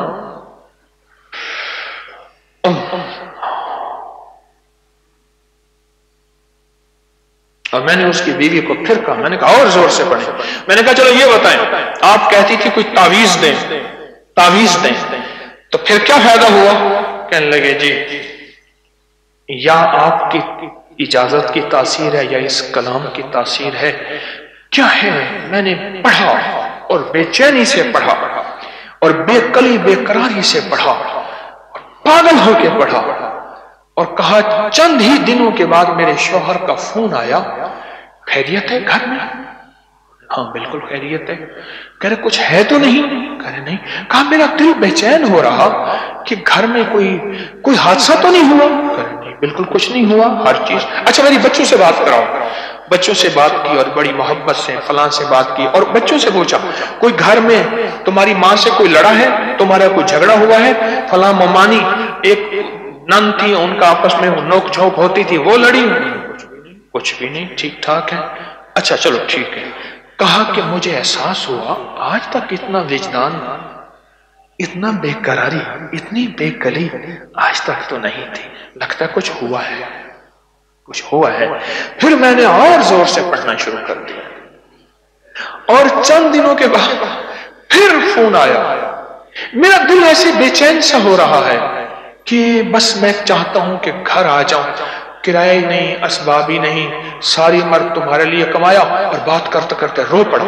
اور میں نے اس کی بیوی کو پھر کہا، میں نے کہا اور زور سے پڑھیں۔ میں نے کہا چلو یہ بتائیں، آپ کہتی تھی کوئی تعویذ دیں، تعویذ دیں، تو پھر کیا فائدہ ہوا؟ کہنے لگے جی یا آپ کی اجازت کی تاثیر ہے یا اس کلام کی تاثیر ہے؟ کیا ہے؟ میں نے پڑھا اور بے چینی سے پڑھا اور بے قلی بے قراری سے پڑھا اور پاگل ہو کے پڑھا اور کہا چند ہی دنوں کے بعد میرے شوہر کا فون آیا، خیریت ہے گھر میں؟ ہاں بالکل خیریت ہے۔ کہہ رہے کچھ ہے تو نہیں؟ کہہ رہے نہیں۔ کہا میرا دل بے چین ہو رہا کہ گھر میں کوئی حادثہ تو نہیں ہوا؟ کہہ رہے نہیں بالکل کچھ نہیں ہوا، ہر چیز اچھا۔ میری بچوں سے بات کراؤ۔ بچوں سے بات کی اور بڑی محبت سے فلاں سے بات کی اور بچوں سے پوچھا کوئی گھر میں تمہاری ماں سے کوئی لڑا ہے، تمہارا کوئی جھگڑا ہوا ہے؟ فلاں ممانی ایک نن تھی، ان کا آپس میں نوک جھوک ہوتی تھی، وہ لڑی؟ کچھ بھی نہیں، ٹھیک ٹھاک ہے۔ اچھا چلو ٹھیک ہے۔ کہا کہ مجھے احساس ہوا آج تک اتنا وجدان، اتنا بے قراری، اتنی بے قلی آج تک تو نہیں تھی، لگتا کچھ ہوا ہے، کچھ ہوا ہے۔ پھر میں نے اور زور سے پڑھنا شروع کر دیا اور چند دنوں کے بعد پھر فون آیا۔ میرا دل ایسے بے چین سا ہو رہا ہے کہ بس میں چاہتا ہوں کہ گھر آ جاؤں، کرایہ نہیں، اسباب ہی نہیں، ساری عمر تمہارے لیے کمایا اور بات کرتے کرتے رو پڑا۔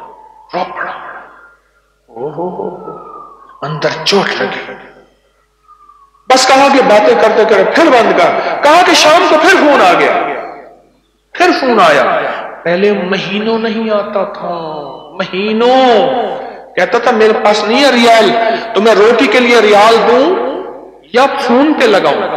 اندر چوٹ لگی۔ بس کہا کہ باتیں کرتے کرتے پھر بند کر۔ کہا کہ شام کو پھر فون آ گیا، پھر فون آیا۔ پہلے مہینوں نہیں آتا تھا، مہینوں کہتا تھا میرے پاس نہیں ہے ریال، تو میں روٹی کے لیے ریال دوں یا فون پہ لگاؤں۔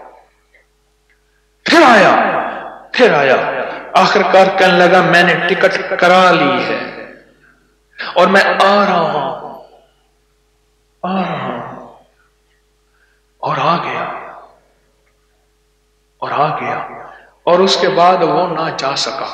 پھر آیا آخر کار کہنے لگا میں نے ٹکٹ کرا لی ہے اور میں آ رہا ہوں اور آ گیا اور اس کے بعد وہ نہ جا سکا،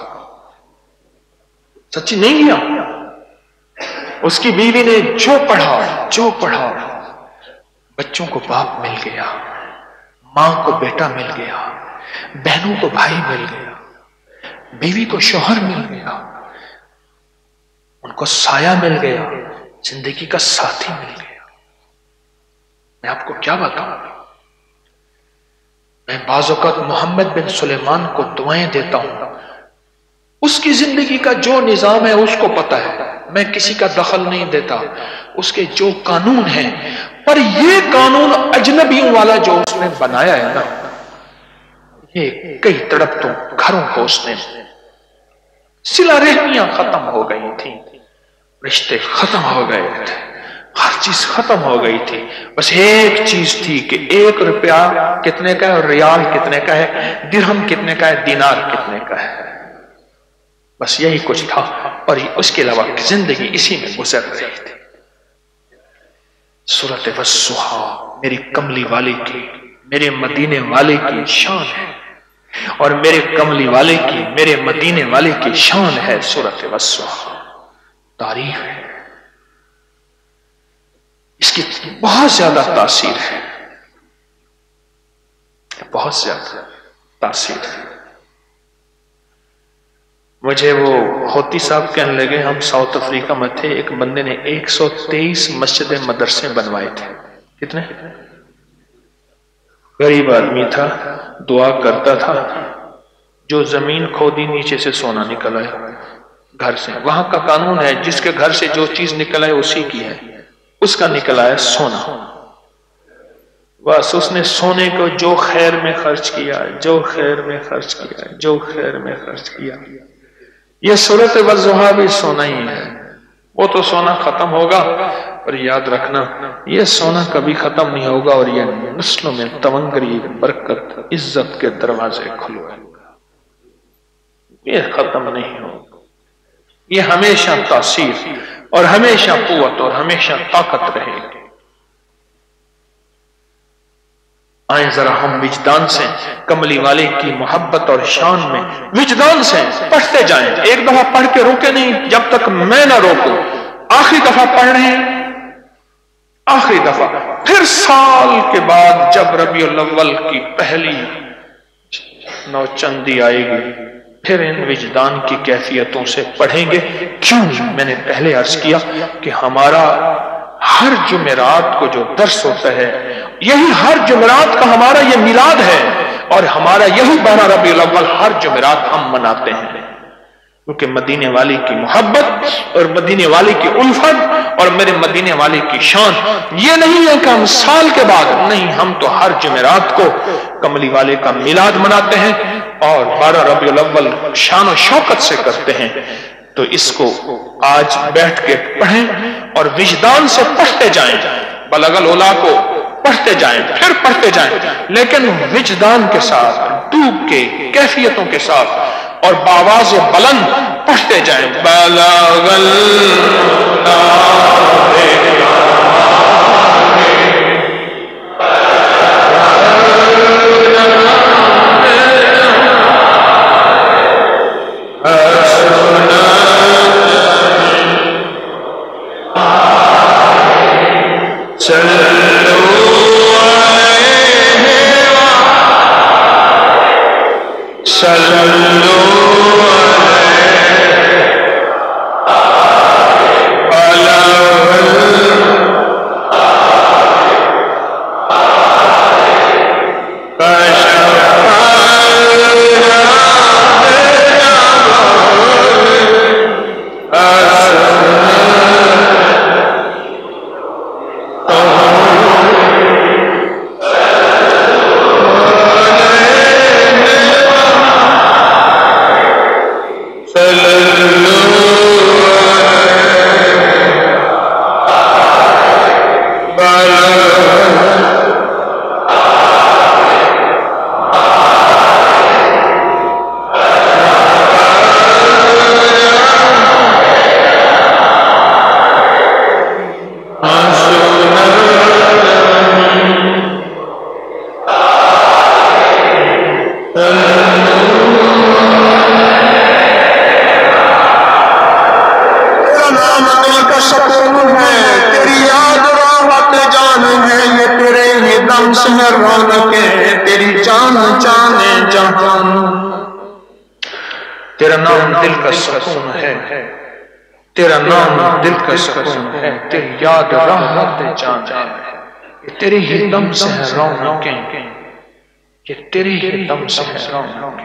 سچی نہیں گیا۔ اس کی بیوی نے جو پڑھا، بچوں کو باپ مل گیا، ماں کو بیٹا مل گیا، بہنوں کو بھائی مل گیا، بیوی کو شوہر مل گیا، ان کو سایہ مل گیا، زندگی کا ساتھی مل گیا۔ میں آپ کو کیا بتاؤں، میں بعض اوقات محمد بن سلیمان کو دعائیں دیتا ہوں، اس کی زندگی کا جو نظام ہے اس کو پتا ہے، میں کسی کا دخل نہیں دیتا، اس کے جو قانون ہیں، پر یہ قانون اجنبیوں والا جو اس نے بنایا ہے نا، یہ کئی تڑپتوں گھروں کو اس نے، صلہ رحمیاں ختم ہو گئی تھیں، رشتے ختم ہو گئے تھے، ہر چیز ختم ہو گئی تھی، بس ایک چیز تھی کہ 1 روپیہ کتنے کا ہے، ریال کتنے کا ہے، درہم کتنے کا ہے، دینار کتنے کا ہے، بس یہی کچھ تھا، اور اس کے علاوہ زندگی اسی میں گزر رہی تھی۔ سورۃ والضحیٰ میری کملی والے کی، میرے مدینے والے کی شان ہے، اور میرے کملی والے کی، میرے مدینے والے کی شان ہے سورۃ والضحیٰ، تعریف ہے، اس کی بہت زیادہ تاثیر ہے، بہت زیادہ تاثیر ہے۔ مجھے وہ ہوتی صاحب کہنے لگے، ہم ساؤتھ افریقہ میں تھے، ایک بندے نے 123 مسجد مدرسے بنوائے تھے، کتنے؟ غریب آدمی تھا، دعا کرتا تھا، جو زمین کھودی نیچے سے سونا نکل آئے گھر سے، وہاں کا قانون ہے جس کے گھر سے جو چیز نکل آئے اسی کی ہے، اس کا نکل آیا سونا، بس اس نے سونے کو جو خیر میں خرچ کیا، جو خیر میں خرچ کیا، جو خیر میں خرچ کیا۔ یہ سورۃ والضحیٰ بھی سونا ہی ہے، وہ تو سونا ختم ہوگا، اور یاد رکھنا یہ سونا کبھی ختم نہیں ہوگا، اور یہ نسلوں میں تونگری، برکت، عزت کے دروازے کھلوائے گا، یہ ختم نہیں ہوگا، یہ ہمیشہ تاثیر اور ہمیشہ قوت اور ہمیشہ طاقت رہے گی۔ آئیں ذرا ہم وجدان سے کملی والے کی محبت اور شان میں وجدان سے پڑھتے جائیں، ایک دفعہ پڑھ کے روکے نہیں جب تک میں نہ روکوں، آخری دفعہ پڑھ رہے ہیں، آخری دفعہ، پھر سال کے بعد جب ربیع الاول کی پہلی نوچندی آئے گی، پھر ان وجدان کی کیفیتوں سے پڑھیں گے۔ کیوں؟ میں نے پہلے عرض کیا کہ ہمارا ہر جمعرات کو جو درس ہوتا ہے، یہی ہر جمعرات کا ہمارا یہ میلاد ہے، اور ہمارا یہی 12 ربیع الاول ہر جمعرات ہم مناتے ہیں، کیونکہ مدینے والی کی محبت اور مدینے والی کی الفت اور میرے مدینے والی کی شان یہ نہیں ہے کہ ہم سال کے بعد، نہیں، ہم تو ہر جمعرات کو کملی والے کا میلاد مناتے ہیں اور 12 ربیع الاول شان و شوکت سے کرتے ہیں۔ تو اس کو آج بیٹھ کے پڑھیں اور وجدان سے پڑھتے جائیں، بلغ العلا کو پڑھتے جائیں، پھر پڑھتے جائیں، لیکن وجدان کے ساتھ، ڈوب کے، کیفیتوں کے ساتھ اور بآواز بلند پڑھتے جائیں۔ بلغ العلا تیرا نام دل کا سکون ہے، تیرا نام دل کا سکون ہے، تیری یاد راحت جان ہے، تیرے ہی دم سے ہے رونقیں، یہ تیرے ہی دم سے ہے رونقیں۔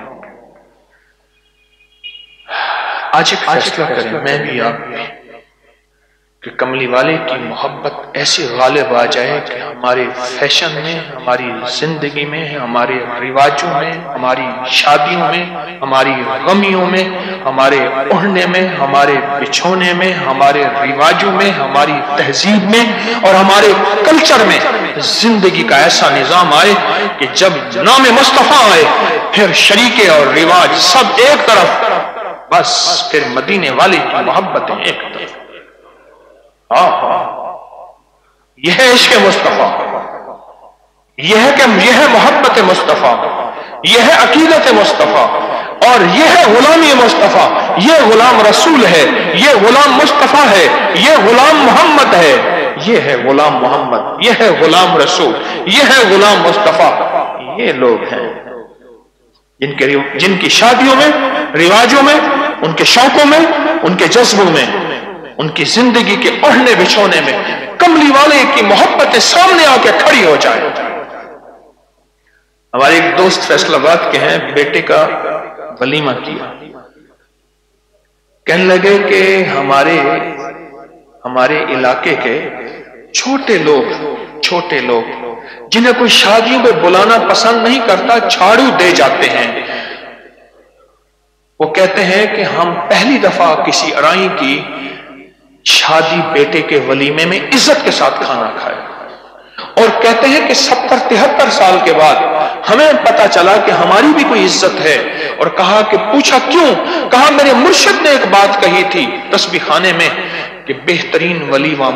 آج ایک فیصلہ کریں، میں بھی آپ بھی، کہ کملی والے کی محبت ایسی غالب آ جائے کہ ہمارے فیشن میں، ہماری زندگی میں، ہمارے رواجوں میں، ہماری شادیوں میں، ہماری غمیوں میں، ہمارے اڑھنے میں، ہمارے بچھونے میں، ہمارے رواجوں میں، ہماری تہذیب میں اور ہمارے کلچر میں زندگی کا ایسا نظام آئے کہ جب نام مصطفیٰ آئے پھر شریکے اور رواج سب ایک طرف، بس پھر مدینے والی کی محبتیں ایک طرف۔ یہ ہے عشق مصطفیٰ، یہ ہے محبت مصطفیٰ، یہ ہے عقیدت مصطفیٰ، اور یہ ہے غلامی مصطفیٰ۔ یہ غلام رسول ہے، یہ غلام مصطفیٰ ہے، یہ غلام محمد ہے، یہ ہے غلام محمد، یہ ہے غلام رسول، یہ ہے غلام مصطفیٰ۔ یہ لوگ ہیں جن کی شادیوں میں، رواجوں میں، ان کے شوقوں میں، ان کے جذبوں میں، ان کی زندگی کے اڑھنے بچھونے میں کملی والے کی محبتیں سامنے آ کے کھڑی ہو جائے۔ ہمارے ایک دوست فیصل آباد کے ہیں، بیٹے کا ولیمہ کیا، کہنے لگے کہ ہمارے علاقے کے چھوٹے لوگ جنہیں کوئی شادیوں پہ بلانا پسند نہیں کرتا، جھاڑو دے جاتے ہیں۔ وہ کہتے ہیں کہ ہم پہلی دفعہ کسی ارائی کی شادی بیٹے کے ولیمے میں عزت کے ساتھ کھانا کھائے، اور کہتے ہیں کہ 70-73 سال کے بعد ہمیں پتا چلا کہ ہماری بھی کوئی عزت ہے، اور کہا کہ پوچھا کیوں؟ کہا میرے مرشد نے ایک بات کہی تھی تسبیح خانے میں کہ بہترین ولیمہ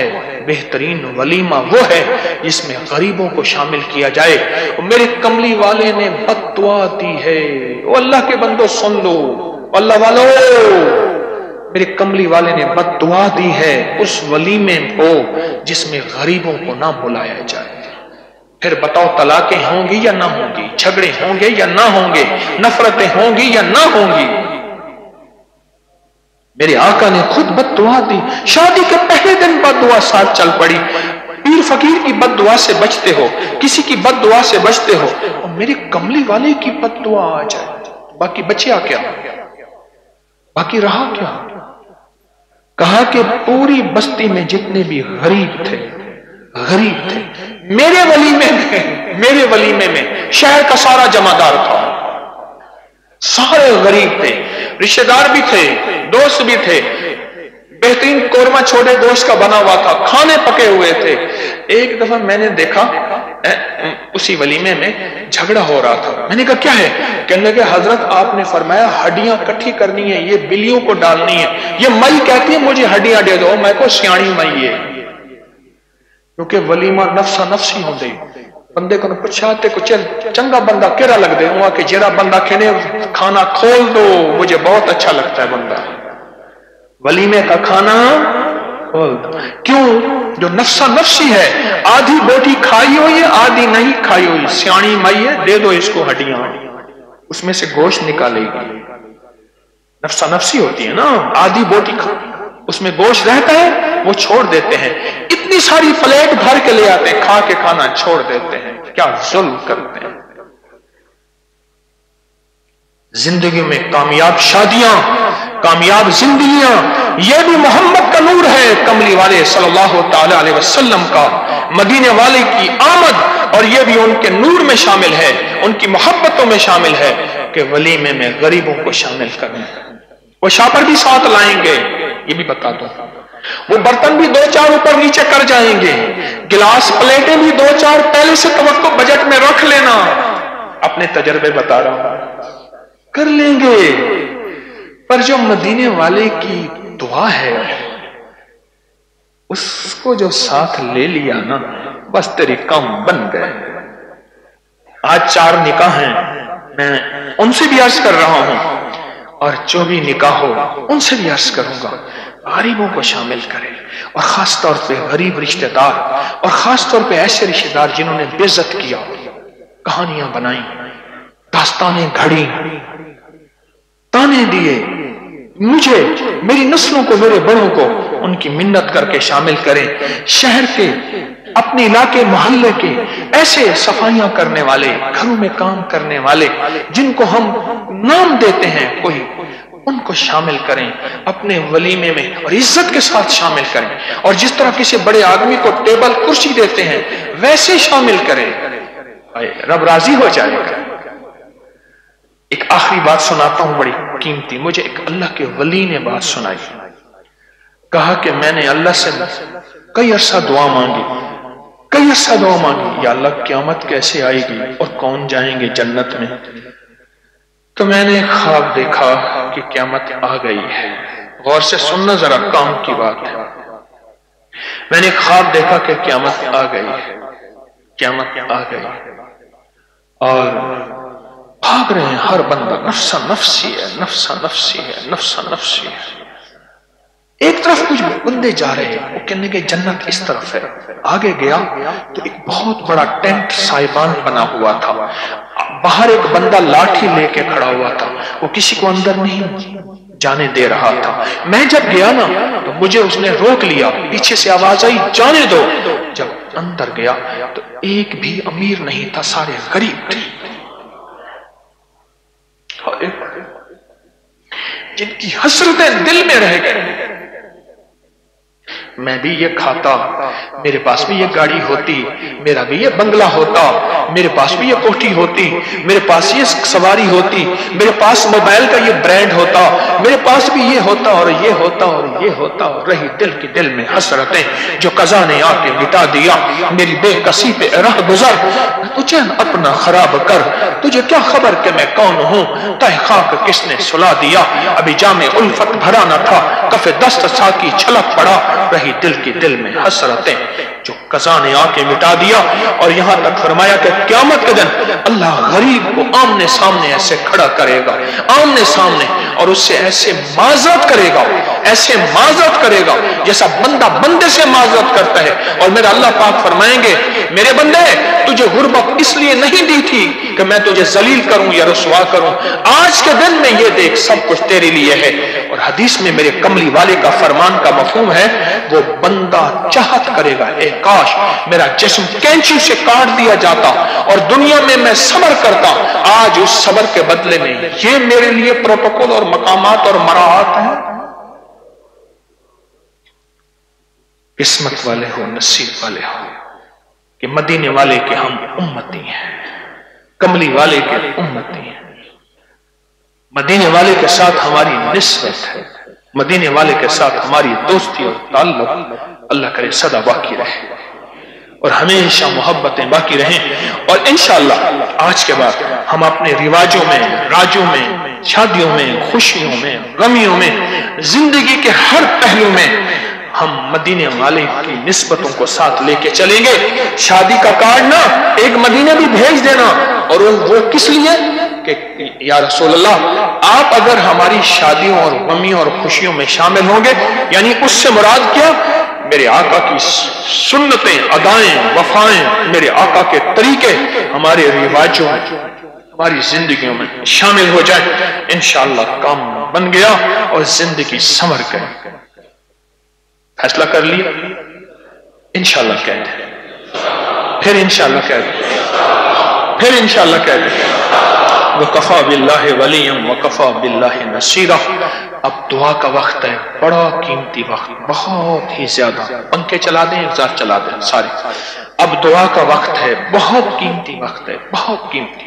وہ ہے جس میں غریبوں کو شامل کیا جائے۔ اور میرے کملی والے نے بد دعا دی ہے، او اللہ کے بندو سن لو، اللہ والو، میرے کملی والے نے بد دعا دی ہے اس ولیمے کو جس میں غریبوں کو نہ بلایا جائے۔ پھر بتاؤ طلاقیں ہوں گی یا نہ ہوں گی، جھگڑے ہوں گے یا نہ ہوں گے، نفرتیں ہوں گی یا نہ ہوں گی؟ میرے آقا نے خود بد دعا دی، شادی کے پہلے دن بد دعا ساتھ چل پڑی، امیر فقیر کی بد دعا سے بچتے ہو، کسی کی بد دعا سے بچتے ہو، اور میرے کملی والے کی بد دعا آ جائے، باقی بچیا کیا؟ باقی رہا کیا؟ کہا کہ پوری بستی میں جتنے بھی غریب تھے میرے ولیمے میں شہر کا سارا جمعدار تھا، سارے غریب تھے، رشتہ دار بھی تھے، دوست بھی تھے، بہترین قورمہ چھوٹے گوشت کا بنا ہوا تھا، کھانے پکے ہوئے تھے۔ ایک دفعہ میں نے دیکھا اسی ولیمے میں جھگڑا ہو رہا تھا، میں نے کہا کیا ہے؟ کہنے لگے حضرت آپ نے فرمایا ہڈیاں کٹھی کرنی ہے، یہ بلیوں کو ڈالنی ہے، یہ مئی کہتی ہے مجھے ہڈیاں دے دو، میں کو سیاڑی مئی ہے، کیونکہ ولیمہ نفسا نفسی ہوں دے بندے کو پچھاتے کو چنگا بندہ کیرا لگ دے ہوا کہ جیرا بندہ کھنے کھانا کھول دو مجھے بہت اچھا لگتا ہے بندہ، ولیمے کا کھانا کھول دو، کیوں؟ جو نفسا نفسی ہے، آدھی بوٹی کھائی ہوئی ہے آدھی نہیں کھائی ہوئی، سیاڑی مائی ہے، دے دو اس کو ہڈیاں، اس میں سے گوشت نکالے گی، نفسا نفسی ہوتی ہے نا، آدھی بوٹی اس میں گوشت رہتا ہے وہ چھوڑ دیتے ہیں، اتنی ساری پلیٹ بھر کے لے آتے ہیں، کھا کے کھانا چھوڑ دیتے ہیں، کیا ظلم کرتے ہیں۔ زندگی میں کامیاب شادیاں، کامیاب زندگیاں، یہ بھی محمد کا نور ہے، کملی والے صلی اللہ تعالی علیہ وسلم کا، مدینے والے کی آمد، اور یہ بھی ان کے نور میں شامل ہے، ان کی محبتوں میں شامل ہے کہ ولیمے میں غریبوں کو شامل کرنا۔ وہ شاپر بھی ساتھ لائیں گے، یہ بھی بتا دو، وہ برتن بھی دو چار اوپر نیچے کر جائیں گے، گلاس پلیٹیں بھی دو چار پہلے سے توقع بجٹ میں رکھ لینا، اپنے تجربے بتا رہا ہوں، کر لیں گے۔ پر جو مدینے والے کی دعا ہے اس کو جو ساتھ لے لیا نا، بس تیری کام بن گئے۔ آج 4 نکاح ہیں، میں ان سے بھی عرض کر رہا ہوں، اور جو بھی نکاح ہو ان سے بھی عرض کروں گا، غریبوں کو شامل کریں، اور خاص طور پہ غریب رشتہ دار، اور خاص طور پہ ایسے رشتہ دار جنہوں نے بے عزت کیا، کہانیاں بنائیں، داستانیں گھڑی، تانے دیے، مجھے، میری نسلوں کو، میرے بڑوں کو ان کی منت کر کے شامل کریں۔ شہر کے، اپنے علاقے محلے کے ایسے صفائیاں کرنے والے، گھروں میں کام کرنے والے جن کو ہم نام دیتے ہیں کوئی، ان کو شامل کریں اپنے ولیمے میں، اور عزت کے ساتھ شامل کریں، اور جس طرح کسی بڑے آدمی کو ٹیبل کرسی دیتے ہیں ویسے شامل کریں، رب راضی ہو جائے گا۔ ایک آخری بات سناتا ہوں بڑی قیمتی، مجھے ایک اللہ کے ولی نے بات سنائی، کہا کہ میں نے اللہ سے کئی عرصہ دعا مانگی، یا اللہ قیامت کیسے آئے گی اور کون جائیں گے جنت میں؟ تو میں نے خواب دیکھا کہ قیامت آ گئی ہے، غور سے سننا ذرا، کام کی بات ہے۔ میں نے خواب دیکھا کہ قیامت آ گئی ہے، قیامت آ گئی، اور بھاگ رہے ہیں ہر بندہ، نفسا نفسی ہے، نفسا نفسی ہے، نفسا نفسی ہے۔ ایک طرف کچھ بندے جا رہے ہیں، وہ کہنے کے جنت اس طرف ہے، آگے گیا تو ایک بہت بڑا ٹینٹ سائبان بنا ہوا تھا، باہر ایک بندہ لاٹھی لے کے کھڑا ہوا تھا، وہ کسی کو اندر نہیں جانے دے رہا تھا۔ میں جب گیا نا تو مجھے اس نے روک لیا، پیچھے سے آواز آئی جانے دو۔ جب اندر گیا تو ایک بھی امیر نہیں تھا، سارے غریب تھے، جن کی حسرتیں دل میں رہ گئے۔ میں بھی یہ کھاتا، میرے پاس بھی یہ گاڑی ہوتی، میرا بھی یہ بنگلہ ہوتا، میرے پاس بھی یہ کوٹھی ہوتی، میرے پاس یہ سواری ہوتی، میرے پاس موبائل کا یہ برانڈ ہوتا، میرے پاس بھی یہ ہوتا اور یہ ہوتا اور یہ ہوتا، اور رہی دل کی دل میں حسرتیں جو قضا نے آ کے مٹا دیا۔ میری بے کسی پہ راہ گزر، تجھے اپنا خراب کر، تجھے کیا خبر کہ میں کون ہوں، تہ خاک کس نے سلا دیا، ابھی جام الفت بھرا نہ تھا، کف دست ساکی چھلک پڑا، رہی دل کی دل میں حسرتیں جو قضا نے آ کے مٹا دیا۔ اور یہاں تک فرمایا کہ قیامت کے دن اللہ غریب کو آمنے سامنے ایسے کھڑا کرے گا، آمنے سامنے، اور اس سے ایسے معذرت کرے گا ऐसे माजरत करेगा जैसा बंदा बंदे से माजरत करता है। और मेरा अल्लाह पाक फरमाएंगे, मेरे बंदे तुझे गुर्बत इसलिए नहीं दी थी कि मैं तुझे जलील करूं या रुसवा करूं, आज के दिन में ये देख सब कुछ तेरे लिए है। और हदीस में मेरे कमली वाले का फरमान का मफहूम है, वो बंदा चाहत करेगा, ए काश मेरा जिस्म कैंची से काट दिया जाता और दुनिया में मैं सब्र करता, आज उस सब्र के बदले में ये मेरे लिए प्रोटोकॉल और मकामात और मराहत है। किस्मत वाले हो, नसीब वाले हो कि मदीने वाले के हम उम्मती हैं, कमली वाले के उम्मती हैं। मदीने वाले के साथ हमारी निस्बत है, मदीने वाले के साथ हमारी दोस्ती और ताल्लुक अल्लाह करे सदा बाकी रहे और हमेशा मोहब्बतें बाकी रहें। और इंशाअल्लाह आज के बाद हम अपने रिवाजों में, राजों में, शादियों में, खुशियों में, गमियों में, जिंदगी के हर पहलू में हम मदीने वाले की निस्बतों को साथ लेके चलेंगे। शादी का कार्ड ना एक मदीने भी भेज देना, और वो किस लिए कि या रसूल अल्लाह, आप अगर हमारी शादियों और गमियों और खुशियों में शामिल होंगे, यानी उससे मुराद क्या, मेरे आका की सुन्नतें, अदाएं, वफाएं, मेरे आका के तरीके हमारे रिवाजों हमारी जिंदगियों में शामिल हो जाए। इंशाअल्लाह काम बन गया और जिंदगी संवर गई। फैसला कर लिया, इंशाअल्लाह कह दे, फिर इंशाअल्लाह कह दे, फिर इंशाअल्लाह कह दे, वकफा बिल्लाहि वलिय्यन वकफा बिल्लाहि नसीरा। अब दुआ का वक्त है, बड़ा कीमती वक्त, बहुत ही ज्यादा। पंखे चला दें, एग्जास्ट चला दें सारे। अब दुआ का वक्त है, बहुत कीमती वक्त है, बहुत कीमती।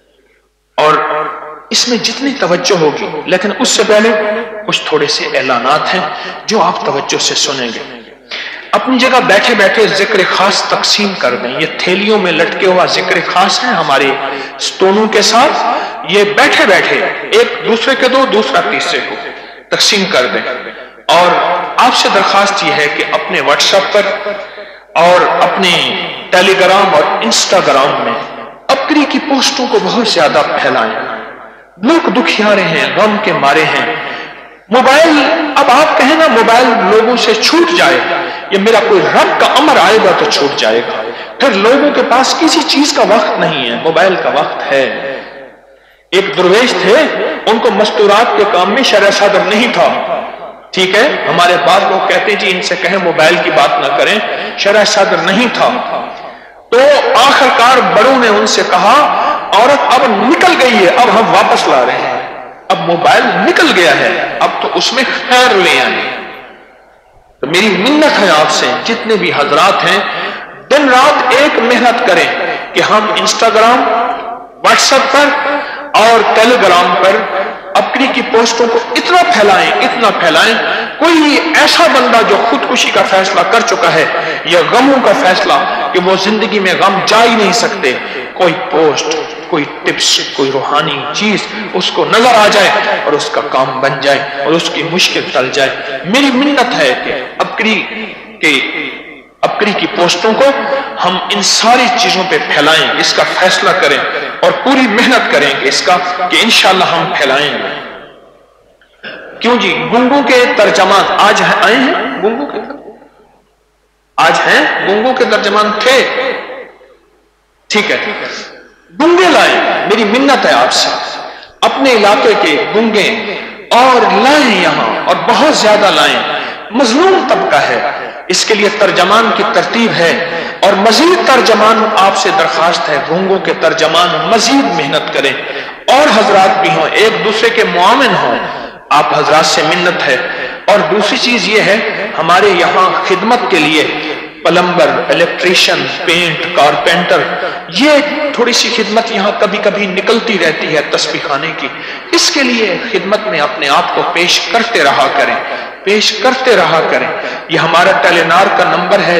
और इसमें जितनी तवज्जो होगी, लेकिन उससे पहले कुछ थोड़े से ऐलानात हैं जो आप तवज्जो से सुनेंगे। अपनी जगह बैठे बैठे जिक्र खास तकसीम कर दें। ये थैलियों में लटके हुआ जिक्र खास है हमारे स्टोनों के साथ, ये बैठे बैठे एक दूसरे के दो, दूसरा तीसरे को तकसीम कर दें। और आपसे दरखास्त ये है कि अपने व्हाट्सएप पर और अपने टेलीग्राम और इंस्टाग्राम में अपनी की पोस्टों को बहुत ज्यादा फैलाएं। लोग दुखियारे हैं, गम के मारे हैं। मोबाइल, अब आप कहें ना मोबाइल लोगों से छूट जाए, ये मेरा कोई रब का अमर आएगा तो छूट जाएगा। फिर लोगों के पास किसी चीज का वक्त नहीं है, मोबाइल का वक्त है। एक दुर्वेश थे, उनको मस्तूरात के काम में शरह सदर नहीं था, ठीक है। हमारे पास लोग कहते जी इनसे कहें मोबाइल की बात ना करें, शरह सदर नहीं था। तो आखिरकार बड़ों ने उनसे कहा, औरत अब निकल गई है, अब हम वापस ला रहे हैं, अब मोबाइल निकल गया है, अब तो उसमें खैर ले आए। तो मेरी मिन्नत है आपसे, जितने भी हजरात हैं, दिन रात एक मेहनत करें कि हम इंस्टाग्राम, व्हाट्सएप पर और टेलीग्राम पर अपनी की पोस्टों को इतना फैलाएं, कोई ऐसा बंदा जो खुदकुशी का फैसला कर चुका है या गमों का फैसला कि वो जिंदगी में गम जा ही नहीं सकते, कोई पोस्ट, कोई टिप्स, कोई रूहानी चीज उसको नजर आ जाए और उसका काम बन जाए और उसकी मुश्किल टल जाए। मेरी मिन्नत है कि अपनी की पोस्टों को हम इन सारी चीजों पे फैलाएं, इसका फैसला करें और पूरी मेहनत करेंगे इसका कि इंशाअल्लाह हम फैलाएंगे। क्यों जी, गुंगों के तर्जमान आज आए हैं, गुंगों के आज हैं, गुंगों के तर्जमान थे, ठीक है, गुंगे लाएं। मेरी मिन्नत है आपसे, अपने इलाके के गुंगे और लाएं यहां, और बहुत ज्यादा लाएं। मजलूम तबका है, इसके लिए तर्जमान की तरतीब है और मजीद तर्जमान आपसे दरखास्त है, गुंगों के तर्जमान मजीद मेहनत करें और हजरात भी हों, एक दूसरे के मुआविन हों, आप हजरात से मिन्नत है। और दूसरी चीज ये है, हमारे यहाँ खिदमत के लिए प्लम्बर, इलेक्ट्रीशियन, पेंट, कारपेंटर, ये थोड़ी सी खिदमत यहाँ कभी कभी निकलती रहती है तस्बीह खाने की। इसके लिए खिदमत में अपने आप को पेश करते रहा करें, पेश करते रहा करें। ये हमारा टेलीनार का नंबर है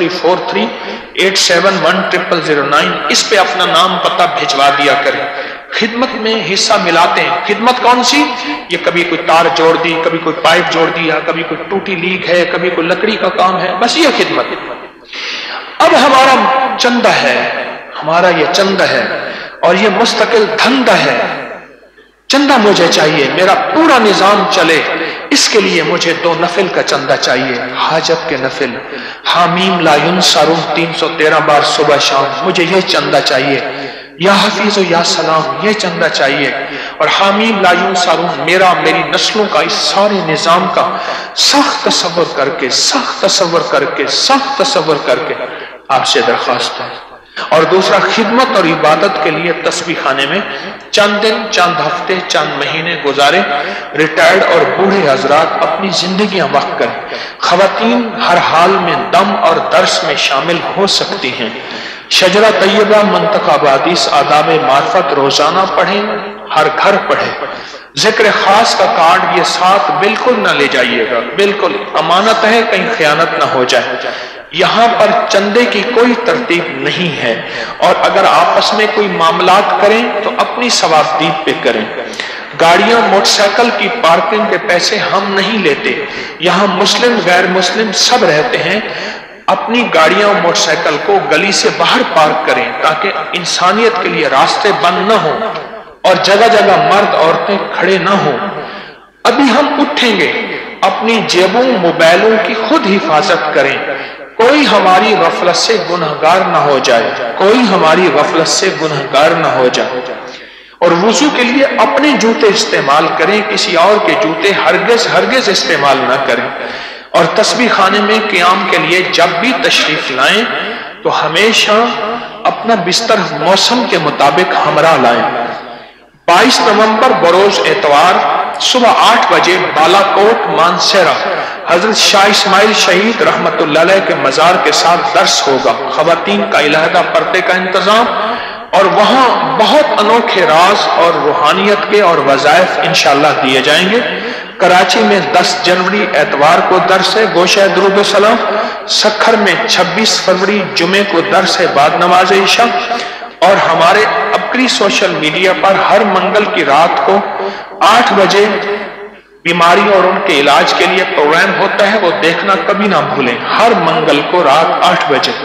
0343871009, इस पे अपना नाम पता भिजवा दिया करें। खिदमत में हिस्सा मिलाते हैं। खिदमत कौन सी? ये कभी कोई तार जोड़ दी, कभी कोई पाइप जोड़ दिया, कभी कोई टूटी लीक है, कभी कोई लकड़ी का काम है, बस ये खिदमत। अब हमारा चंदा है, हमारा ये चंदा है और ये मुस्तकिल धंधा है। चंदा मुझे चाहिए, मेरा पूरा निजाम चले, इस इसके लिए मुझे 2 नफिल का चंदा चाहिए, हाजत के नफिल, हामीम ला युनसरुन 313 बार सुबह शाम, मुझे यह चंदा चाहिए। या हफीज या सलाम, ये चंदा चाहिए। और हामीम ला युनसरुन, मेरी नस्लों का, इस सारे निजाम का सख्त तसव्वुर करके आपसे दरख्वास्त है। और दूसरा, खिदमत और इबादत के लिए तस्बीह खाने में चंद दिन, चंद हफ्ते, चंद महीने गुजारे रिटायर्ड और बूढ़े हजरात अपनी जिंदगियां वक्त करें। खवातीन हर हाल में दम और दर्स में शामिल हो सकती हैं। शजरा तैयबा, मंतखब हदीस, आदाब मार्फत रोजाना पढ़ें, हर घर पढ़े। जिक्र खास का कार्ड ये साथ बिल्कुल ना ले जाइएगा, बिल्कुल अमानत है, कहीं खयानत ना हो जाए। यहाँ पर चंदे की कोई तरतीब नहीं है, और अगर आपस में कोई मामलात करें तो अपनी सवाबदीद पे करें। गाड़ियां, मोटरसाइकिल की पार्किंग के पैसे हम नहीं लेते। यहाँ मुस्लिम गैर मुस्लिम सब रहते हैं। अपनी गाड़ियां और मोटरसाइकिल को गली से बाहर पार्क करें ताकि इंसानियत के लिए रास्ते बंद न हो और जगह जगह मर्द औरतें खड़े न हो। अभी हम उठेंगे, अपनी जेबों, मोबाइलों की खुद हिफाजत करें। कोई हमारी गफलत से गुनहगार ना हो जाए, कोई हमारी गफलत से गुनहगार ना हो जाए। और वुजू के लिए अपने जूते इस्तेमाल करें, किसी और के जूते हरगिज इस्तेमाल ना करें। और तस्बीह खाने में क़ियाम के लिए जब भी तशरीफ लाएं तो हमेशा अपना बिस्तर मौसम के मुताबिक हमरा लाएं। 22 नवंबर बरोज एतवार सुबह 8 बजे बालाकोट मानसेरा हजरत शाह इस्माइल शहीद रहमतुल्लाह अलैह के मजार के साथ दर्स होगा। खवातीन का इलाहा पर्दे का इंतजाम, और वहां बहुत अनोखे राज और रूहानियत के और वज़ाइफ इंशाअल्लाह दिए जाएंगे। कराची में 10 जनवरी एतवार को दर्स है गोशा दुरूद सलाम। सखर में 26 फरवरी जुमे को दर्स है बाद नमाज इशा। और हमारे अपनी सोशल मीडिया पर हर मंगल की रात को 8 बजे बीमारी और उनके इलाज के लिए प्रोग्राम होता है, वो देखना कभी ना भूलें, हर मंगल को रात 8 बजे।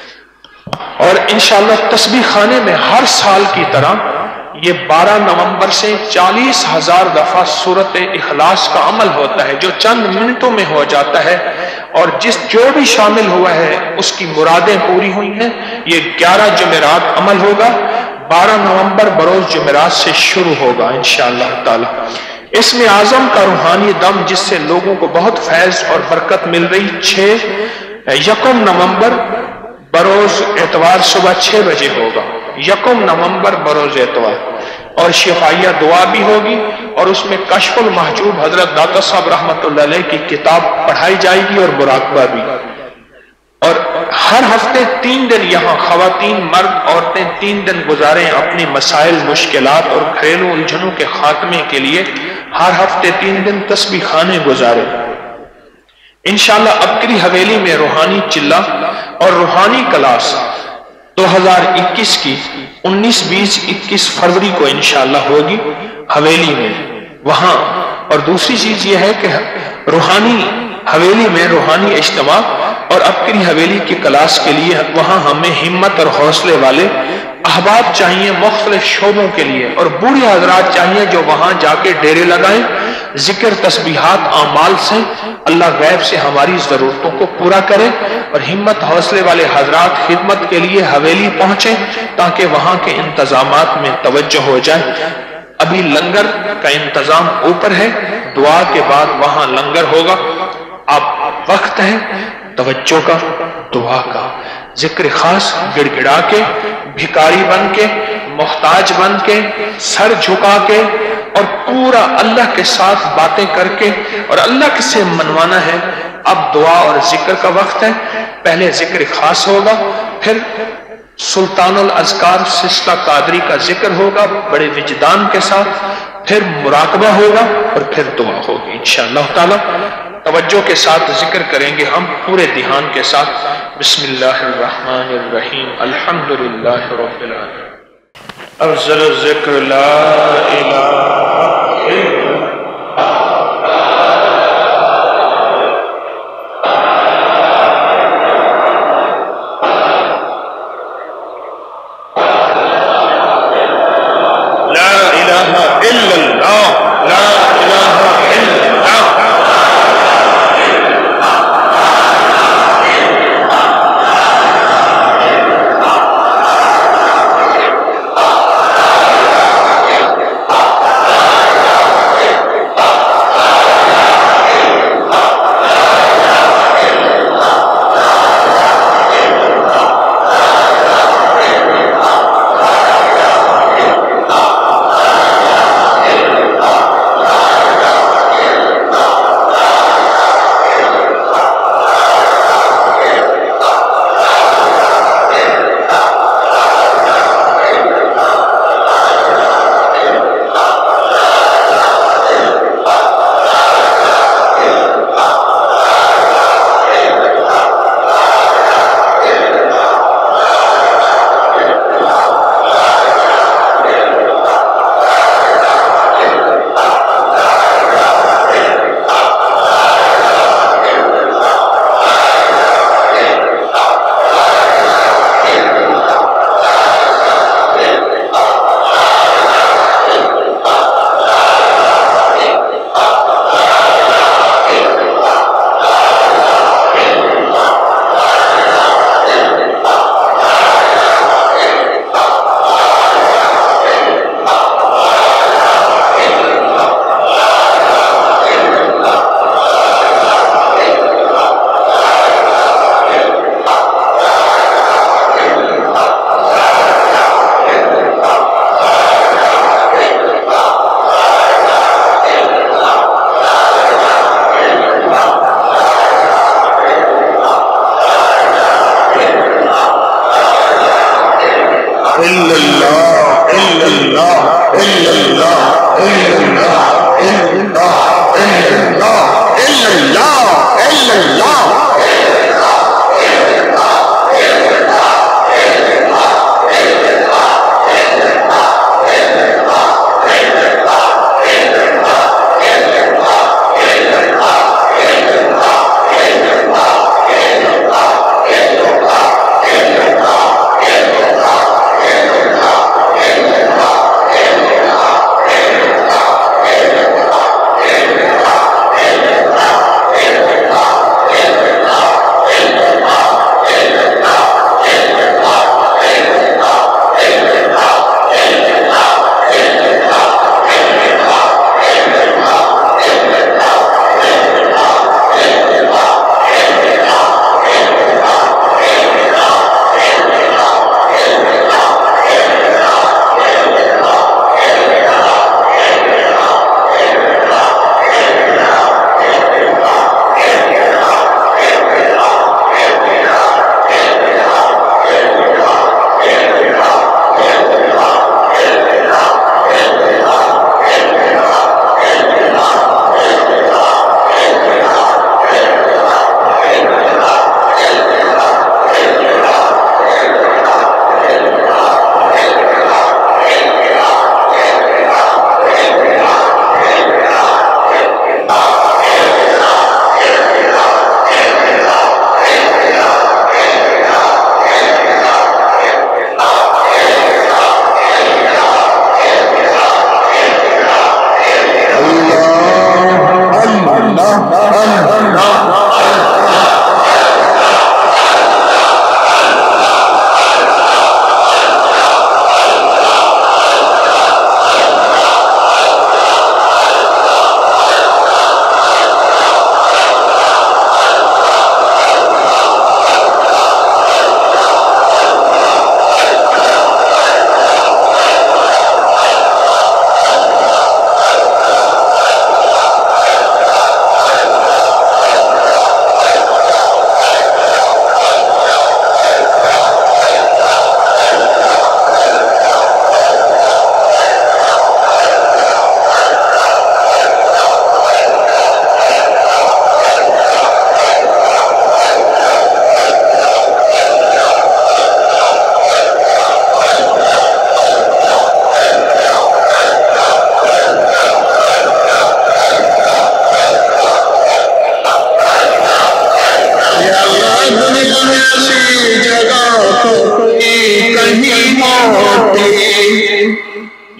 और इंशाअल्लाह तस्बीह खाने में हर साल की तरह ये 12 नवंबर से 40,000 दफा सूरत इखलास का अमल होता है, जो चंद मिनटों में हो जाता है। और जो भी शामिल हुआ है उसकी मुरादें पूरी हुई हैं। ये 11 जुमेरात अमल होगा, 12 नवंबर बरोज जुमेरात से शुरू होगा इंशाअल्लाह ताला। इसमें आजम का रूहानी दम, जिससे लोगों को बहुत फैज और बरकत मिल रही, यकम नवंबर बरोज एतवार सुबह 6 बजे होगा। यकम नवंबर बरोज एतवार। और शिफाइया दुआ भी होगी, और उसमें कश्फुल महजूब हजरत दाता साहब रहमतुल्लाह अलैह की किताब पढ़ाई जाएगी और मुराकबा भी। और हर हफ्ते 3 दिन यहाँ खवातीन, मर्द, औरतें 3 दिन गुजारें अपनी मसाइल, मुश्किलात और घरेलू उलझनों के खात्मे के लिए। हर हफ्ते 3 दिन तस्बीह खाने गुजारें इंशाअल्लाह। अबकरी हवेली में रूहानी चिल्ला और रूहानी क्लास 2021 की 19, 20, 21 फरवरी को इंशाअल्लाह होगी हवेली में वहां। और दूसरी चीज यह है कि रूहानी हवेली में रूहानी इज्तिमा और अबकरी हवेली की क्लास के लिए वहां हमें हिम्मत और हौसले वाले अहबाब चाहिए मुख्तलिफ शोबों के लिए, और बूढ़े हजरात चाहिए जो वहां जाके डेरे लगाएं, जिक्र तस्बीहात आमाल से अल्लाह गैब से हमारी जरूरतों को पूरा करे। और हिम्मत हौसले वाले हजरात खिदमत के लिए हवेली पहुंचे ताकि वहां के इंतजामात में तवज्जो हो जाए। अभी लंगर का इंतजाम ऊपर है, दुआ के बाद वहां लंगर होगा। अब वक्त है तवज्जो का, दुआ का, जिक्र खास गिड़गिड़ा के, भिकारी बन के, मोहताज बन के, सर झुका के, और पूरा अल्लाह के साथ बातें करके और अल्लाह से मनवाना है। अब दुआ और जिक्र का वक्त है। पहले जिक्र खास होगा, फिर सुल्तानुल अज़कार सिलसिला कादरी का जिक्र होगा बड़े विजदान के साथ, फिर मुराकबा होगा और फिर दुआ होगी इंशाअल्लाह ताला। तवज्जो के साथ जिक्र करेंगे हम पूरे ध्यान के साथ। बिस्मिल्लाहिर्रहमानिर्रहीम, अल्हम्दुलिल्लाहि रब्बिल आलमीन। अफ़ज़ल ज़िक्र ला इलाहा इल्लल्लाह। ला इलाहा इल्लल्लाह, ला इलाहा इल्लल्लाह,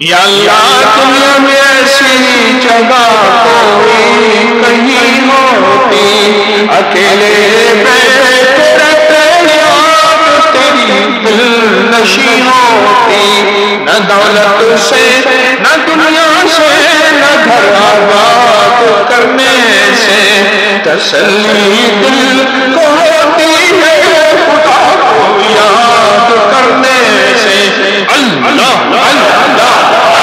یا اللہ دنیا میں ایسی جگہ کوئی کہیں ہوتی، اکیلے بیٹھ رہتے یاد تیری دل نشی ہوتی، نہ دولت سے نہ دنیا سے نہ گھر آباد کرنے سے تسلی دل کو ہوتی ہے، خدا کو یاد کرنے سے۔ اللہ اللہ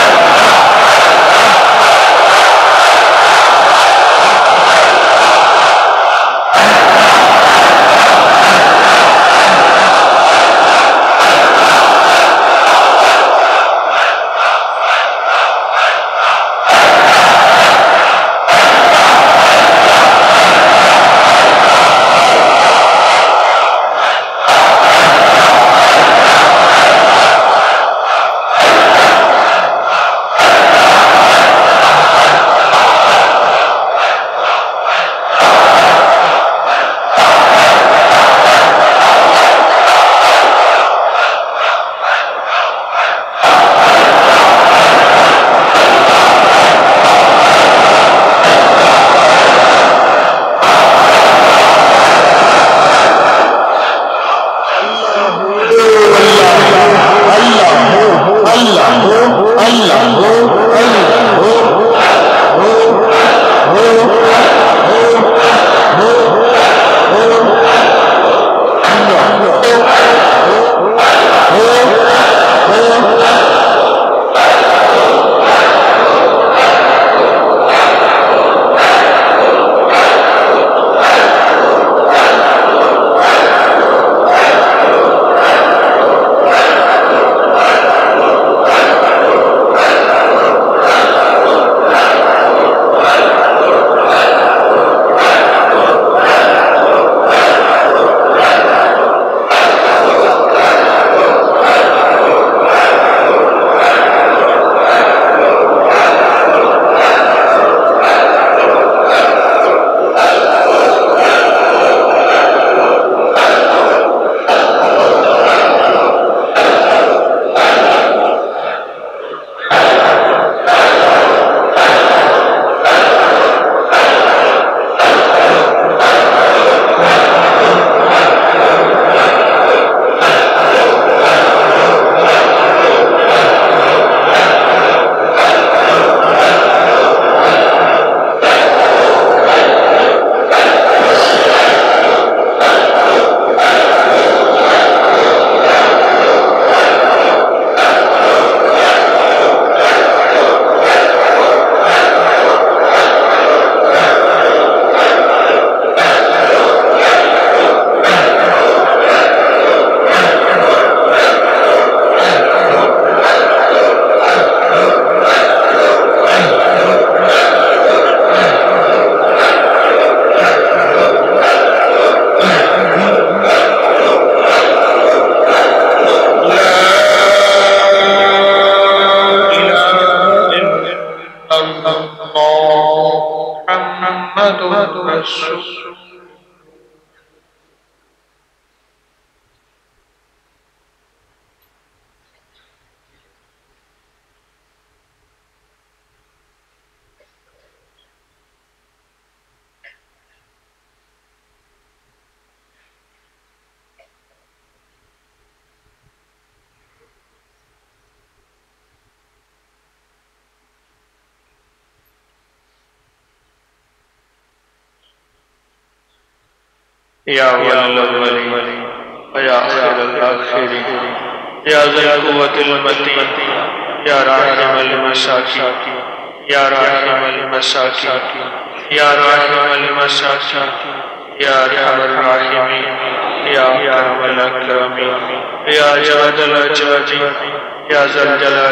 یا اول الاولین یا آخر الاخرین یا ذی القوة المتین یا راحم المساکین یا راحم المساکین یا راحم المساکین یا ارحم الراحمین یا اکرم الاکرمین یا جواد الاجودین یا ذی الجلال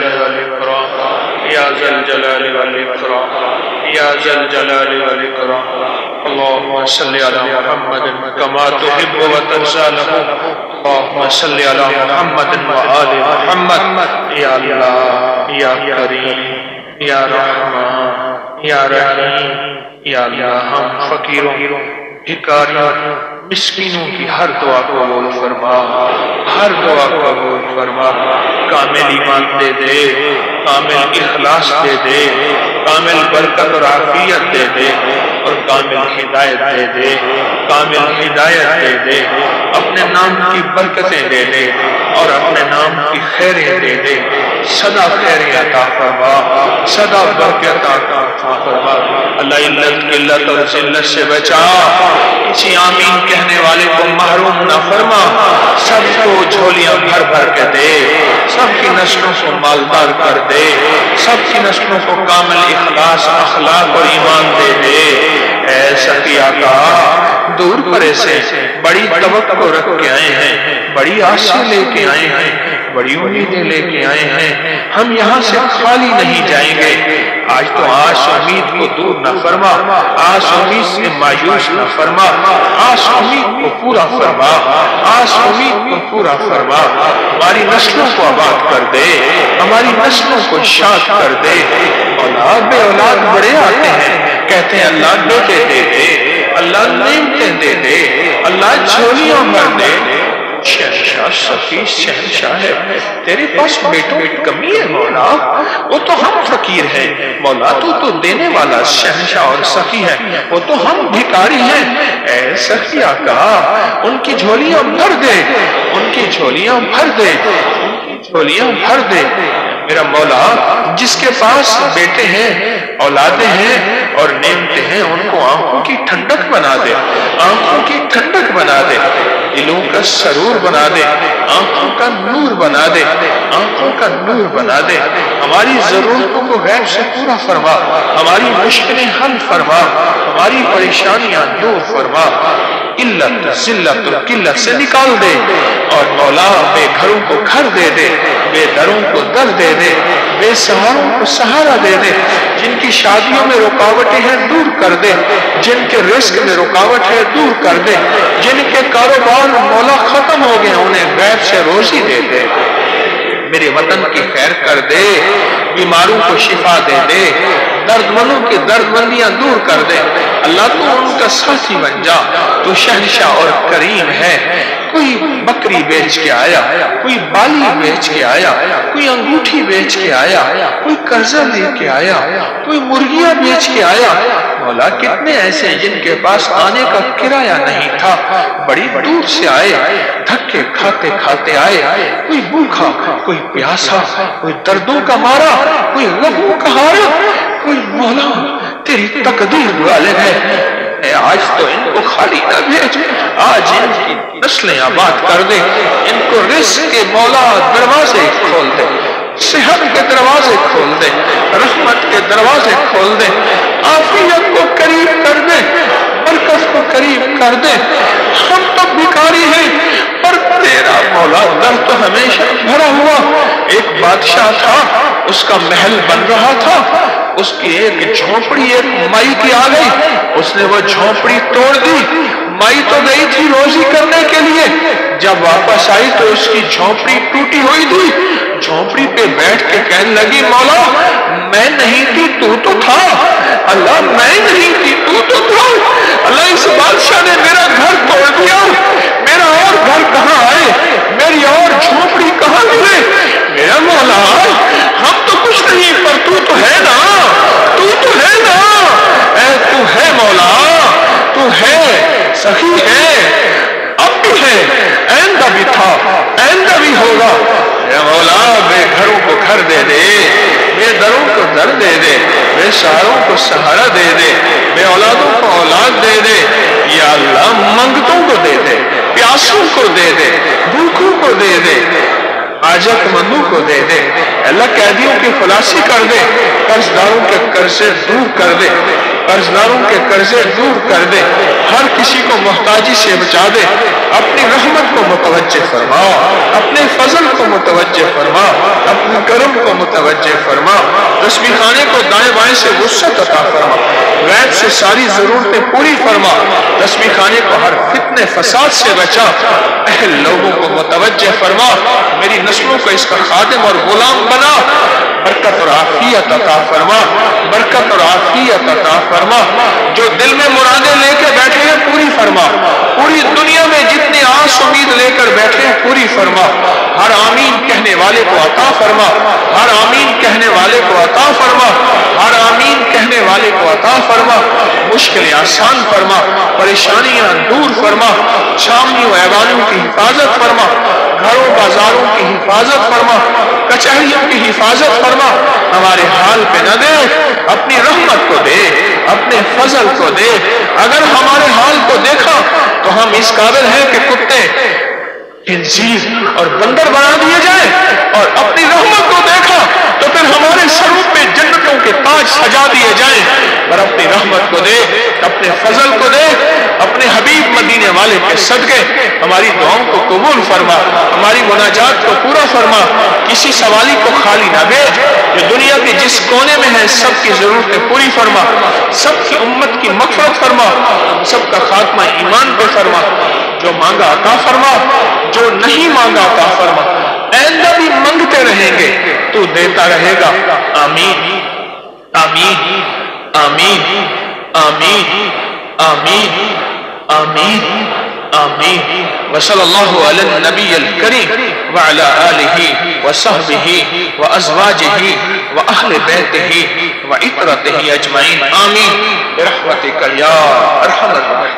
والاکرام یا ذی الجلال والاکرام یا ذی الجلال والاکرام اللهم صل على محمد كما تحب وترضى له اللهم صل على محمد وآل محمد یا اللہ یا کریم یا رحمان یا رحیم یا اللہ ہم فقیروں بھکاریوں مسکینوں کی ہر دعا قبول فرما، ہر دعا قبول فرما, کامل ایمان دے دے, کامل اخلاص دے دے, کامل برکت اور عافیت دے دے, اور کامل ہدایت دے دے, کامل ہدایت دے دے, اپنے نام کی برکتیں دے دے اور اپنے نام کی خیریں دے دے, سدا خیریں عطا فرما, سدا برکت عطا فرما. اللہ علت قلت اور ذلت سے بچا, کسی آمین کہنے والے کو محروم نہ فرما, سب کو جھولیاں بھر بھر کے دے, سب کی نسلوں کو مالدار کر دے, سب کی نسلوں کو کامل اخلاص اخلاق اور ایمان دے دے. اے سخی آقا, دور پرے سے بڑی توقع رکھ کے آئے ہیں, بڑی آسیں لے کے آئے ہیں, بڑی امیدیں لے کے آئے ہیں, ہم یہاں سے خالی نہیں جائیں گے. آج تو آس امید کو دور نہ فرما, آس امید سے مایوس نہ فرما, آس امید کو پورا فرما, آس امید کو پورا فرما. ہماری نسلوں کو آباد کر دے, ہماری نسلوں کو شاد کر دے. اولاد بے اولاد بڑے آتے ہیں, کہتے ہیں اللہ بیٹے دے دے, اللہ نعمتیں دے دے, اللہ جھولیاں بھر دے. شہنشاہ سخی شہنشاہ ہے, تیرے پاس بیٹوں کی کمی ہے مولا, وہ تو ہم فقیر ہیں مولا, تو دینے والا شہنشاہ اور سخی ہے, وہ تو ہم بھکاری ہیں. اے سخی آقا, ان کی جھولیاں بھر دے, ان کی جھولیاں بھر دے, ان کی جھولیاں بھر دے. میرا مولا, جس کے پاس بیٹے ہیں, اولادیں ہیں اور نعمتیں ہیں, ان کو آنکھوں کی ٹھنڈک بنا دے, آنکھوں کی ٹھنڈک بنا دے, دلوں کا سرور بنا دے, آنکھوں کا نور بنا دے, آنکھوں کا نور بنا دے. ہماری ضرورتوں کو غیب سے پورا فرما, ہماری مشکلیں حل فرما, ہماری پریشانیاں دور فرما. علت ذلت اور قلت سے نکال دے, اور مولا بے گھروں کو گھر دے دے, بے دروں کو در دے دے, بے سہاروں کو سہارا دے دے. جن کی شادیوں میں رکاوٹیں ہیں دور کر دے, جن کے رزق میں رکاوٹ ہے دور کر دے, جن کے کاروبار مولا ختم ہو گئے انہیں غیب سے روزی دے دے. میرے وطن کی خیر کر دے, بیماروں کو شفا دے دے, درد مندوں کی درد مندیاں دور کر دے. اللہ تو ان کا ساتھی بن جا, تو شہنشاہ اور کریم ہے. کوئی بکری بیچ کے آیا, کوئی بالی بیچ کے آیا, کوئی انگوٹھی بیچ کے آیا, کوئی قرضہ لے کے آیا, کوئی مرغیاں بیچ کے آیا. مولا کتنے ایسے ہیں جن کے پاس آنے کا کرایہ نہیں تھا, بڑی دور سے آئے, دھکے کھاتے کھاتے آئے, کوئی بھوکا, کوئی پیاسا, کوئی دردوں کا مارا, کوئی غموں کا ہارا. کوئی مولا تیری تقدیر غالب ہے, آج تو ان کو خالی نہ بھیج, آج ان کی نسلیں آباد کر دے, ان کو رزق کے مولا دروازے کھول دے, صحت کے دروازے کھول دے, رحمت کے دروازے کھول دے, عافیت کو قریب کر دے, برکت کو قریب کر دے. ہم تو بھکاری ہیں, پر تیرا مولا در تو ہمیشہ بھرا ہوا. ایک بادشاہ تھا, اس کا محل بن رہا تھا, اس کی ایک جھونپڑی ایک مائی کی آ گئی, اس نے وہ جھونپڑی توڑ دی. مائی تو گئی تھی روزی کرنے کے لیے, جب واپس آئی تو اس کی جھونپڑی ٹوٹی ہوئی تھی. جھونپڑی پہ بیٹھ کے کہنے لگی, مولا میں نہیں تھی تو تھا, اللہ میں نہیں تھی تو تھا. اللہ اس بادشاہ نے میرا گھر توڑ دیا, میرا اور گھر کہاں آئے, میری اور جھونپڑی کہاں ملے. میرا مولا ہم تو کچھ نہیں, پر تو ہے نا, تو ہے نا, اے تو ہے مولا, تو ہے, سخی ہے, اب بھی ہے, آئندہ بھی تھا, آئندہ بھی ہوگا. اے مولا بے گھروں کو گھر دے دے, بے دروں کو در دے دے, بے سہاروں کو سہارا دے دے, بے اولادوں کو اولاد دے دے. یا اللہ منگتوں کو دے دے, پیاسوں کو دے دے, بھوکوں کو دے دے, حاجت مندوں کو دے دے. اللہ قیدیوں کی خلاصی کر دے, قرضداروں کے قرضے دور کر دے, قرضداروں کے قرضے دور کر دے, ہر کسی کو محتاجی سے بچا دے. اپنی رحمت کو متوجہ فرما, اپنے فضل کو متوجہ فرما, اپنے کرم کو متوجہ فرما. تسبیح خانے کو دائیں بائیں سے وسعت عطا فرما, غیب سے ساری ضرورتیں پوری فرما. تسبیح خانے کو ہر فتنے فساد سے بچا, اہل لوگوں کو متوجہ فرما. میری نسلوں کو اس کا خادم اور غلام بنا. برکت اور عافیت عطا فرما, برکت اور عافیت عطا فرما. جو دل میں مرادیں لے کے بیٹھے ہیں پوری فرما. پوری دنیا میں جتنے आस उम्मीद लेकर बैठे पूरी फरमा, हर आमीन कहने वाले को अता फरमा, हर आमीन कहने वाले को अता फरमा, हर आमीन कहने वाले को अता फरमा, मुश्किलें आसान फरमा, परेशानियां दूर फरमा, शामियों ऐवानों की हिफाजत फरमा, घरों बाजारों की हिफाजत फरमा, कचहरियों की हिफाजत फरमा, हमारे हाल पे न दे, अपनी रहमत को दे, अपने फजल को दे। अगर हमारे हाल को देखा तो हम इस काबिल हैं कि कुत्ते, खिंजीर और बंदर बना दिए जाए, और अपनी रहमत को देखा तो फिर हमारे सरों पे जन्नतों के ताज सजा दिए जाएं। पर अपनी रहमत को दे, अपने फजल को दे, अपने हबीब मदीने वाले के सदके हमारी दुआओं को कबूल फरमा, हमारी मुनाजात को पूरा फरमा, किसी सवाली को खाली ना भेज। जो दुनिया के जिस कोने में है सबकी जरूरतें पूरी फरमा, सबकी उम्मत की मग़फ़िरत फरमा, सबका खात्मा ईमान पे फरमा। जो मांगा अता फरमा, जो नहीं मांगा अता फरमा। आइंदा भी मांगते रहेंगे, तू देता रहेगा। आमीन आमीन आमीन आमीन आमीन आमीन आमीन। व सल्लल्लाहु अला नबील करीम व अला आलिहि व सहबिहि व अज़वाजिहि व अहले बैतिहि व इतरतिहि अजमईन। आमीन बिरहमतिका या अरहमर राहिमीन।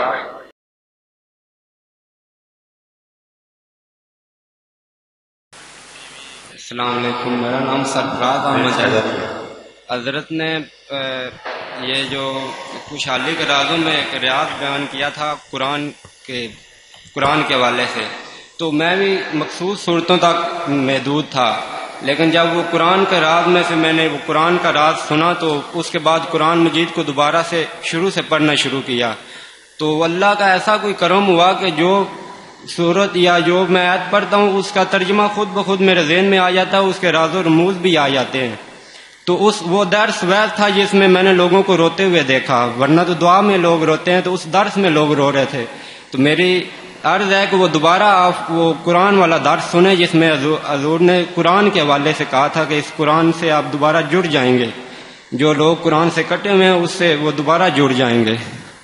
अस्सलाम वालेकुम, मेरा नाम सरफराज अहमद है। हज़रत ने ये जो खुशहाली के राज़ों में एक रियाज बयान किया था कुरान के हवाले से, तो मैं भी मखसूस सूरतों तक महदूद था, लेकिन जब वो कुरान के राज में से मैंने वो कुरान का राज सुना तो उसके बाद कुरान मजीद को दोबारा से शुरू से पढ़ना शुरू किया, तो अल्लाह का ऐसा कोई करम हुआ कि जो सूरत या जो मैं आयत पढ़ता हूँ उसका तर्जमा खुद ब खुद मेरे ज़हन में आ जाता है, उसके राज और रमूज भी आ जाते हैं। तो वो दर्स वैस था जिसमें मैंने लोगों को रोते हुए देखा, वरना तो दुआ में लोग रोते हैं, तो उस दर्स में लोग रो रहे थे। तो मेरी अर्ज है कि वो दोबारा आप वो कुरान वाला दर्स सुने जिसमें हजूर ने कुरान के हवाले से कहा था कि इस कुरान से आप दोबारा जुड़ जाएंगे, जो लोग कुरान से कटे हुए हैं उससे वो दोबारा जुड़ जाएंगे।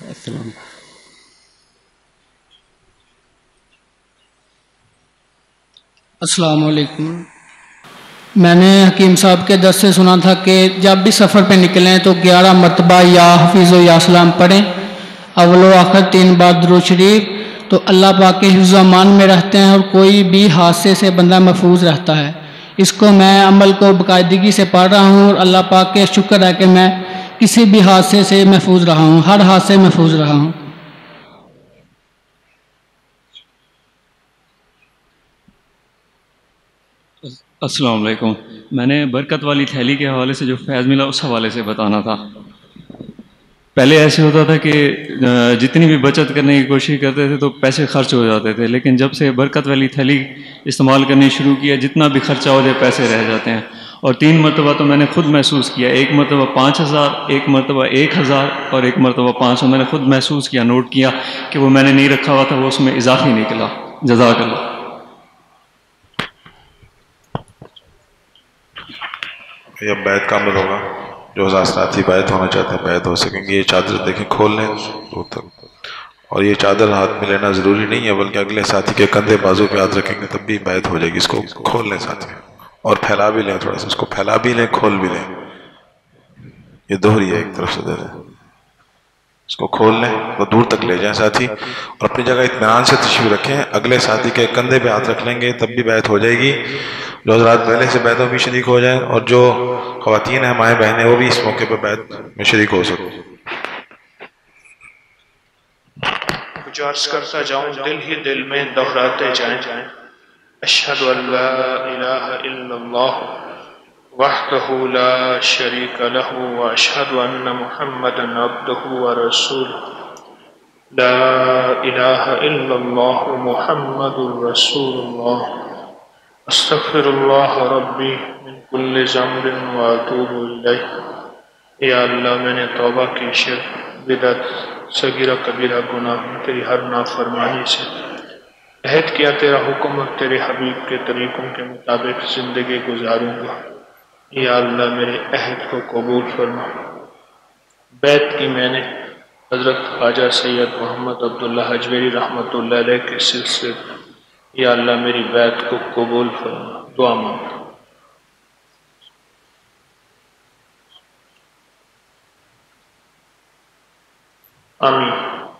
अस्सलाम वालेकुम। मैंने हकीम साहब के दर्स से सुना था कि जब भी सफ़र पे निकलें तो 11 मरतबा या हफीज़ या सलाम पढ़ें, अव्वल आखिर 3 बार दुरूद शरीफ, तो अल्लाह पाक के हिफ्ज़ अमान में रहते हैं और कोई भी हादसे से बंदा महफूज रहता है। इसको मैं अमल को बाकायदगी से पढ़ रहा हूँ और अल्लाह पाक के शुक्र है कि मैं किसी भी हादसे से महफूज रहा हूँ, हर हादसे महफूज रहा हूँ। अस्सलाम वालेकुम। मैंने बरकत वाली थैली के हवाले से जो फैज़ मिला उस हवाले से बताना था। पहले ऐसे होता था कि जितनी भी बचत करने की कोशिश करते थे तो पैसे खर्च हो जाते थे, लेकिन जब से बरकत वाली थैली इस्तेमाल करनी शुरू किया जितना भी खर्चा हो जाए पैसे रह जाते हैं। और 3 मरतबा तो मैंने खुद महसूस किया, एक मरतबा 5000, एक मरतबा 1000 और एक मरतबा 500। मैंने खुद महसूस किया, नोट किया कि वो मैंने नहीं रखा हुआ था, वो उसमें इजाफी निकला। जज़ाकल्लाह। अब बैत कामिल होगा, जो साथी बैत होना चाहते हैं बैत हो सकेंगे। ये चादर देखें खोल लें तक, और ये चादर हाथ में लेना ज़रूरी नहीं है, बल्कि अगले साथी के कंधे बाजू पे हाथ रखेंगे तब भी बैत हो जाएगी। इसको खोल लें साथी, और फैला भी लें थोड़ा सा, इसको फैला भी लें खोल भी लें। ये दोहरी है, एक तरफ से दे दें, इसको खोल लें तो दूर तक ले जाएं साथी, और अपनी जगह इत्मीनान से तशरीफ रखें। अगले साथी के कंधे पे हाथ रख लेंगे तब भी बैत हो जाएगी। जो हज़रात पहले से बैतों में शरीक हो जाएं, और जो ख़वातीन हैं माएँ बहनें वो भी इस मौके पर बैत में शरीक हो सकें। गुजारिश करता जाऊं दिल ही दिल में दोहराते जाएं, अशहदु अल्ला इलाहा इल्लल्लाह वहदहु ला शरीक लहु व अशहदु अन्न मुहम्मदन अब्दुहु व रसूलुहु। ला इलाहा इल्लल्लाह मुहम्मदुर रसूलुल्लाह। अस्तगफिरुल्लाह रब्बी मिन कुल्लि ज़ंबिन व अतूबु इलैह। या अल्लाह, मैंने तौबा की शिर्क, बिदअत, सगीरा कबीरा गुनाह तेरी हर नाफरमानी से अहद किया, तेरा हुक्म और तेरे हबीब के तरीकों के मुताबिक ज़िंदगी गुजारूंगा। या अल्लाह, मेरे अहद को कबूल फरमा। बैत की मैंने حضرت خواجہ سید محمد عبداللہ حجویری رحمۃ اللہ علیہ کے سلسلے یا اللہ میری بیعت کو قبول فرما. دعا مانگتا ہوں. آمین.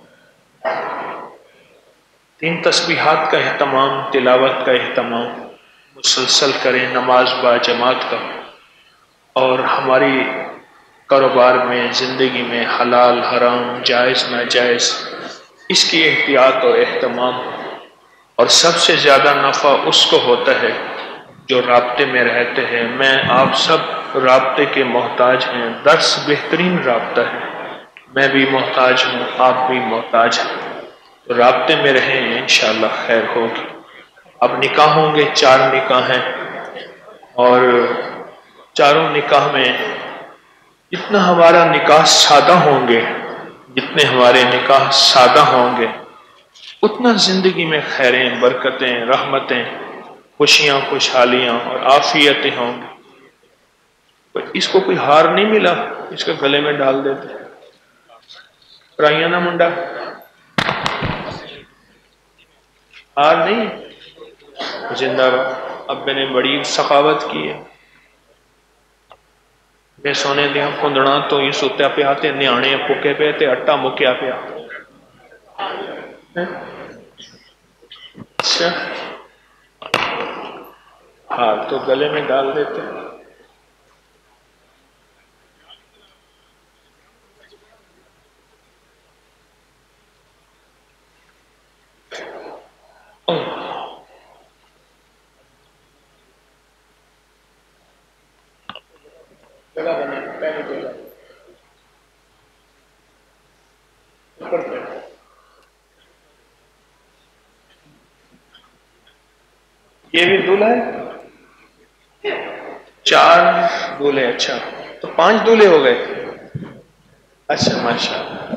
3 تسبیحات کا اہتمام، تلاوت کا اہتمام مسلسل کریں، نماز با جماعت کا، اور ہماری کاروبار میں، زندگی میں حلال حرام جائز ناجائز اس کی احتیاط اور اہتمام. اور سب سے زیادہ نفع اس کو ہوتا ہے جو رابطے میں رہتے ہیں. میں آپ سب رابطے کے محتاج ہیں. درس بہترین رابطہ ہے. میں بھی محتاج ہوں، آپ بھی محتاج ہیں. تو رابطے میں رہیں، انشاءاللہ خیر ہوگی. اب نکاح ہوں گے، 4 نکاح ہیں، اور چاروں نکاح میں جتنا ہمارا نکاح سادہ ہوں گے، جتنے ہمارے نکاح سادہ ہوں گے، اتنا زندگی میں خیریں، برکتیں، رحمتیں، خوشیاں، خوشحالیاں اور عافیتیں ہوں گی. اس کو کوئی ہار نہیں ملا، اس کے گلے میں ڈال دیتے. پرائیاں نا منڈا، ہار نہیں. زندہ باد. ابے نے بڑی سخاوت کی ہے. میں سونے دیا کندڑا تو ہی سوتیا پیا تے نیانے پکے پے تے اٹا مکیا پیا. اچھا ہاں تو گلے میں ڈال دیتے. یہ بھی دولہا ہے. 4 دولہے. اچھا تو 5 دولہے ہو گئے. اچھا ماشاء اللہ.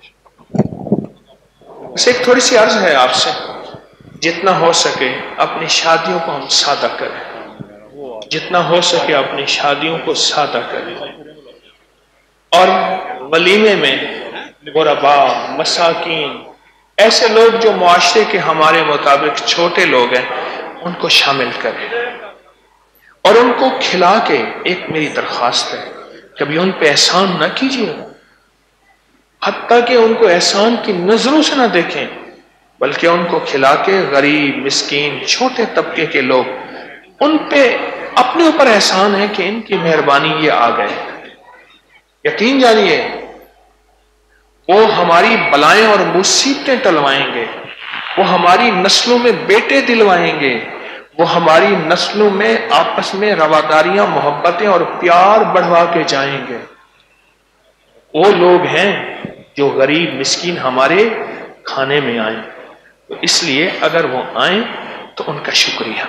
بس ایک تھوڑی سی عرض ہے آپ سے، جتنا ہو سکے اپنی شادیوں کو ہم سادہ کریں. جتنا ہو سکے اپنی شادیوں کو سادہ کریں. اور ولیمے میں غرباء، مساکین، ایسے لوگ جو معاشرے کے ہمارے مطابق چھوٹے لوگ ہیں، ان کو شامل کریں اور ان کو کھلا کے. ایک میری درخواست ہے، کبھی ان پہ احسان نہ کیجیے، حتیٰ کہ ان کو احسان کی نظروں سے نہ دیکھیں، بلکہ ان کو کھلا کے. غریب، مسکین، چھوٹے طبقے کے لوگ، ان پہ اپنے اوپر احسان ہے کہ ان کی مہربانی یہ آ گئے. یقین جانیے وہ ہماری بلائیں اور مصیبتیں ٹلوائیں گے. وہ ہماری نسلوں میں بیٹے دلوائیں گے. وہ ہماری نسلوں میں آپس میں رواداریاں، محبتیں اور پیار بڑھوا کے جائیں گے. وہ لوگ ہیں جو غریب مسکین ہمارے کھانے میں آئیں. تو اس لیے اگر وہ آئیں تو ان کا شکریہ.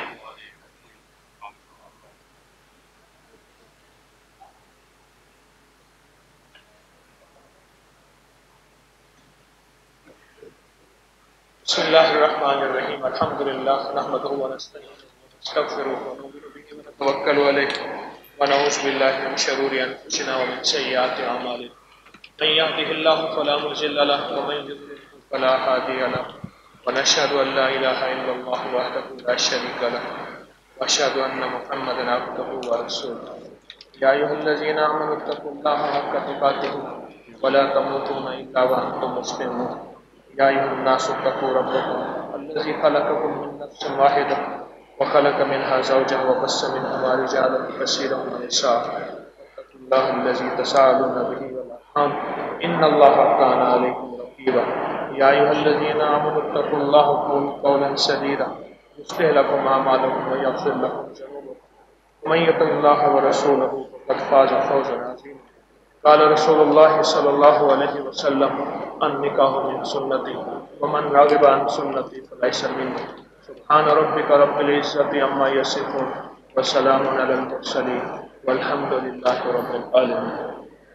بسم اللہ الرحمن الرحیم. الحمدللہ نحمدہ ونستعینہ ونستغفرہ ونؤمن بہ ونتوکل علیہ ونعوذ باللہ من شرور انفسنا ومن سیئات اعمالنا. من یهده اللہ فلا مضل له ومن یضلل فلا هادی له ونشهد ان لا الہ الا اللہ وحدہ لا شریک له واشهد ان محمدا عبدہ ورسولہ. یا ایھا الذین آمنوا اتقوا اللہ حق تقاته ولا تموتن الا وانتم مسلمون. یا ایھا الناس اتقوا ربکم الذی خلقکم من نفس واحدہ وخلق منها زوجها وبث منهما رجالا كثيرا ونساء. واتقوا الله الذي تساءلون به والارحام ان الله كان عليكم رقيبا. يا ايها الذين امنوا اتقوا الله وقولوا قولا سديدا يصلح لكم اعمالكم ويغفر لكم ذنوبكم ومن يطع الله ورسوله فقد فاز فوزا عظيما. قال رسول الله صلى الله عليه وسلم النکاح من سنتی ومن راغب عن سنتی فلیس منی. سبحان ربک رب العزت عما یصفون وسلام علی المرسلین والحمد للہ رب العالمین.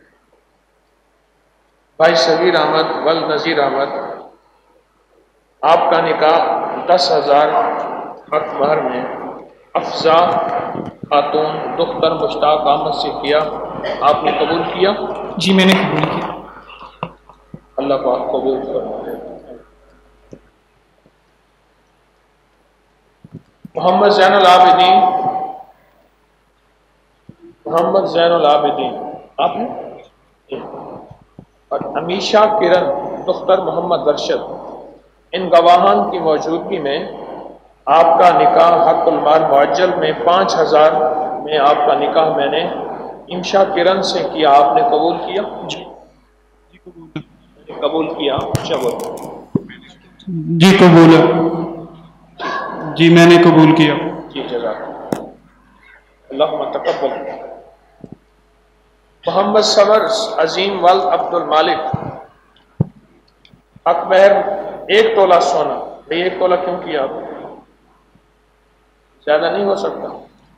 بھائی صغیر احمد والنذیر احمد، آپ کا نکاح 10,000 حق مہر میں افزا خاتون دختر مشتاق احمد سے کیا. آپ نے قبول کیا؟ جی میں نے قبول کیا. اللہ پاک قبول فرمائے۔ محمد زین العابدین، محمد زین العابدین آپ نے، اور امیشا کرن دختر محمد ارشد، ان گواہان کی موجودگی میں آپ کا نکاح حق المال معجل میں 5000 میں آپ کا نکاح میں نے امشا کرن سے کیا، آپ نے قبول کیا؟ جی قبول کیا؟ چلو جی قبول ہے، جی میں نے قبول کیا۔ جی جزاک اللہ تقبل۔ محمد صبر عظیم ولد عبد المالک، حق مہر 1 تولہ سونا۔ بھئی 1 تولہ کیوں کیا آپ؟ زیادہ نہیں ہو سکتا؟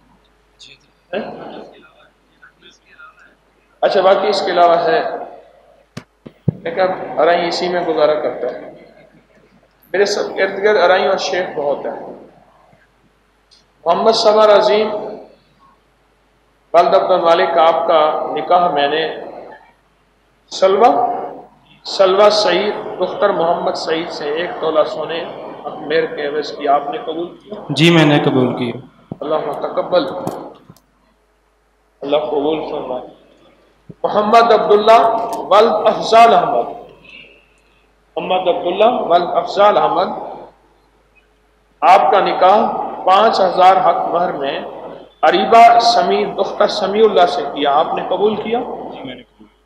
اچھا باقی اس کے علاوہ ہے، لیکن ارائی اسی میں گزارا کرتا ہے، میرے سب ارد گرد ارائی اور شیخ بہت ہے۔ محمد صبر عظیم ولد عبد المالک، آپ کا نکاح میں نے سلوہ سعید دختر محمد سعید سے 1 تولہ سونے مہر کے عوض کی، آپ نے قبول کیا؟ جی میں نے قبول کیا۔ اللہ تقبل، اللہ قبول فرمائے۔ محمد عبداللہ ولد افضال احمد، محمد عبداللہ ولد افضال احمد، آپ کا نکاح 5000 حق مہر میں عریبہ سمیع دختر سمیع اللہ سے کیا، آپ نے قبول کیا؟ جی میں نے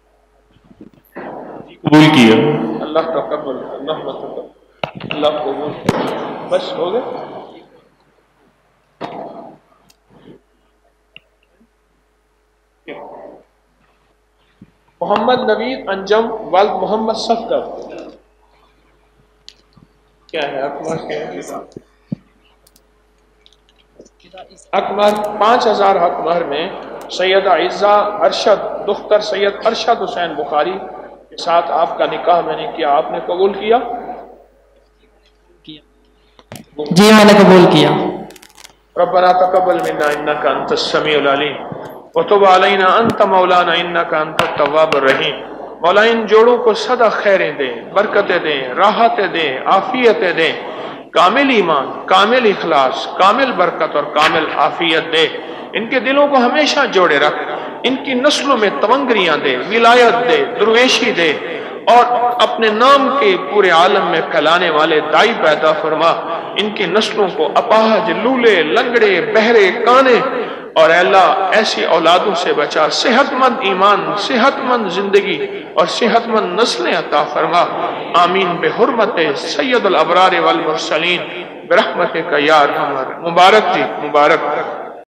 قبول کیا۔ اللہ تقبل، اللہ تقبل، اللہ قبول۔ بس ہو گئے؟ محمد نوید انجم ولد محمد صفدر، کیا ہے اکمر کے اکمر 5000 حق مہر میں سیدہ عزہ ارشد دختر سید ارشد حسین بخاری کے ساتھ آپ کا نکاح میں نے کیا، آپ نے قبول کیا؟ جی میں نے قبول کیا۔ ربنا تقبل منا انک انت السمیع العلیم وتب علینا انت مولانا انک انت التواب الرحیم۔ مولا ان جوڑوں کو صدا خیریں دیں، برکتیں دیں، راحتیں دیں، عافیتیں دیں، کامل ایمان، کامل اخلاص، کامل برکت اور کامل عافیت دے۔ ان کے دلوں کو ہمیشہ جوڑے رکھ، ان کی نسلوں میں تونگریاں دے، ولایت دے، درویشی دے، اور اپنے نام کے پورے عالم میں پھیلانے والے دائی پیدا فرما۔ ان کی نسلوں کو اپاہج، لولے، لنگڑے، بہرے، کانے، اور اے اللہ ایسی اولادوں سے بچا، صحت مند ایمان، صحت مند زندگی اور صحت مند نسلیں عطا فرما۔ آمین بحرمت سید الابرار والمرسلین برحمتک یا ارحم۔ مبارک جی، مبارک۔